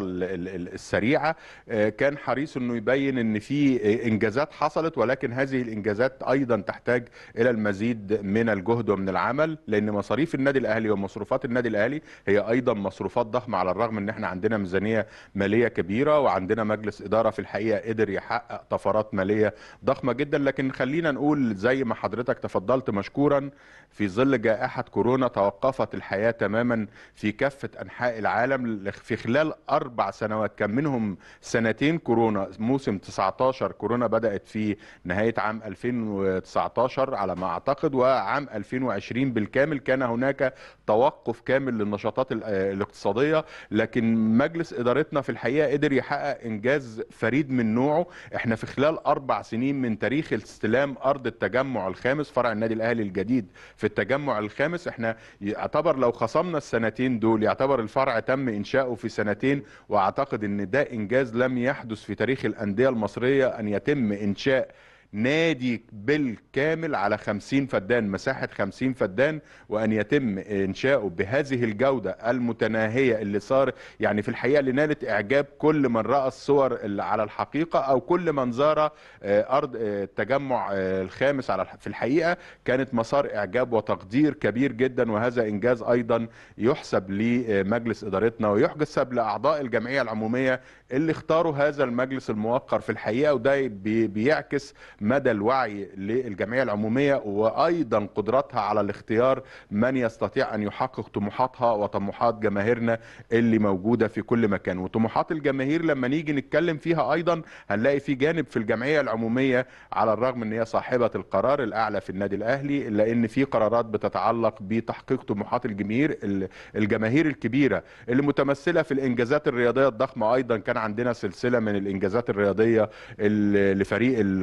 السريعه كان حريص انه يبين ان في انجازات حصلت، ولكن هذه الانجازات ايضا تحتاج الى المزيد من الجهد ومن العمل، لان مصاريف النادي الاهلي ومصروفات النادي الاهلي هي ايضا مصروفات ضخمه، على الرغم ان احنا عندنا ميزانيه ماليه كبيره وعندنا مجلس اداره في الحقيقه قدر يحقق طفرات ماليه ضخمه جدا. لكن خلينا نقول زي ما حضرتك تفضلت مشكورا، في ظل جائحه كورونا توقفت الحياه تماما في كافه انحاء العالم في خلال اربع سنوات، كان منهم سنتين كورونا، موسم تسعة عشر كورونا بدات في نهايه عام ألفين وتسعة عشر على ما اعتقد، وعام ألفين وعشرين بالكامل كان هناك توقف كامل للنشاطات الاقتصادية. لكن مجلس إدارتنا في الحقيقة قدر يحقق إنجاز فريد من نوعه. احنا في خلال أربع سنين من تاريخ استلام أرض التجمع الخامس، فرع النادي الأهلي الجديد في التجمع الخامس، احنا يعتبر لو خصمنا السنتين دول يعتبر الفرع تم إنشاؤه في سنتين، وأعتقد أن ده إنجاز لم يحدث في تاريخ الأندية المصرية، أن يتم إنشاء نادي بالكامل على خمسين فدان، مساحة خمسين فدان، وأن يتم إنشاؤه بهذه الجودة المتناهية اللي صار يعني في الحقيقة اللي نالت إعجاب كل من رأى الصور اللي على الحقيقة أو كل من زار أرض التجمع الخامس على في الحقيقة كانت مسار إعجاب وتقدير كبير جدا. وهذا إنجاز أيضا يحسب لمجلس إدارتنا ويحسب لأعضاء الجمعية العمومية اللي اختاروا هذا المجلس الموقر في الحقيقة، وده بيعكس مدى الوعي للجمعية العمومية وأيضا قدرتها على الاختيار من يستطيع أن يحقق طموحاتها وطموحات جماهيرنا اللي موجودة في كل مكان. وطموحات الجماهير لما نيجي نتكلم فيها أيضا هنلاقي في جانب في الجمعية العمومية، على الرغم أن هي صاحبة القرار الأعلى في النادي الأهلي، إلا أن في قرارات بتتعلق بتحقيق طموحات الجماهير الجماهير الكبيرة اللي متمثلة في الإنجازات الرياضية الضخمة. أيضا كان عندنا سلسلة من الإنجازات الرياضية لفريق كرة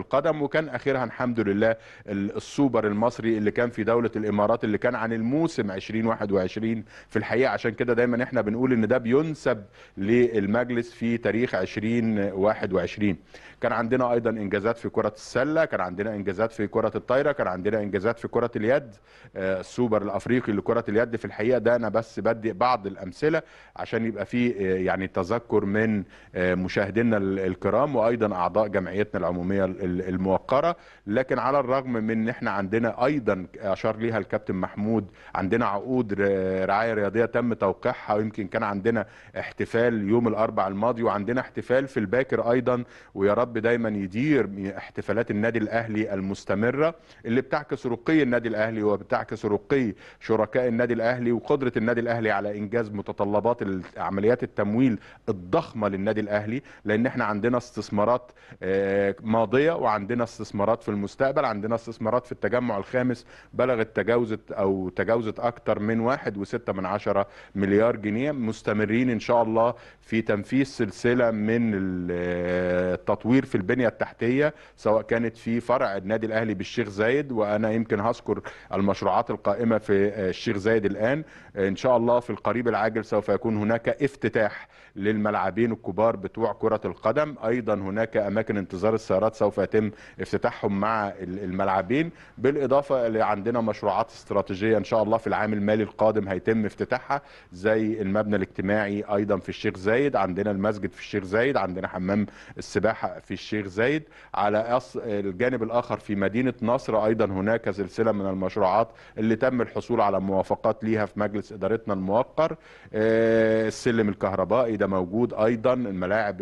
القدم، وكان اخرها الحمد لله السوبر المصري اللي كان في دوله الامارات اللي كان عن الموسم ألفين وواحد وعشرين في الحقيقه. عشان كده دايما احنا بنقول ان ده بينسب للمجلس في تاريخ ألفين وواحد وعشرين. كان عندنا ايضا انجازات في كره السله، كان عندنا انجازات في كره الطايره، كان عندنا انجازات في كره اليد، السوبر الافريقي لكره اليد في الحقيقه. ده انا بس بدي بعض الامثله عشان يبقى في يعني تذكر من مشاهدينا الكرام وايضا اعضاء جمعيتنا العموميه الموقره. لكن على الرغم من ان احنا عندنا ايضا اشار ليها الكابتن محمود عندنا عقود رعايه رياضيه تم توقيعها، ويمكن كان عندنا احتفال يوم الاربعاء الماضي، وعندنا احتفال في الباكر ايضا، ويا رب دايما يدير احتفالات النادي الاهلي المستمره اللي بتعكس رقي النادي الاهلي وبتعكس رقي شركاء النادي الاهلي وقدره النادي الاهلي على انجاز متطلبات عمليات التمويل الضخمه للنادي الاهلي. لان احنا عندنا استثمارات ماضيه وعندنا استثمارات في المستقبل، عندنا استثمارات في التجمع الخامس بلغت تجاوزت او تجاوزت اكثر من واحد وستة من عشرة مليار جنيه. مستمرين ان شاء الله في تنفيذ سلسله من التطوير في البنيه التحتيه، سواء كانت في فرع النادي الاهلي بالشيخ زايد، وانا يمكن هذكر المشروعات القائمه في الشيخ زايد الان. ان شاء الله في القريب العاجل سوف يكون هناك افتتاح للملعبين الكبار بتوع كره القدم، ايضا هناك اماكن انتظار السيارات سوف يتم افتتاحهم مع الملعبين، بالاضافه اللي عندنا مشروعات استراتيجيه ان شاء الله في العام المالي القادم هيتم افتتاحها، زي المبنى الاجتماعي ايضا في الشيخ زايد، عندنا المسجد في الشيخ زايد، عندنا حمام السباحه في الشيخ زايد. على الجانب الاخر في مدينه نصر ايضا هناك سلسله من المشروعات اللي تم الحصول على موافقات ليها في مجلس ادارتنا الموقر. السلم الكهربائي ده موجود ايضا، الملاعب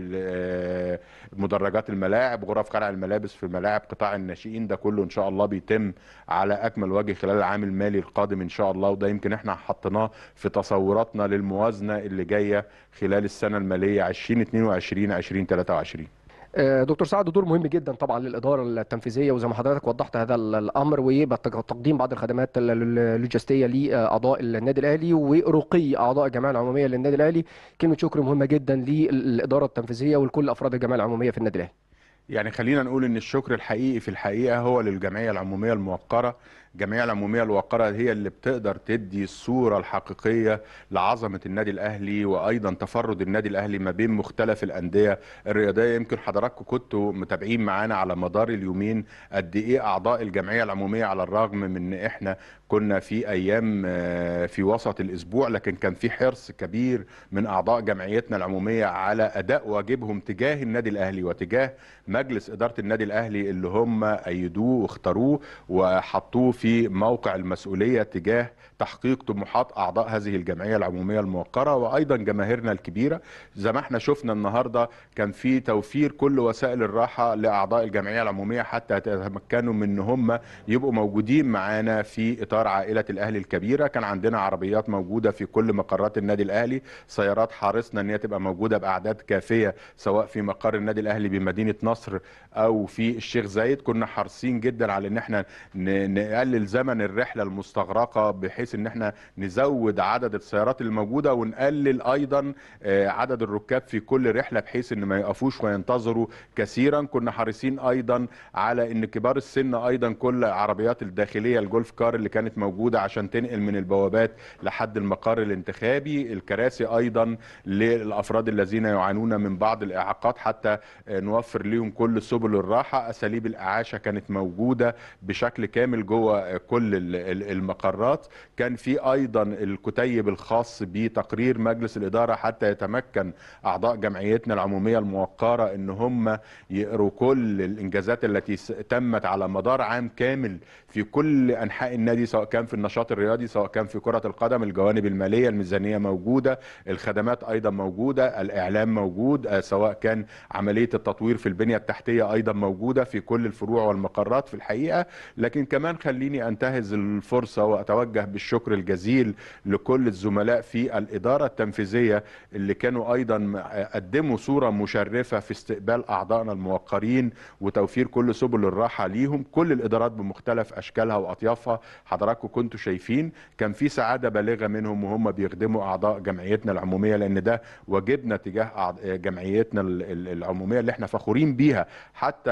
مدرجات الملاعب، غرف خلع الملابس في ملاعب قطاع الناشئين، ده كله ان شاء الله بيتم على اكمل وجه خلال العام المالي القادم ان شاء الله. وده يمكن احنا حطيناه في تصوراتنا للموازنه اللي جايه خلال السنه الماليه ألفين واثنين وعشرين ألفين وثلاثة وعشرين. دكتور سعد، دور مهم جدا طبعا للاداره التنفيذيه، وزي ما حضرتك وضحت هذا الامر، وتقديم بعض الخدمات اللوجستيه لاعضاء النادي الاهلي ورقي اعضاء الجمعيه العموميه للنادي الاهلي. كلمه شكر مهمه جدا للاداره التنفيذيه ولكل افراد الجمعيه العموميه في النادي الاهلي. يعني خلينا نقول ان الشكر الحقيقي في الحقيقه هو للجمعيه العموميه الموقره. الجمعيه العموميه الموقره هي اللي بتقدر تدي الصوره الحقيقيه لعظمه النادي الاهلي وايضا تفرد النادي الاهلي ما بين مختلف الانديه الرياضيه. يمكن حضراتكم كنتوا متابعين معانا على مدار اليومين قد ايه اعضاء الجمعيه العموميه، على الرغم من ان احنا كنا في ايام في وسط الاسبوع، لكن كان في حرص كبير من اعضاء جمعيتنا العموميه على اداء واجبهم تجاه النادي الاهلي وتجاه مجلس اداره النادي الاهلي اللي هم ايدوه واختاروه وحطوه في موقع المسؤوليه تجاه تحقيق طموحات اعضاء هذه الجمعيه العموميه الموقره وايضا جماهيرنا الكبيره. زي ما احنا شفنا النهارده كان في توفير كل وسائل الراحه لاعضاء الجمعيه العموميه حتى يتمكنوا من ان هم يبقوا موجودين معانا في اطار عائله الاهلي الكبيره. كان عندنا عربيات موجوده في كل مقرات النادي الاهلي، سيارات حرصنا ان هي تبقى موجوده باعداد كافيه سواء في مقر النادي الاهلي بمدينه نصر او في الشيخ زايد. كنا حريصين جدا على ان احنا نقلل زمن الرحله المستغرقه بحيث ان احنا نزود عدد السيارات الموجوده ونقلل ايضا عدد الركاب في كل رحله بحيث ان ما يقفوش وينتظروا كثيرا. كنا حريصين ايضا على ان كبار السن ايضا كل عربيات الداخليه الجولف كار اللي كانت موجوده عشان تنقل من البوابات لحد المقر الانتخابي، الكراسي ايضا للافراد الذين يعانون من بعض الاعاقات حتى نوفر لهم كل سبل الراحه. اساليب الاعاشه كانت موجوده بشكل كامل جوه كل المقرات. كان في ايضا الكتيب الخاص بتقرير مجلس الاداره حتى يتمكن اعضاء جمعيتنا العموميه الموقره ان هم يقروا كل الانجازات التي تمت على مدار عام كامل في كل انحاء النادي، سواء كان في النشاط الرياضي سواء كان في كره القدم، الجوانب الماليه، الميزانيه موجوده، الخدمات ايضا موجوده، الاعلام موجود، سواء كان عمليه التطوير في البنيه التحتيه ايضا موجوده في كل الفروع والمقرات في الحقيقه. لكن كمان خليني انتهز الفرصه واتوجه بالشكر الجزيل لكل الزملاء في الاداره التنفيذيه اللي كانوا ايضا قدموا صوره مشرفه في استقبال اعضائنا الموقرين وتوفير كل سبل الراحه ليهم. كل الادارات بمختلف اشكالها واطيافها حضراتكم كنتوا شايفين كان في سعاده بالغه منهم وهم بيخدموا اعضاء جمعيتنا العموميه، لان ده واجبنا تجاه جمعيتنا العموميه اللي احنا فخورين بيها. حتى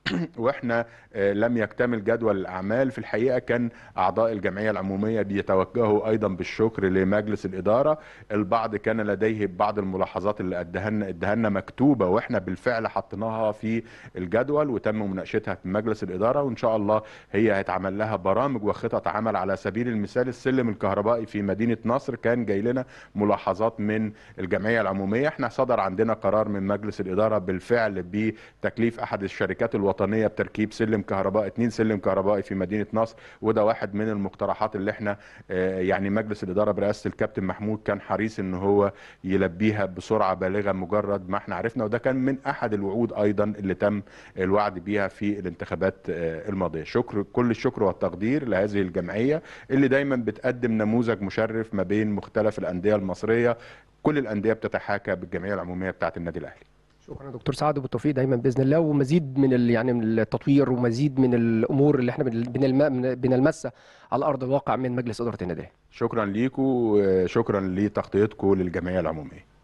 واحنا لم يكتمل جدول الاعمال. في الحقيقه كان اعضاء الجمعيه العموميه بيتوجهوا ايضا بالشكر لمجلس الاداره. البعض كان لديه بعض الملاحظات اللي اداها لنا اداها لنا مكتوبه، واحنا بالفعل حطيناها في الجدول وتم مناقشتها في مجلس الاداره، وان شاء الله هي هيتعمل لها برامج وخطط عمل. على سبيل المثال السلم الكهربائي في مدينه نصر كان جاي لنا ملاحظات من الجمعيه العموميه، احنا صدر عندنا قرار من مجلس الاداره بالفعل بتكليف احد الشركات الوطنيه بتركيب سلم كهربائي، اتنين سلم كهربائي في مدينه نصر، وده واحد من المقترحات اللي احنا يعني مجلس الاداره برئاسه الكابتن محمود كان حريص ان هو يلبيها بسرعه بالغه مجرد ما احنا عرفنا، وده كان من احد الوعود ايضا اللي تم الوعد بيها في الانتخابات الماضيه. شكر كل الشكر والتقدير لهذه الجمعيه اللي دايما بتقدم نموذج مشرف ما بين مختلف الانديه المصريه. كل الانديه بتتحاكى بالجمعيه العموميه بتاعه النادي الاهلي. شكرا دكتور سعد، وبالتوفيق دايما باذن الله، ومزيد من يعني من التطوير ومزيد من الامور اللي احنا بنلمسها على ارض الواقع من مجلس اداره النادي الاهلي. شكرا ليكم وشكرا لتغطيتكم للجمعيه العموميه.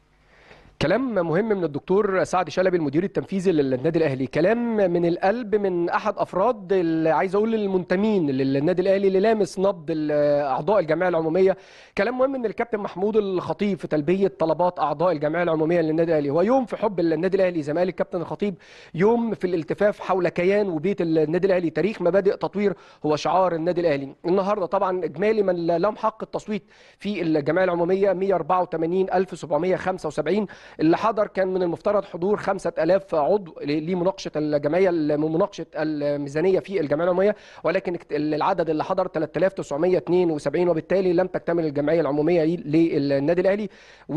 كلام مهم من الدكتور سعد شلبي المدير التنفيذي للنادي الاهلي، كلام من القلب من احد افراد اللي عايز اقول المنتمين للنادي الاهلي اللي لامس نبض اعضاء الجمعيه العموميه. كلام مهم من الكابتن محمود الخطيب في تلبيه طلبات اعضاء الجمعيه العموميه للنادي الاهلي. هو يوم في حب النادي الاهلي زمالك الكابتن الخطيب، يوم في الالتفاف حول كيان وبيت النادي الاهلي، تاريخ مبادئ تطوير هو شعار النادي الاهلي. النهارده طبعا اجمالي من لهم حق التصويت في الجمعيه العموميه مئة وأربعة وثمانين ألف وسبعمئة وخمسة وسبعين، اللي حضر كان من المفترض حضور خمسة آلاف عضو لمناقشه الجمعيه مناقشه الميزانيه في الجمعيه العموميه، ولكن العدد اللي حضر ثلاثة آلاف وتسعمئة واثنين وسبعين، وبالتالي لم تكتمل الجمعيه العموميه للنادي الاهلي.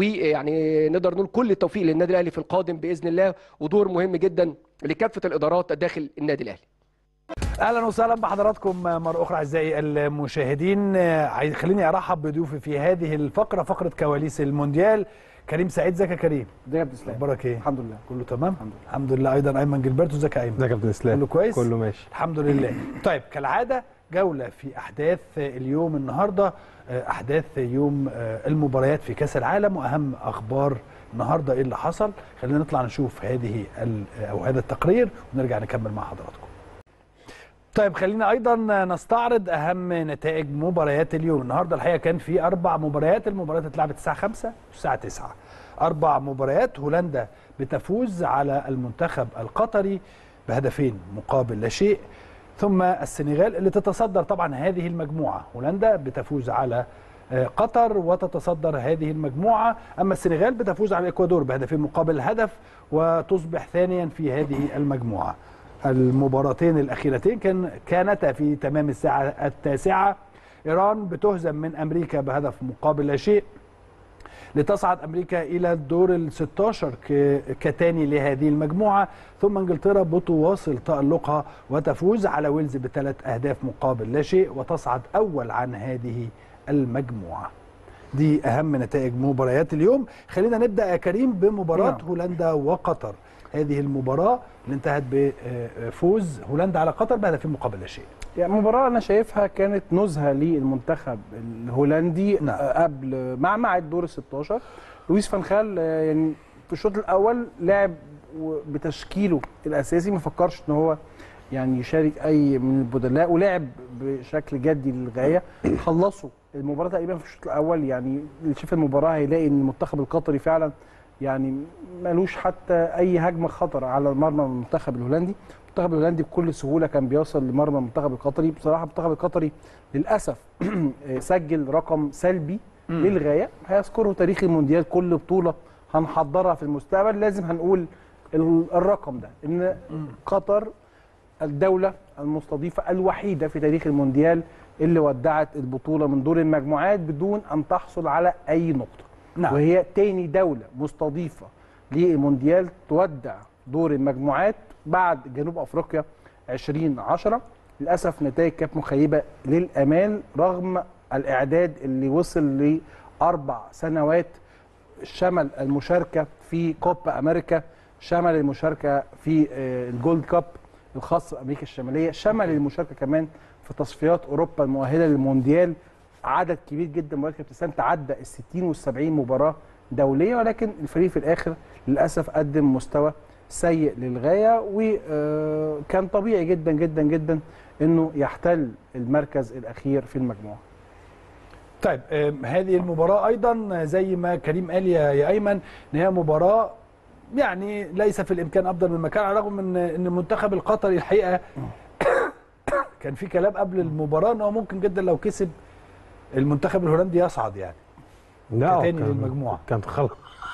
ويعني نقدر نقول كل التوفيق للنادي الاهلي في القادم باذن الله، ودور مهم جدا لكافه الادارات داخل النادي الاهلي. اهلا وسهلا بحضراتكم مره اخرى اعزائي المشاهدين. خليني ارحب بضيوفي في هذه الفقره، فقره كواليس المونديال. كريم سعيد، ازيك يا كريم؟ ازيك يا كابتن اسلام؟ اخبارك ايه؟ الحمد لله كله تمام؟ الحمد لله. الحمد لله. ايضا ايمن جilberto، ازيك يا ايمن؟ ازيك يا كابتن اسلام؟ كله كويس؟ كله ماشي الحمد لله. طيب كالعاده جوله في احداث اليوم النهارده، احداث يوم المباريات في كاس العالم واهم اخبار النهارده ايه اللي حصل. خلينا نطلع نشوف هذه او هذا التقرير ونرجع نكمل مع حضراتكم. طيب خلينا ايضا نستعرض اهم نتائج مباريات اليوم. النهارده الحقيقه كان في اربع مباريات، المباريات اتلعبت الساعه خمسة والساعه تسعة. اربع مباريات. هولندا بتفوز على المنتخب القطري بهدفين مقابل لا شيء، ثم السنغال اللي تتصدر طبعا هذه المجموعه. هولندا بتفوز على قطر وتتصدر هذه المجموعه، اما السنغال بتفوز على الاكوادور بهدفين مقابل هدف وتصبح ثانيا في هذه المجموعه. المباراتين الاخيرتين كان كانتا في تمام الساعه التاسعه. ايران بتهزم من امريكا بهدف مقابل لا شيء لتصعد امريكا الى الدور ال ستة عشر كثاني لهذه المجموعه، ثم انجلترا بتواصل تالقها وتفوز على ويلز بثلاث اهداف مقابل لا شيء وتصعد اول عن هذه المجموعه. دي اهم نتائج مباريات اليوم. خلينا نبدا يا كريم بمباراه نعم. هولندا وقطر. هذه المباراه اللي انتهت بفوز هولندا على قطر بهدفين مقابل لا شيء. يعني مباراه انا شايفها كانت نزهه للمنتخب الهولندي نعم. قبل مع مع الدور ال ستة عشر. لويس فان خال يعني في الشوط الاول لعب بتشكيله الاساسي، ما فكرش ان هو يعني يشارك اي من البدلاء، ولعب بشكل جدي للغايه. خلصوا المباراه تقريبا في الشوط الاول. يعني اللي شاف المباراه هيلاقي ان المنتخب القطري فعلا يعني مالوش حتى اي هجمه خطر على مرمى المنتخب الهولندي. المنتخب الهولندي بكل سهوله كان بيوصل لمرمى المنتخب القطري. بصراحه المنتخب القطري للاسف سجل رقم سلبي م. للغايه هيذكره تاريخ المونديال. كل بطوله هنحضرها في المستقبل لازم هنقول الرقم ده، ان قطر الدوله المستضيفه الوحيده في تاريخ المونديال اللي ودعت البطوله من دور المجموعات بدون ان تحصل على اي نقطه. نعم. وهي تاني دوله مستضيفه للمونديال تودع دور المجموعات بعد جنوب افريقيا ألفين وعشرة. للاسف نتائج كانت مخيبه للامال رغم الاعداد اللي وصل لاربع سنوات، شمل المشاركه في كوبا امريكا، شمل المشاركه في الجولد كاب الخاص بامريكا الشماليه، شمل المشاركه كمان في تصفيات اوروبا المؤهله للمونديال. عدد كبير جدا من مباريات ابتسام تعدى ال ستين وال سبعين مباراه دوليه، ولكن الفريق في الاخر للاسف قدم مستوى سيء للغايه، وكان طبيعي جدا جدا جدا انه يحتل المركز الاخير في المجموعه. طيب هذه المباراه ايضا زي ما كريم قال يا يا ايمن ان هي مباراه يعني ليس في الامكان افضل من مكان، على الرغم من ان المنتخب القطري الحقيقه كان في كلام قبل المباراه انه ممكن جدا لو كسب المنتخب الهولندي يصعد يعني لا تاني للمجموعه. كان خلاص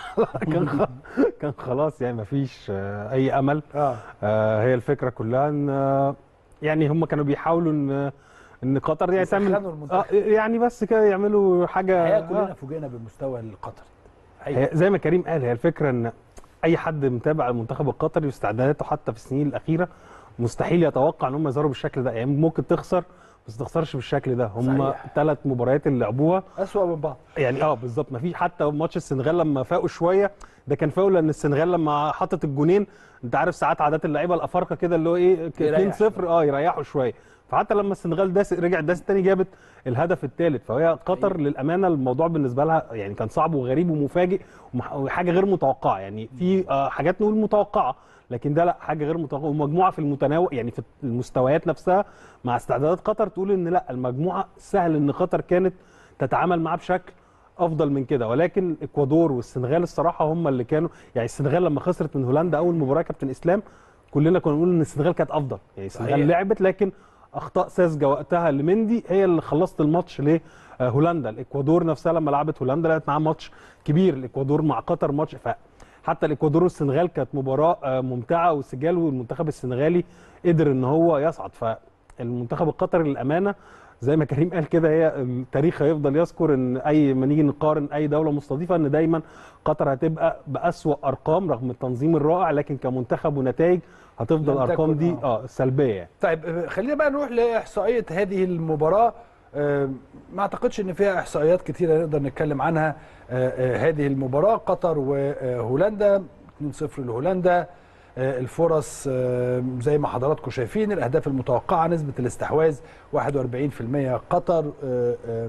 كان خلاص كان خلاص يعني ما فيش اي امل. آه. آه هي الفكره كلها ان يعني هم كانوا بيحاولوا ان ان قطر يعني تعمل آه يعني بس كده يعملوا حاجه. الحقيقه كلنا آه. فوجئنا بالمستوى القطري. زي ما كريم قال، هي الفكره ان اي حد متابع المنتخب القطري واستعداداته حتى في السنين الاخيره مستحيل يتوقع ان هم يظهروا بالشكل ده، يعني ممكن تخسر بس ما تخسرش بالشكل ده. هم ثلاث مباريات اللي لعبوها اسوأ من بعض يعني اه بالظبط. ما فيش حتى ماتش السنغال لما فاقوا شويه، ده كان فاقوا لان السنغال لما حطت الجونين انت عارف ساعات عادات اللعيبه الافارقه كده اللي هو ايه اتنين صفر اه يريحوا شويه، فحتى لما السنغال داس رجع داس الثاني جابت الهدف الثالث. فهي قطر للامانه الموضوع بالنسبه لها يعني كان صعب وغريب ومفاجئ وحاجه غير متوقعه. يعني في آه حاجات نقول متوقعه لكن ده لا، حاجه غير متوقعه، ومجموعه في المتناول يعني في المستويات نفسها مع استعدادات قطر تقول ان لا المجموعه سهل ان قطر كانت تتعامل معاه بشكل افضل من كده. ولكن الاكوادور والسنغال الصراحه هم اللي كانوا يعني السنغال لما خسرت من هولندا اول مباراه كابتن اسلام كلنا كنا بنقول ان السنغال كانت افضل، يعني السنغال لعبت لكن اخطاء ساذجه وقتها لمندي هي اللي خلصت الماتش لهولندا. الاكوادور نفسها لما لعبت هولندا لعبت معاها ماتش كبير، الاكوادور مع قطر ماتش، فحتى الاكوادور والسنغال كانت مباراه ممتعه وسجال، والمنتخب السنغالي قدر ان هو يصعد. فالمنتخب القطري للامانه زي ما كريم قال كده هي التاريخ هيفضل يذكر ان اي ما نيجي نقارن اي دوله مستضيفه ان دايما قطر هتبقى باسوا ارقام رغم التنظيم الرائع، لكن كمنتخب ونتائج هتفضل الارقام دي اه سلبيه يعني. طيب خلينا بقى نروح لاحصائيه هذه المباراه. آه ما اعتقدش ان فيها احصائيات كثيره نقدر نتكلم عنها. آه آه هذه المباراه قطر وهولندا اتنين صفر لهولندا. آه الفرص آه زي ما حضراتكم شايفين، الاهداف المتوقعه نسبه الاستحواذ واحد وأربعين بالمئة قطر، آه آه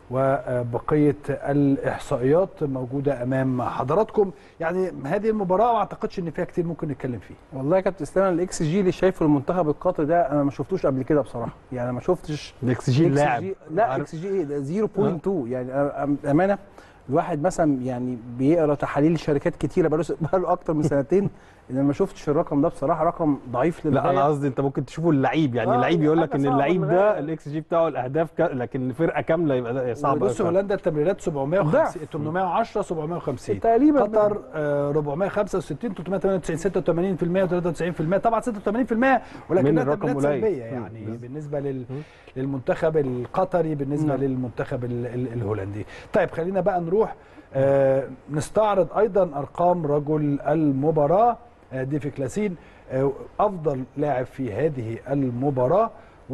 وبقيه الاحصائيات موجوده امام حضراتكم. يعني هذه المباراه ما اعتقدش ان فيها كتير ممكن نتكلم فيه. والله يا كابتن اسلام الاكس جي اللي شايفه المنتخب القطري ده انا ما شفتوش قبل كده بصراحه، يعني ما شفتش الاكس جي اللاعب لا اكس جي ايه ده صفر فاصلة اتنين. يعني امانه الواحد مثلا يعني بيقرا تحاليل شركات كتيره بقاله بقاله اكتر من سنتين ان ما شفتش الرقم ده بصراحه، رقم ضعيف للغايه. لا انا قصدي انت ممكن تشوفه اللعيب، يعني آه اللعيب يقول لك ان اللعيب ده الاكس جي بتاعه الاهداف ك... لكن فرقه كامله يبقى ده صعب قوي. بص هولندا التمريرات سبعمائة وخمسين ثمانمائة وعشرة سبعمائة وخمسين تقريبا، قطر آه أربعمائة وخمسة وستين ثلاثمائة وثمانية وتسعين ستة وثمانين بالمئة وثلاثة وتسعين بالمئة طبعا ستة وثمانين بالمئة ولكنها تمريرات سلبيه يعني م. بالنسبه لل... للمنتخب القطري بالنسبه م. للمنتخب ال... ال... الهولندي. طيب خلينا بقى نروح آه نستعرض ايضا ارقام رجل المباراه ديفي كلاسين افضل لاعب في هذه المباراه.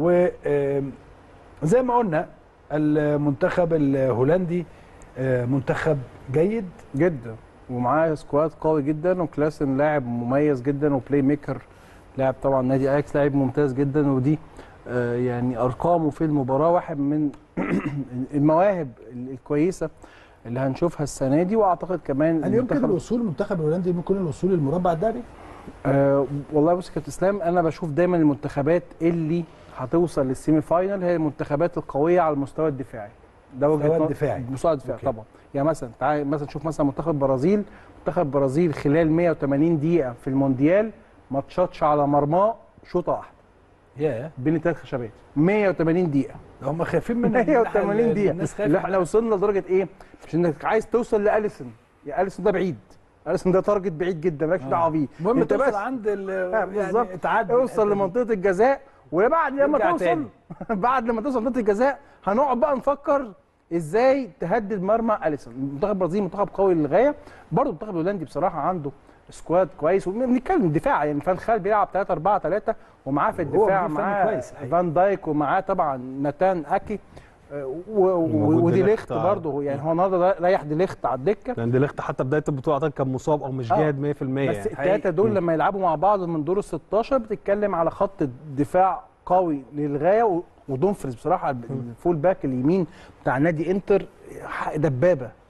وزي ما قلنا المنتخب الهولندي منتخب جيد جدا ومعاه سكواد قوي جدا، وكلاسين لاعب مميز جدا وبلاي ميكر، لاعب طبعا نادي اياكس لاعب ممتاز جدا، ودي يعني ارقامه في المباراه واحد من المواهب الكويسه اللي هنشوفها السنه دي. واعتقد كمان هل يمكن الوصول المنتخب الهولندي يمكن الوصول للمربع الذهبي؟ أه والله بص يا كابتن اسلام، انا بشوف دايما المنتخبات اللي هتوصل للسيمي فاينل هي المنتخبات القويه على المستوى الدفاعي. ده وجهه المستوى الدفاعي المستوى الدفاعي طبعا. يعني مثلا تعال مثلا شوف مثلا منتخب البرازيل، منتخب البرازيل خلال مائة وثمانين دقيقه في المونديال ما اتشاطش على مرماه شوطه واحده. ياه بين الثلاث خشبات مائة وثمانين دقيقه. هم خايفين من مائة وثمانين دقيقه. اللي احنا وصلنا لدرجه ايه؟ مش انك عايز توصل لاليسون، يا اليسون ده بعيد، اليسون ده تارجت بعيد جدا مالكش دعوه بيه. المهم توصل عند يعني تعدي اوصل لمنطقه الجزاء، وبعد لما توصل بعد لما توصل لمنطقه الجزاء هنقعد بقى نفكر ازاي تهدد مرمى اليسون. منتخب البرازيل منتخب قوي للغايه، برضه المنتخب الهولندي بصراحه عنده سكواد كويس، وبنتكلم دفاع يعني فان خال بيلعب ثلاثة أربعة ثلاثة ومعاه في الدفاع معاه فان دايك ومعاه طبعا ناتان اكي ودي ليخت برضه، يعني هو النهارده ريح دي ليخت على الدكه، لان دي ليخت حتى بدايه البطوله اعتقد كان مصاب او مش جاهد مية بالمية. بس الثلاثه دول لما يلعبوا مع بعض من دور ال ستاشر بتتكلم على خط دفاع قوي للغايه. ودومفريز بصراحه الفول باك اليمين بتاع نادي انتر دبابه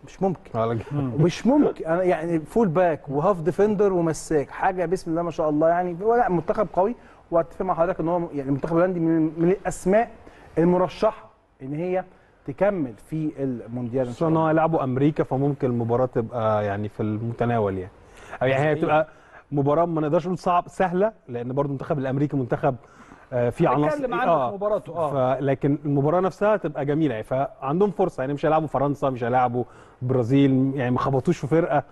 مش ممكن مش ممكن. انا يعني فول باك وهاف ديفندر ومساك، حاجه بسم الله ما شاء الله يعني. لا منتخب قوي، واتفق مع حضرتك ان هو يعني المنتخب الهولندي من, من الاسماء المرشحه ان هي تكمل في المونديال ان شاء الله. يلعبوا امريكا فممكن المباراه تبقى يعني في المتناول يعني، او يعني هي تبقى مباراه ما نقدرش نقول صعب سهله، لان برضو المنتخب الامريكي منتخب في عناصر اه في مباراته اه لكن المباراه نفسها تبقى جميله يعني، فعندهم فرصه يعني. مش هيلعبوا فرنسا، مش هيلعبوا البرازيل، يعني ما خبطوش في فرقه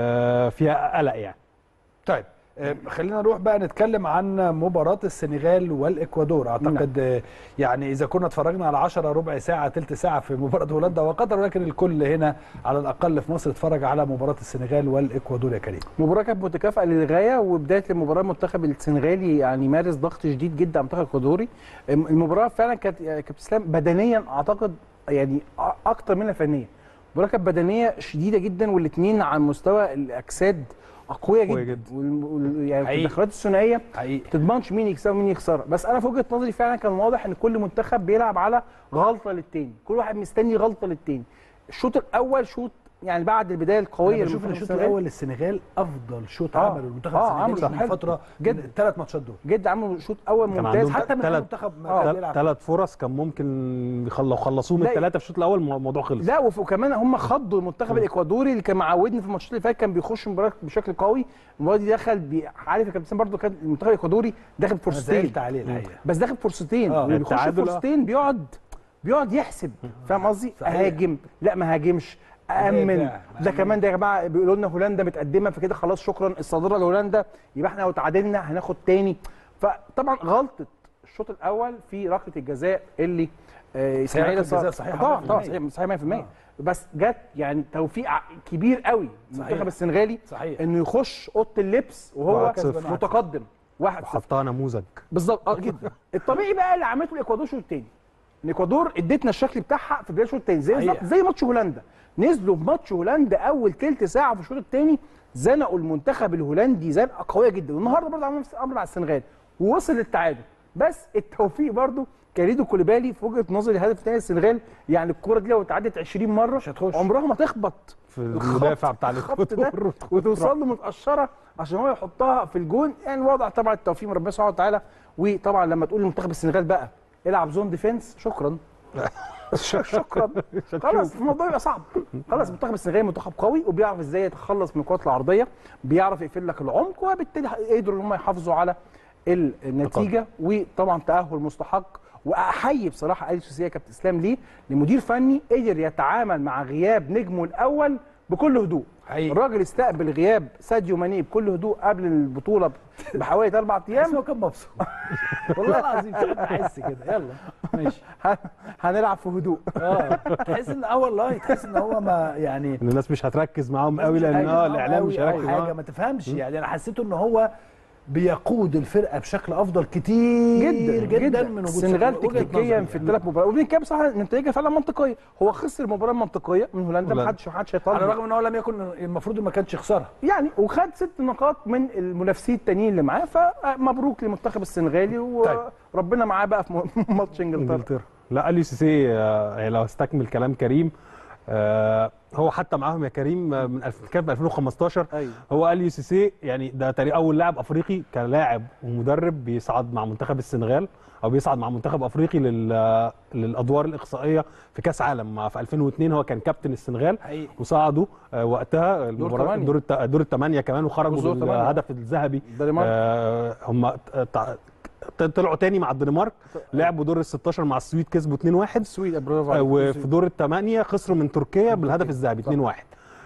آه فيها قلق يعني. طيب خلينا نروح بقى نتكلم عن مباراة السنغال والإكوادور. أعتقد نعم. يعني إذا كنا اتفرجنا على عشرة ربع ساعة تلت ساعة في مباراة هولندا وقطر، ولكن الكل هنا على الأقل في مصر اتفرج على مباراة السنغال والإكوادور. يا كريم، مباراة كانت متكافئة للغاية، وبداية المباراة المنتخب السنغالي يعني مارس ضغط شديد جدا على المنتخب الإكوادوري. المباراة فعلا كانت كابتن اسلام بدنيا أعتقد يعني أكتر منها فنيا. المباراة كانت بدنية شديدة جدا، والاثنين على مستوى الأجساد قويه جدا, جدا. وال... يعني التدخلات الثنائيه ما تضمنش مين يكسب ومين يخسر. بس انا في وجهه نظري فعلا كان واضح ان كل منتخب بيلعب على غلطه للتاني، كل واحد مستني غلطه للتاني. الشوط الاول شوط يعني بعد البدايه القويه انا بشوف ان الشوط الاول للسنغال افضل شوط آه. عمله المنتخب آه السنغالي في فتره جدا. الثلاث ماتشات دول جدا عملوا شوط اول ممتاز، حتى من المنتخب ما ثلاث فرص كان ممكن يخلصوا خلصوهم الثلاثه في الشوط الاول الموضوع خلص. لا وكمان هم خضوا المنتخب م. الاكوادوري اللي كان معودني في الماتشات اللي فاتت كان بيخش مباراه بشكل قوي. المباراه دي دخل بي... عارف يا كابتن برضه كان المنتخب الاكوادوري داخل بفرصتين عليه الحقيقه، بس داخل بفرصتين آه. واللي بيخش فرصتين بيقعد بيقعد يحسب. فاهم قصدي؟ اهاجم لا ما هاجمش، أأمن ده كمان. ده يا جماعه بيقولوا لنا هولندا متقدمه فكده خلاص شكرا الصادره لهولندا، يبقى احنا لو تعادلنا هناخد تاني. فطبعا غلطه الشوط الاول في ركله الجزاء اللي اسماعيل صح صحيح طبعا طبعا صحيح مية في المية، بس جت يعني توفيق كبير قوي المنتخب السنغالي صحيح انه يخش اوضه اللبس وهو متقدم واحد صفر حطها نموذج بالظبط اه جدا. الطبيعي بقى اللي عملته الاكوادور الشوط الثاني، الاكوادور ادتنا الشكل بتاعها في بدايه الشوط الثاني زي زي ماتش هولندا. نزلوا في ماتش هولندا اول ثلث ساعه في الشوط الثاني زنقوا المنتخب الهولندي زنقه قويه جدا، والنهارده برضه عملوا نفس الامر مع السنغال ووصل للتعادل. بس التوفيق برضه كاليدو كوليبالي في وجهه نظري الهدف الثاني السنغال، يعني الكوره دي لو اتعدت عشرين مره عمرها ما تخبط في المدافع بتاع الاكوادور وتوصل له متقشره عشان هو يحطها في الجون. يعني وضع طبعا التوفيق من ربنا سبحانه وتعالى. وطبعا لما تقول لمنتخب السنغال بقى العب زون ديفنس شكرا شكرا خلاص الموضوع يبقى صعب. خلاص منتخب السنغال منتخب قوي وبيعرف ازاي يتخلص من الكرات العرضيه، بيعرف يقفل لك العمق، وبالتالي قدروا ان هم يحافظوا على النتيجه. وطبعا تاهل مستحق. واحيي بصراحه اليو سيسي كابتن اسلام ليه؟ لمدير فني قدر يتعامل مع غياب نجمه الاول بكل هدوء. حقيقي. الراجل استقبل غياب ساديو ماني بكل هدوء قبل البطوله بحوالي اربع ايام. هو كان مبسوط والله العظيم احس كده يلا ماشي هنلعب في هدوء. اه تحس ان اه والله تحس ان هو ما يعني الناس مش هتركز معاهم قوي لان اه الاعلام مش هيركز معاهم حاجه ما تفهمش. يعني انا حسيته ان هو بيقود الفرقه بشكل افضل كتير جدا جدا, جداً من وجود السنغال تكتيكيا في الثلاث مباريات. وبين كده بصراحه نتائجها فعلا منطقيه. هو خسر المباراه المنطقيه من هولندا، ما حدش ما حدش هيطالب على الرغم ان هو لم يكن المفروض ما كانش يخسرها يعني، وخد ست نقاط من المنافسين التانيين اللي معاه. فمبروك للمنتخب السنغالي وربنا معاه بقى في ماتش انجلترا. لا اليو سيسي لو استكمل كلام كريم آه هو حتى معاهم يا كريم من كان ألفين وخمستاشر. أيوة. هو اليو سيسي يعني ده تقريبا اول لاعب افريقي كلاعب ومدرب بيصعد مع منتخب السنغال او بيصعد مع منتخب افريقي لل للادوار الاقصائيه في كاس عالم. في ألفين واثنين هو كان كابتن السنغال حقيقي. وصعدوا آه وقتها المباراه دور دور الثمانيه كمان وخرجوا بالهدف الذهبي. آه هم طلعوا تاني مع الدنمارك، لعبوا دور ال ستاشر مع السويد كسبوا اتنين واحد. السويد برافو عليك. وفي دور الثمانيه خسروا من تركيا بالهدف الذهبي اتنين واحد.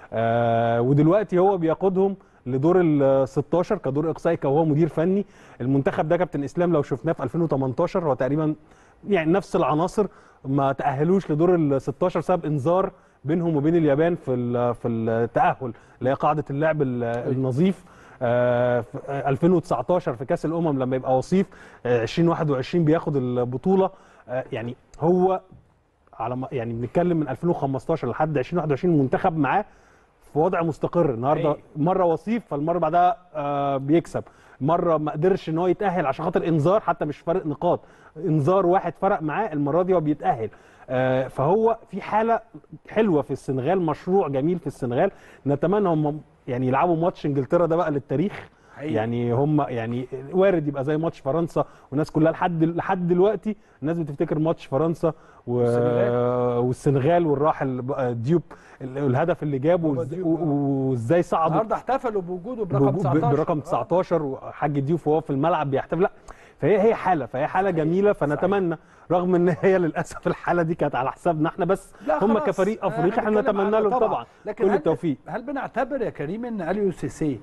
آه ودلوقتي هو بيقودهم لدور ال ستاشر كدور اقصائي كهو مدير فني. المنتخب ده كابتن اسلام لو شفناه في ألفين وتمنتاشر هو تقريبا يعني نفس العناصر ما تاهلوش لدور ال ستاشر بسبب انذار بينهم وبين اليابان في في التاهل اللي هي قاعده اللعب النظيف. في ألفين وتسعتاشر في كاس الامم لما يبقى وصيف ألفين وواحد وعشرين بياخد البطوله. يعني هو على يعني بنتكلم من ألفين وخمستاشر لحد ألفين وواحد وعشرين المنتخب معاه في وضع مستقر. النهارده مره وصيف فالمره بعدها بيكسب، مره ما قدرش ان هو يتاهل عشان خاطر انذار، حتى مش فرق نقاط، انذار واحد فرق معاه، المره دي هو بيتاهل. آه فهو في حاله حلوه في السنغال، مشروع جميل في السنغال. نتمنى هم يعني يلعبوا ماتش انجلترا ده بقى للتاريخ حقيقي. يعني هم يعني وارد يبقى زي ماتش فرنسا، والناس كلها لحد لحد دلوقتي الناس بتفتكر ماتش فرنسا و... والسنغال والراحل ديوب الهدف اللي جابه وازاي صعدوا النهارده احتفلوا بوجوده برقم تسعتاشر برقم تسعتاشر وحاج ديوب وهو في الملعب بيحتفل. لا فهي هي حاله فهي حاله جميله. فنتمنى رغم ان هي للاسف الحاله دي كانت على حسابنا احنا بس، هم كفريق افريقي احنا نتمنى لهم طبعا كل التوفيق. هل بنعتبر يا كريم ان اليو سيسي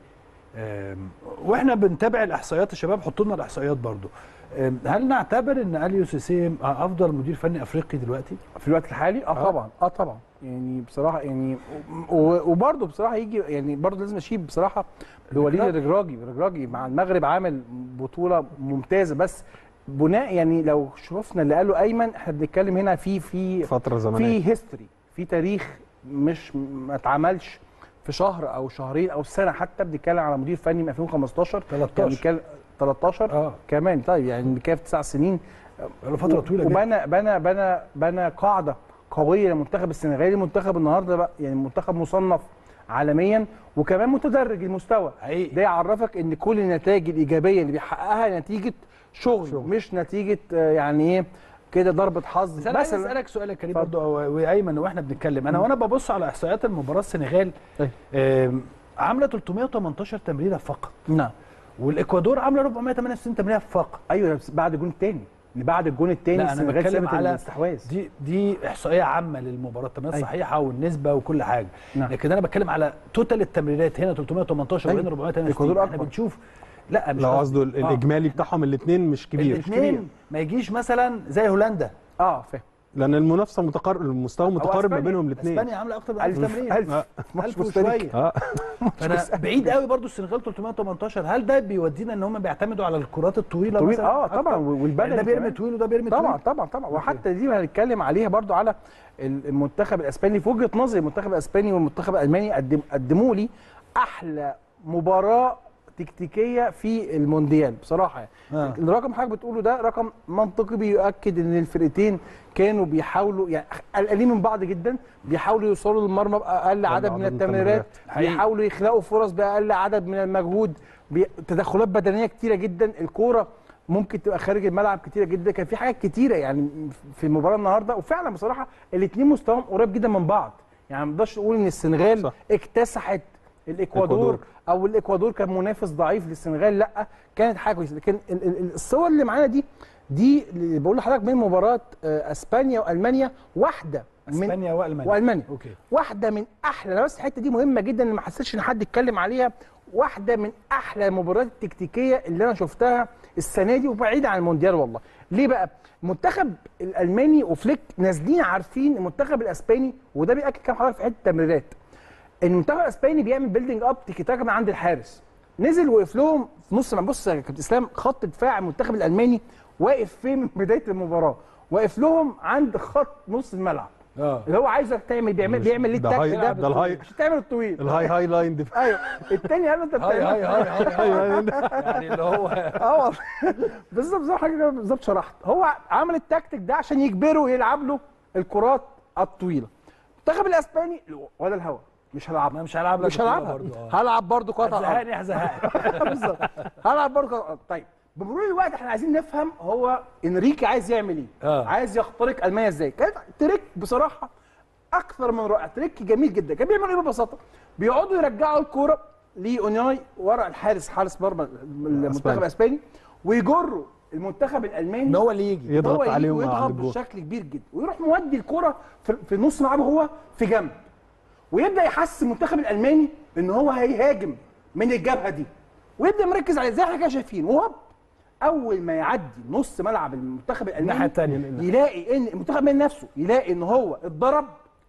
واحنا بنتابع الاحصائيات، الشباب حطوا لنا الاحصائيات برضو، هل نعتبر ان اليو سيسي افضل مدير فني افريقي دلوقتي في الوقت الحالي؟ اه طبعا اه طبعا يعني بصراحه يعني وبرده بصراحه يجي يعني برده لازم اشيد بصراحه بوليد الرجراجي. الرجراجي مع المغرب عامل بطوله ممتازه، بس بناء يعني لو شفنا اللي قاله ايمن، احنا بنتكلم هنا في في فتره زمنيه، في هيستوري، في تاريخ مش ما اتعملش في شهر او شهرين او سنه حتى. بنتكلم على مدير فني من ألفين وخمستاشر تلتاشر تلتاشر اه كمان. طيب يعني بنتكلم في تسع سنين، فتره طويله جدا. وبنى بنى بنى بنى قاعده قويه للمنتخب السنغالي. المنتخب النهارده بقى يعني منتخب مصنف عالميا وكمان متدرج المستوى حقيقي. ده يعرفك ان كل النتائج الايجابيه اللي بيحققها نتيجه شغل, شغل. مش نتيجه يعني ايه كده ضربه حظ. بس انا عايز اسالك سؤال يا كريم برضه وايمن واحنا بنتكلم، انا وانا ببص على احصائيات المباراه السنغال عامله تلتمية وتمنتاشر تمريره فقط. نعم. والاكوادور عامله أربعمية وتمانية وستين تمريره فقط. ايوه بعد الجون الثاني، بعد الجون الثاني السنغال بتكلم على الاستحواذ. دي دي احصائيه عامه للمباراه، التمريرات أيوة. صحيحه والنسبه وكل حاجه. نعم. لكن انا بتكلم على توتال التمريرات، هنا تلتمية وتمنتاشر وهنا أربعمية وتمانية وستين. احنا بنشوف لا مش لو قصده الاجمالي بتاعهم الاثنين مش كبير، الاثنين ما يجيش مثلا زي هولندا. اه فاهم، لان المنافسه متقارب، المستوى متقارب ما بينهم الاثنين. اسبانيا عامله اكتر من ألف تمرير، ألف ألف وشويه. اه فانا بعيد قوي برضو السنغال تلتمية وتمنتاشر. هل ده بيودينا ان هم بيعتمدوا على الكرات الطويله طويل؟ اه طبعا، والبدني ده بيرمي طويل وده بيرمي طبعا طويل. طبعا طبعا. وحتى دي هنتكلم عليها برضو على المنتخب الاسباني. في وجهه نظري المنتخب الاسباني والمنتخب الالماني قدم قدموا لي احلى مباراه تكتيكيه في المونديال بصراحه. يعني آه. الرقم حضرتك بتقوله ده رقم منطقي بيؤكد ان الفرقتين كانوا بيحاولوا يعني قلقانين من بعض جدا، بيحاولوا يوصلوا للمرمى باقل عدد من التمريرات، بيحاولوا يخلقوا فرص باقل عدد من المجهود، تدخلات بدنيه كتيره جدا، الكوره ممكن تبقى خارج الملعب كتيره جدا. كان في حاجات كتيره يعني في المباراه النهارده، وفعلا بصراحه الاثنين مستواهم قريب جدا من بعض. يعني ما نقدرش نقول ان السنغال صح. اكتسحت الاكوادور او الاكوادور كان منافس ضعيف للسنغال، لا كانت حاجه كويسه. لكن الصور اللي معانا دي دي اللي بقول لحضرتك من مباراه اسبانيا والمانيا، واحده من اسبانيا والمانيا والمانيا أوكي. واحده من احلى، انا بس الحته دي مهمه جدا ما حسيتش ان حد اتكلم عليها، واحده من احلى المباريات التكتيكيه اللي انا شفتها السنه دي وبعيده عن المونديال والله. ليه بقى؟ المنتخب الالماني وفليك نازلين عارفين المنتخب الاسباني، وده بياكد كلام حضرتك في حته التمريرات. المنتخب الاسباني بيعمل بيلدينج اب تيكي تاكا من عند الحارس، نزل وقف لهم في نص. بص يا كابتن اسلام، خط دفاع المنتخب الالماني واقف فين من بدايه المباراه؟ واقف لهم عند خط نص الملعب. اه اللي هو عايزك تعمل بيعمل بيعمل ليه التاك ده؟ ده الهاي مش تعمل الطويل، الهاي هاي لاين دفاع. ايوه الثاني قال له انت هاي هاي هاي هاي يعني اللي هو اه بالظبط زي حاجه بالظبط شرحت. هو عمل التكتيك ده عشان يجبره يلعب له الكرات الطويله. المنتخب الاسباني ولا الهوا مش هلعب مش هلعب لك مش هلعب هلعب برضه كرات هزهقني هزهقني بالظبط هلعب برضه. طيب بمرور الوقت احنا عايزين نفهم هو انريكي عايز يعمل ايه؟ آه. عايز يخترق المانيا ازاي؟ كان تريك بصراحه اكثر من رائع، تريك جميل جدا. كان بيعمل ايه ببساطه؟ بيقعدوا يرجعوا الكوره لاوناي ورا الحارس، حارس مرمى المنتخب الاسباني، ويجروا المنتخب الالماني ان هو اللي يجي يضغط عليهم ويضغط بشكل كبير جدا، ويروح مودي الكوره في, في نص ملعبه هو في جنب، ويبدا يحسس المنتخب الالماني ان هو هيهاجم من الجبهه دي، ويبدا مركز عليه زي احنا شايفين. وهوب اول ما يعدي نص ملعب المنتخب الالماني يلاقي ان المنتخب الالماني نفسه يلاقي ان هو اتضرب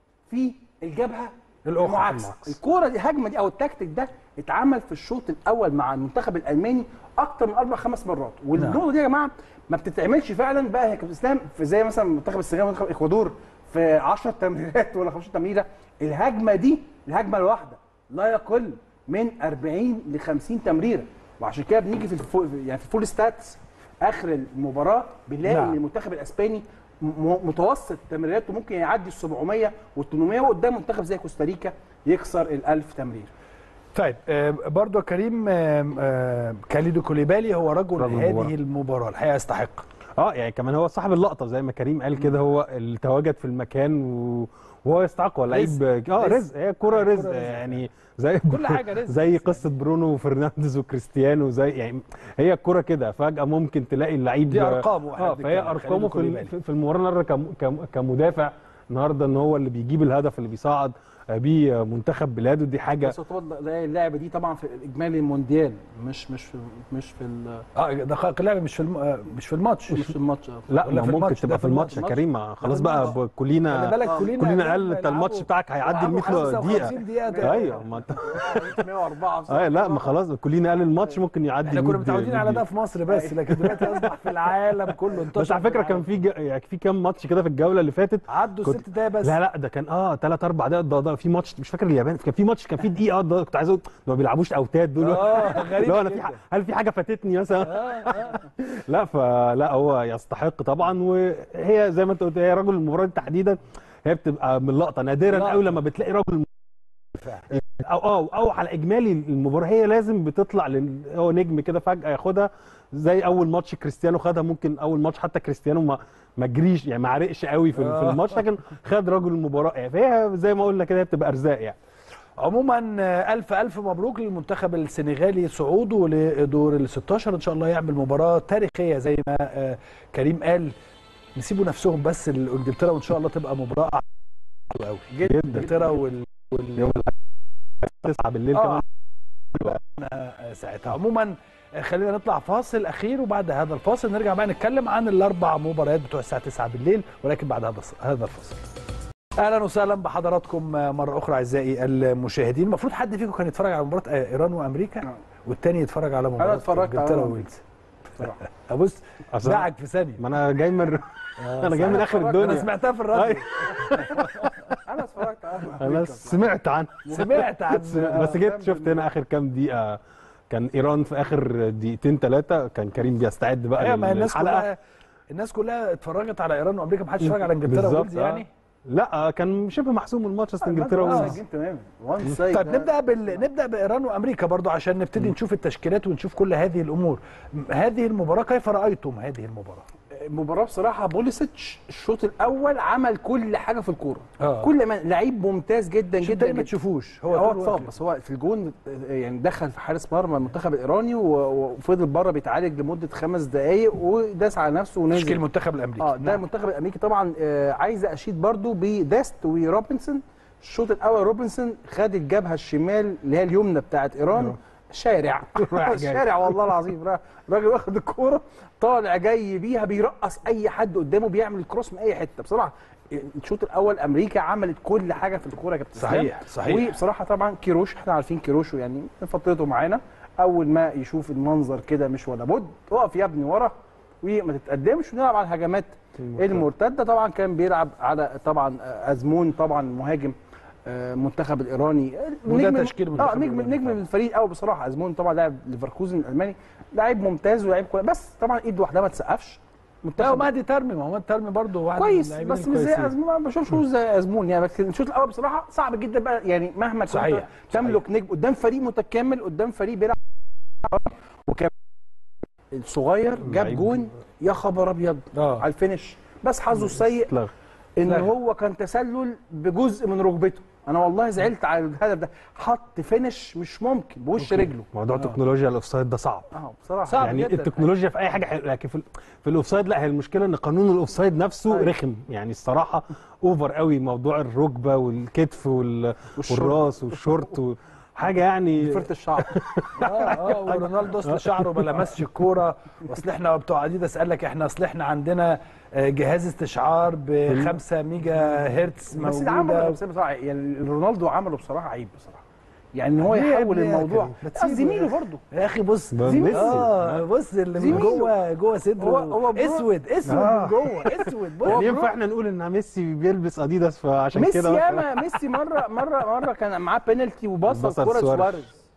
في الجبهه المعاكسه. الكوره دي الهجمه دي او التكتيك ده اتعمل في الشوط الاول مع المنتخب الالماني اكتر من اربع خمس مرات، والنقطه دي يا جماعه ما بتتعملش فعلا بقى يا كابتن اسلام في زي مثلا منتخب السنغال ومنتخب الاكوادور في عشرة تمريرات ولا خمستاشر تمريره. الهجمه دي الهجمه الواحده لا يقل من أربعين ل خمسين تمريره. وعشان كده بنيجي في الفو يعني في الفول ستاتس اخر المباراه بنلاقي نعم. ان المنتخب الاسباني م- متوسط تمريراته ممكن يعدي ال سبعمية وال ثمانمية وقدام منتخب زي كوستاريكا يكسر ال ألف تمرير. طيب آه، برضو كريم آه، آه، كاليدو كوليبالي هو رجل, رجل هذه المباراة. المباراه الحقيقه يستحق. اه يعني كمان هو صاحب اللقطه زي ما كريم قال كده، هو اللي تواجد في المكان و... وهو يستحق. هو لعيب اه رزق، هي كوره رزق يعني زي كل حاجه رزق زي قصه برونو وفرنانديز وكريستيانو، زي يعني هي الكوره كده فجاه ممكن تلاقي اللعيب دي ارقامه اه فهي ارقامه في في المباراه النهارده كم- كم- كمدافع النهارده ان هو اللي بيجيب الهدف اللي بيصعد بيه منتخب بلاده، دي حاجه. بس طبعا زي اللعبه دي طبعا في الاجمالي المونديال مش مش في مش في اه دقائق اللعب مش في الم... مش في الماتش مش في الماتش. لا ولا ما في ممكن الماتش؟ تبقى ده في الماتش يا كريم، ما خلاص بقى ب- كلنا خلي بالك كلنا كلنا قال بيلعبوا- انت الماتش بتاعك هيعدي ال مية خمسة دقيقه. وخمسين دقيقة. ايوه ما انت مية وأربعة ايوه لا ما خلاص كلنا قال الماتش ممكن يعدي احنا ال كنا مية متعودين على ده في مصر بس، لكن دلوقتي اصبح في العالم كله انتشر. بس على فكره كان في ج- يعني في كام ماتش كده في الجوله اللي فاتت عدوا كنت- ست دقايق بس. لا لا ده كان اه ثلاث اربع دقائق. ده, ده في ماتش مش فاكر اليابان، كان في ماتش كان في دقيقه ده كنت عايز اقول ده ما بيلعبوش اوتاد دول. اه غريب لا انا في جدا. ح- هل في حاجه فاتتني مثلا؟ آه، آه. لا فلا هو يستحق طبعا، وهي زي ما انت قلت هي رجل المباراه دي تحديدا هي بتبقى من لقطه نادرا لقطة. قوي لما بتلاقي رجل او او او على اجمالي المباراه هي لازم بتطلع لل... هو نجم كده فجاه ياخدها، زي اول ماتش كريستيانو خدها. ممكن اول ماتش حتى كريستيانو ما ما جريش يعني ما عرقش قوي في, في الماتش، لكن خد رجل المباراه يعني. فهي زي ما قلنا كده هي بتبقى ارزاق يعني. عموما ألف ألف مبروك للمنتخب السنغالي صعوده لدور ال ستاشر. إن شاء الله يعمل مباراة تاريخية زي ما آه، كريم قال. نسيبوا نفسهم بس لإنجلترا وإن شاء الله تبقى مباراة حلوة قوي جدا. إنجلترا وال وال يوم تسعة بالليل آه. كمان آه، ساعتها. عموما آه، خلينا نطلع فاصل أخير، وبعد هذا الفاصل نرجع بقى نتكلم عن الأربع مباريات بتوع الساعة تسعة بالليل، ولكن بعد هذا هذا الفاصل. اهلا وسهلا بحضراتكم مره اخرى اعزائي المشاهدين. المفروض حد فيكم كان يتفرج على مباراه ايران وامريكا والتاني يتفرج على مباراه انجلترا وويلز. ابص دعك في ثانيه. ما انا جاي من انا جاي من اخر الدنيا. انا سمعتها في الراديو. انا اتفرجت انا سمعت عنها سمعت عن بس جيت شفت هنا اخر كام دقيقه كان ايران في اخر دقيقتين ثلاثه كان كريم بيستعد بقى ايوه ما الناس للحلقه. كلها الناس كلها اتفرجت على ايران وامريكا، ما حدش اتفرج على انجلترا وويلز يعني. لا كان شبه محسوم الماتش اصل انجلترا وويلز. طيب نبدا بال... نبدا بايران وامريكا برضو عشان نبتدي نشوف التشكيلات ونشوف كل هذه الامور. هذه المباراه كيف رايتم هذه المباراه؟ المباراه بصراحه بوليسيتش الشوط الاول عمل كل حاجه في الكوره. آه. كل ما لعيب ممتاز جدا جدا ما تشوفوش هو هو اتصاب بس هو في الجون يعني دخل في حارس مرمى المنتخب الايراني وفضل بره بيتعالج لمده خمس دقائق وداس على نفسه ونزل. تشكيل المنتخب الامريكي. اه ده المنتخب الامريكي طبعا. آه عايزه اشيد برضو بداست وروبنسون. الشوط الاول روبنسون خد الجبهه الشمال اللي هي اليمنى بتاعت ايران شارع شارع والله العظيم. راجل واخد الكوره طالع جاي بيها بيرقص اي حد قدامه بيعمل كروس من اي حته. بصراحه الشوط الاول امريكا عملت كل حاجه في الكوره يا كابتن. صحيح صحيح. وبصراحه طبعا كيروش احنا عارفين كيروش يعني من فترته معانا، اول ما يشوف المنظر كده مش ولا بد اقف يا ابني ورا وما تتقدمش ونلعب على الهجمات المرتده. طبعا كان بيلعب على طبعا ازمون طبعا مهاجم منتخب الايراني. وده تشكيل اه نجم نجم الفريق قوي بصراحه. ازمون طبعا لاعب ليفركوزن الالماني، لاعب ممتاز ولاعب كويس، بس طبعا ايد لوحدها ما تسقفش. لا ومهدي ترمي، ما هو ترمي برضه واحد كويس بس مش زي ازمون، ما بشوفش زي ازمون يعني. بس الشوط الاول بصراحه صعب جدا بقى يعني مهما كنت تملك نجم قدام فريق متكامل، قدام فريق بيلعب وكان الصغير جاب جون يا خبر ابيض على الفينش. بس حظه السيء ان هو كان تسلل بجزء من ركبته. انا والله زعلت على الهدف ده، حط فينش مش ممكن بوش رجله. موضوع آه. تكنولوجيا الاوفسايد ده صعب اه بصراحه صعب يعني جدا. التكنولوجيا في اي حاجه حلوه، لكن في, في الاوفسايد لا. هي المشكله ان قانون الاوفسايد نفسه أيوة. رخم يعني الصراحه اوفر قوي. موضوع الركبه والكتف وال... والراس والشورت و... حاجه يعني فرت الشعر. اه اه ورونالدو اصل شعره ما لمسش الكوره. واصل احنا بتوع اديداس قال لك احنا اصل احنا عندنا جهاز استشعار ب خمسة ميجا هرتز موجوده. بس ده عمله بصراحه يعني رونالدو عمله بصراحه عيب بصراحه يعني ان هو يحول الموضوع. زميله برضه يا اخي بص اه بص اللي من جوه جوه صدره هو اسود اسود من جوه اسود. يعني ينفع احنا نقول ان ميسي بيلبس اديداس فعشان كده ميسي ياما ميسي مره مره مره كان معاه بينالتي وباص الكوره سواريز.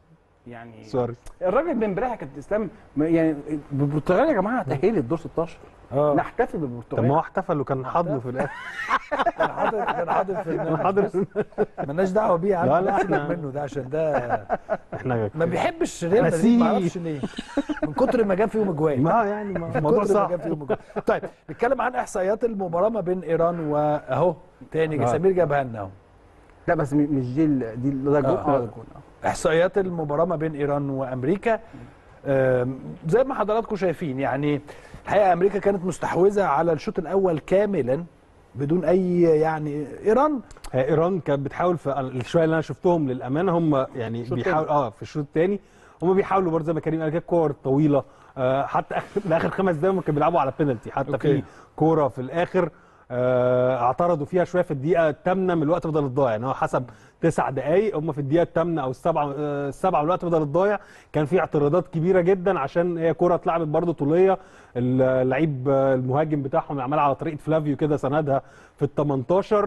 يعني سوري الراجل من امبارح كابتن اسلام يعني البرتغال يا جماعه تاهلت دور ستاشر اه نحتفل بالبرتغال. طب ما هو احتفل وكان حضنه في الاخر كان حاضر كان حاضر في كان حاضر في مالناش دعوه بيه يا عم. لا لا سيبك احنا منه ده عشان ده احنا ما بيحبش ريال مدريد ما اعرفش ليه من كتر ما جاب فيهم اجوان. ما يعني من الموضوع كتر ما صعب. جاب فيهم اجوان. طيب نتكلم عن احصائيات المباراه ما بين ايران واهو تاني سمير جابها لنا اهو. لا بس مش دي ال- دي ده جول اه ده جول احصائيات المباراه ما بين ايران وامريكا آم، زي ما حضراتكم شايفين يعني الحقيقه امريكا كانت مستحوذه على الشوط الاول كاملا بدون اي يعني ايران هي ايران كانت بتحاول في الشويه اللي انا شفتهم للامانه هم يعني بيحاولوا اه في الشوط الثاني هم بيحاولوا برضه زي ما كريم قال كده الكور الطويله آه حتى اخر لاخر خمس دقايق هم كانوا بيلعبوا على بينالتي حتى أوكي. في كوره في الاخر آه اعترضوا فيها شويه في الدقيقه الثامنه من الوقت بدل الضايع يعني هو حسب تسع دقائق هم في الدقيقه الثامنه او السبعه آه السبعه من الوقت بدل الضايع كان في اعتراضات كبيره جدا عشان هي كوره اتلعبت برضه طوليه اللعيب آه، المهاجم بتاعهم عملها على طريقه فلافيو كده سندها في ال تمنتاشر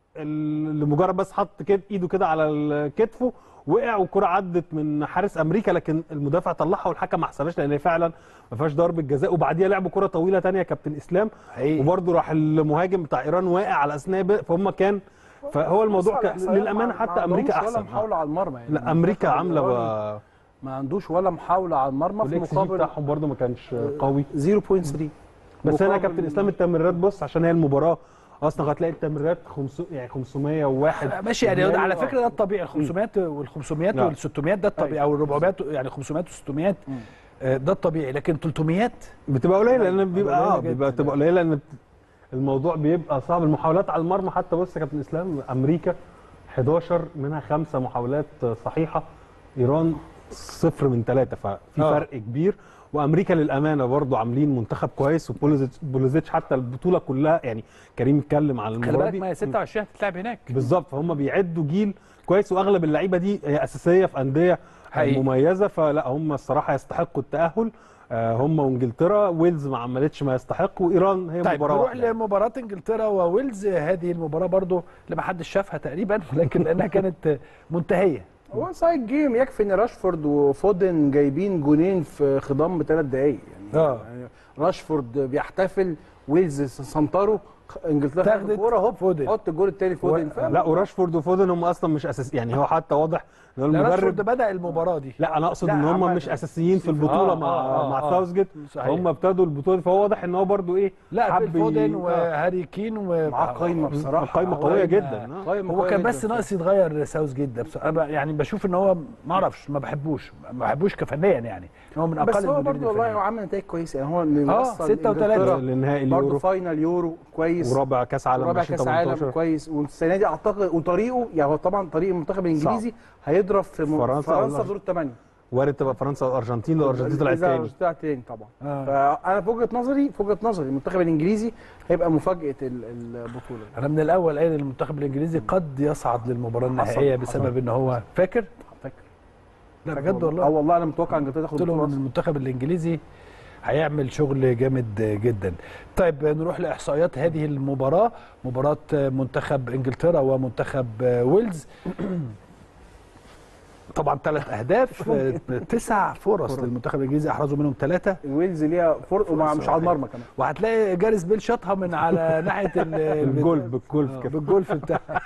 لمجرد بس حط كده ايده كده على كتفه وقع والكره عدت من حارس امريكا لكن المدافع طلعها والحكم ما حسبهاش لان هي فعلا ما فيهاش ضربه جزاء وبعديها لعبوا كره طويله ثانيه كابتن اسلام وبرده راح المهاجم بتاع ايران واقع على اثناء فهم كان فهو الموضوع كان للامانه حتى امريكا احسن ولا محاوله على المرمى يعني لا امريكا عامله ما عندوش ولا محاوله على المرمى في المقابل بتاعهم برده ما كانش قوي صفر فاصلة ثلاثة بس انا كابتن اسلام التمريرات بص عشان هي المباراه اصلا هتلاقي التمريرات خمسمية يعني خمسمية وواحد ماشي يعني على فكره ده الطبيعي ال خمسمية وال خمسمية وال ستمية ده الطبيعي او ال أربعمية يعني خمسمية و600 ده الطبيعي لكن تلتمية بتبقى قليله لان بيبقى اه بيبقى تبقى قليله لان الموضوع بيبقى صعب المحاولات على المرمى حتى بص يا كابتن اسلام امريكا حداشر منها خمسه محاولات صحيحه ايران صفر من ثلاثه ففي آه. فرق كبير وامريكا للامانه برضو عاملين منتخب كويس وبوليزيتش حتى البطوله كلها يعني كريم اتكلم عن خلي المباراه بالك دي ما هي ستة وعشرين هتتلعب هناك بالظبط فهم بيعدوا جيل كويس واغلب اللعيبه دي هي اساسيه في انديه حقيقي. مميزه فلا هم الصراحه يستحقوا التاهل هم وانجلترا ويلز ما عملتش ما يستحق وايران هي طيب مباراه نروح واحده لمباراه انجلترا وويلز هذه المباراه برضو اللي ما حدش شافها تقريبا لكن لانها كانت منتهيه هو سايد جيم يكفي ان راشفورد وفودن جايبين جونين في خضم بثلاث دقائق يعني, آه. يعني راشفورد بيحتفل ويلز سنطروا انجلترا تاخدت الكوره هوب فودن. حط الجول الثاني فودن و... لا وراشفورد وفودن هم اصلا مش اساس يعني هو حتى واضح ان لا المدرب راشفورد بدا المباراه دي لا انا اقصد لا، ان هم عمل- مش اساسيين في البطوله آه، مع آه، آه، مع آه. ساوثجيت صحيح. هم ابتدوا البطوله دي فهو واضح ان هو برضو ايه لا حب فودن ي- وهاري كين و معاه قايمه بصراحه قايمه قويه جدا آه. قايمة هو قوية كان جداً. بس ناقص يتغير ساوث جيت ده بصراحة. أنا يعني بشوف ان هو ما اعرفش ما بحبوش ما بحبوش كفنيا يعني هو من اقل بس هو المدربين برضه والله الفنيين. هو عامل نتائج كويسه يعني هو اللي آه، وصل ستة وتلاتة. إنجلترا لنهائي برضه اليورو فاينل يورو كويس ورابع كاس عالم ورابع ألفين كاس وتمنتاشر. عالم كويس والسنه دي اعتقد وطريقه يعني هو طبعا طريق المنتخب الانجليزي هيضرب في م- فرنسا فرنسا أو في دور الثمانيه وارد تبقى فرنسا والارجنتين لو الارجنتين طلعت إذا تاني طلعت تاني طبعا آه. فانا في وجهه نظري في وجهه نظري المنتخب الانجليزي هيبقى مفاجاه ال- البطوله انا من الاول قايل ان المنتخب الانجليزي قد يصعد للمباراه النهائيه حصل. بسبب ان هو فاكر فاكر لا بجد اه والله والله انا متوقع انجلترا تاخد قلت لهم ان البطوله المنتخب الانجليزي هيعمل شغل جامد جدا. طيب نروح لاحصائيات هذه المباراه مباراه منتخب انجلترا ومنتخب ويلز طبعا ثلاث اهداف تسع فرص للمنتخب الانجليزي احرزوا منهم ثلاثه ويلز ليها فرق ومع مش على المرمى كمان وهتلاقي جاريس بيل شاطها من على ناحيه ال- الجولف بالجولف آه، كده بالجولف بتاعها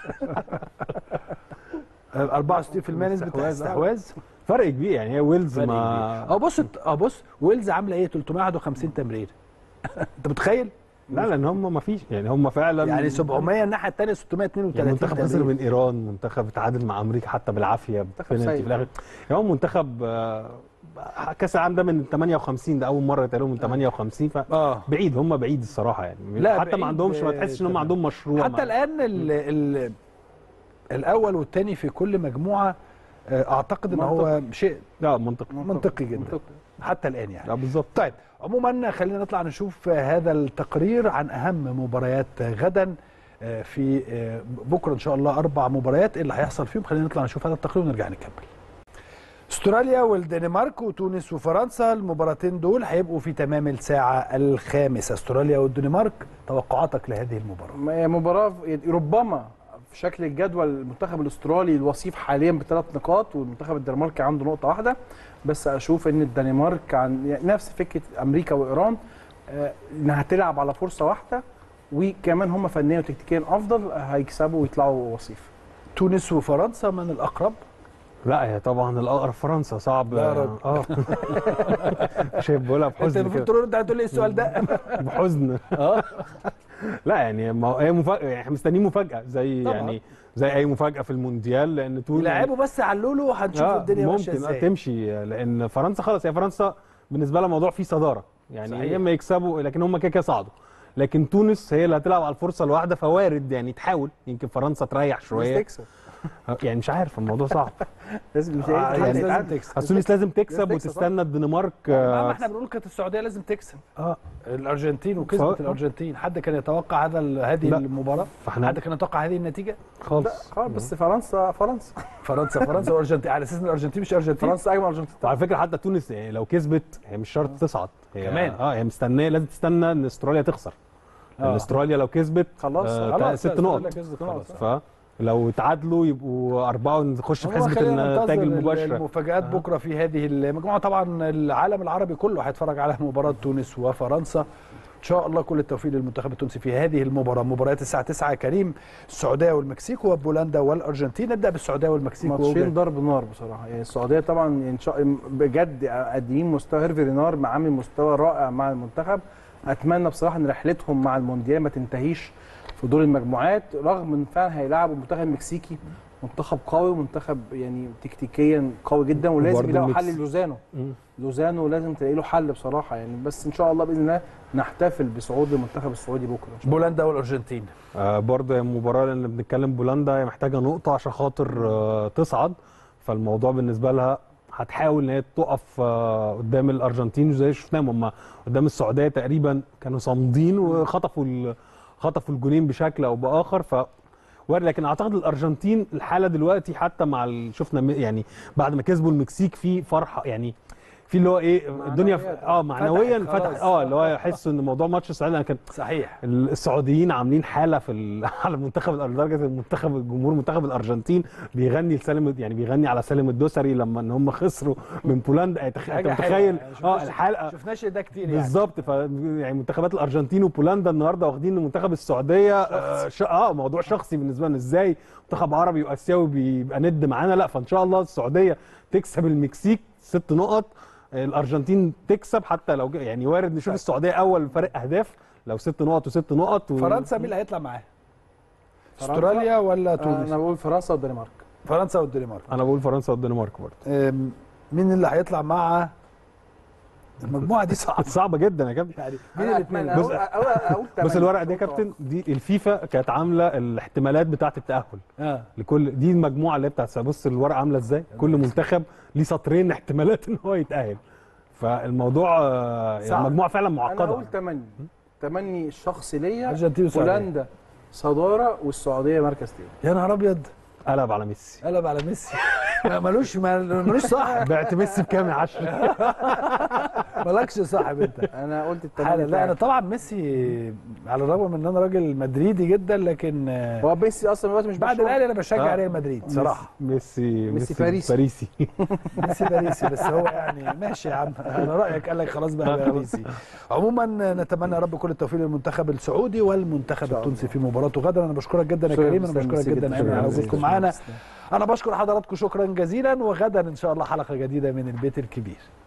أربعة وستين بالمية نسبه استحواذ فرق كبير يعني هي ويلز فرق ما كبير. اه بص اه بص ويلز عامله ايه ثلاثمية وواحد وخمسين تمرير انت متخيل لا لان هم ما فيش يعني هم فعلا يعني سبعمية الناحيه الثانيه ستمية واتنين وتلاتين يعني منتخب خسر تمرير. من ايران منتخب اتعادل مع امريكا حتى بالعافيه بفنالتي سيء. في الاخر يعني هو منتخب آه، كاس العالم ده من تمانية وخمسين ده اول مره يتقالوا من تمانية وخمسين اه فبعيد هم بعيد الصراحه يعني لا، حتى بعيد، ما عندهمش ما تحسش ان هم تمام. عندهم مشروع حتى مع- الان ال ال الاول والثاني في كل مجموعه آه، اعتقد ان هو شيء لا منطقي منطقي جدا منطقي. حتى الان يعني لا بالظبط طيب عموما خلينا نطلع نشوف هذا التقرير عن اهم مباريات غدا في بكره ان شاء الله اربع مباريات ايه اللي هيحصل فيهم خلينا نطلع نشوف هذا التقرير ونرجع نكمل. استراليا والدنمارك وتونس وفرنسا المباراتين دول هيبقوا في تمام الساعه الخامسه. استراليا والدنمارك توقعاتك لهذه المباراه؟ مباراه ربما في شكل الجدول المنتخب الاسترالي الوصيف حاليا بثلاث نقاط، والمنتخب الدنماركي عنده نقطه واحده بس. اشوف ان الدنمارك عن يعني نفس فكره امريكا وايران، آه انها هتلعب على فرصه واحده، وكمان هم فنيا وتكتيكيا افضل، هيكسبوا ويطلعوا وصيف. تونس وفرنسا من الاقرب؟ لا هي طبعا الاقرب فرنسا. صعب اه شايف بقولها بحزن انت المفروض ترد هتقول لي السؤال ده بحزن. اه لا يعني هي مفاجاه، يعني احنا مستنيين مفاجاه زي طبعا. يعني زي اي مفاجاه في المونديال، لان تونس يلعبوا بس علوا له هنشوف آه الدنيا ماشيه ازاي. ممكن تمشي، لان فرنسا خلاص، هي فرنسا بالنسبه لها الموضوع فيه صداره، يعني يا اما يكسبوا لكن هم كده كده صعدوا، لكن تونس هي اللي هتلعب على الفرصه الواحده، فوارد يعني تحاول يمكن فرنسا تريح شويه. تكسب يعني مش عارف الموضوع صعب. لازم آه يعني لازم تكسب، تونس لازم تكسب وتستنى الدنمارك. ما احنا بنقول كانت السعوديه لازم تكسب اه الارجنتين وكسبت الارجنتين. حد كان يتوقع هذا هذه لا. المباراه؟ فاحنا حد كان يتوقع هذه النتيجه؟ خالص خالص. بس فرنسا فرنسا فرنسا فرنسا والارجنتين على اساس ان الارجنتين مش ارجنتين. فرنسا اجمل ارجنتين. وعلى فكره حتى تونس يعني لو كسبت هي مش شرط تصعد، هي كمان اه هي مستنيه، لازم تستنى ان استراليا تخسر. آه. استراليا لو كسبت خلاص آه خلاص ست نقط، فلو تعادلوا يبقوا اربعه ونخش في حسبه النتائج المباشره. المفاجآت آه. بكره في هذه المجموعه. طبعا العالم العربي كله هيتفرج على مباراه تونس وفرنسا. ان شاء الله كل التوفيق للمنتخب التونسي في هذه المباراه. مباريات الساعه تسعة يا كريم، السعوديه والمكسيك وبولندا والارجنتين. نبدا بالسعوديه والمكسيك. ماتشين ضرب نار بصراحه، يعني السعوديه طبعا ان شاء بجد قادمين مستوى هيرفي رينار عامل مستوى رائع مع المنتخب. اتمنى بصراحه ان رحلتهم مع المونديال ما تنتهيش في دور المجموعات، رغم ان فعلا هيلعبوا المنتخب المكسيكي منتخب قوي ومنتخب يعني تكتيكيا قوي جدا، ولازم يلاقوا حل لوزانو. لوزانو لازم تلاقي له حل بصراحه يعني. بس ان شاء الله باذن الله نحتفل بصعود المنتخب السعودي بكره ان شاء الله. بولندا والارجنتين آه برضه مباراه، لان بنتكلم بولندا هي محتاجه نقطه عشان خاطر آه تصعد، فالموضوع بالنسبه لها هتحاول ان هي تقف آه قدام الارجنتين زي شفناهم هم قدام السعوديه تقريبا كانوا صامدين وخطفوا خطفوا الجولين بشكل او باخر، ف لكن اعتقد الارجنتين الحاله دلوقتي حتى مع ال... شفنا يعني بعد ما كسبوا المكسيك في فرحه، يعني في اللي هو ايه الدنيا ف... اه معنويا فتح اه اللي هو يحسوا ان موضوع ماتش السعوديه كان صحيح. السعوديين عاملين حاله في ال... على المنتخب، لدرجه المنتخب الجمهور منتخب الارجنتين بيغني لسالم، يعني بيغني على سالم الدوسري لما ان هم خسروا من بولندا. انت متخيل اه الحلقه شفناش ده كتير يعني بالظبط. ف يعني منتخبات الارجنتين وبولندا النهارده واخدين منتخب السعوديه اه, ش... آه موضوع شخصي بالنسبه لنا، ازاي منتخب عربي واسيوي بيبقى ند معانا. لا فان شاء الله السعوديه تكسب المكسيك ست نقط، الارجنتين تكسب حتى لو يعني وارد نشوف السعوديه اول فرق اهداف لو ست نقط وست نقط. و... فرنسا مين اللي هيطلع معاها؟ استراليا ولا تونس؟ انا بقول فرنسا والدنمارك. فرنسا والدنمارك. انا بقول فرنسا والدنمارك برضه. مين اللي هيطلع مع المجموعه دي؟ صعبه صعبه جدا يا كابتن. يعني مين الاثنين؟ بص, بص الورقه دي يا كابتن، دي الفيفا كانت عامله الاحتمالات بتاعه التاهل اه لكل دي المجموعه اللي بتاعت. بص الورقه عامله ازاي، كل منتخب ليه سطرين احتمالات ان هو يتاهل، فالموضوع يعني المجموعه فعلا معقده. انا اقول تمني تمني الشخصي ليا بولندا صداره والسعوديه مركز ثاني. يا نهار ابيض، قلب على ميسي قلب على ميسي ملوش ملوش صاحب. بعت ميسي بكام يا عشرة؟ مالكش صاحب انت. انا قلت التمانية. لا انا طبعا ميسي على الرغم من ان انا راجل مدريدي جدا، لكن هو ميسي اصلا دلوقتي مش بعد الاهلي انا بشجع ريال مدريد صراحه. ميسي ميسي باريسي باريسي ميسي باريسي بس هو يعني ماشي يا عم، انا رايك قال لك خلاص بقى باريسي. عموما نتمنى يا رب كل التوفيق للمنتخب السعودي والمنتخب التونسي في مباراته غدا. انا بشكرك جدا يا كريم، انا بشكرك جدا على وجودكم معانا. انا بشكر حضراتكم شكرا جزيلا، وغدا ان شاء الله حلقه جديده من البيت الكبير.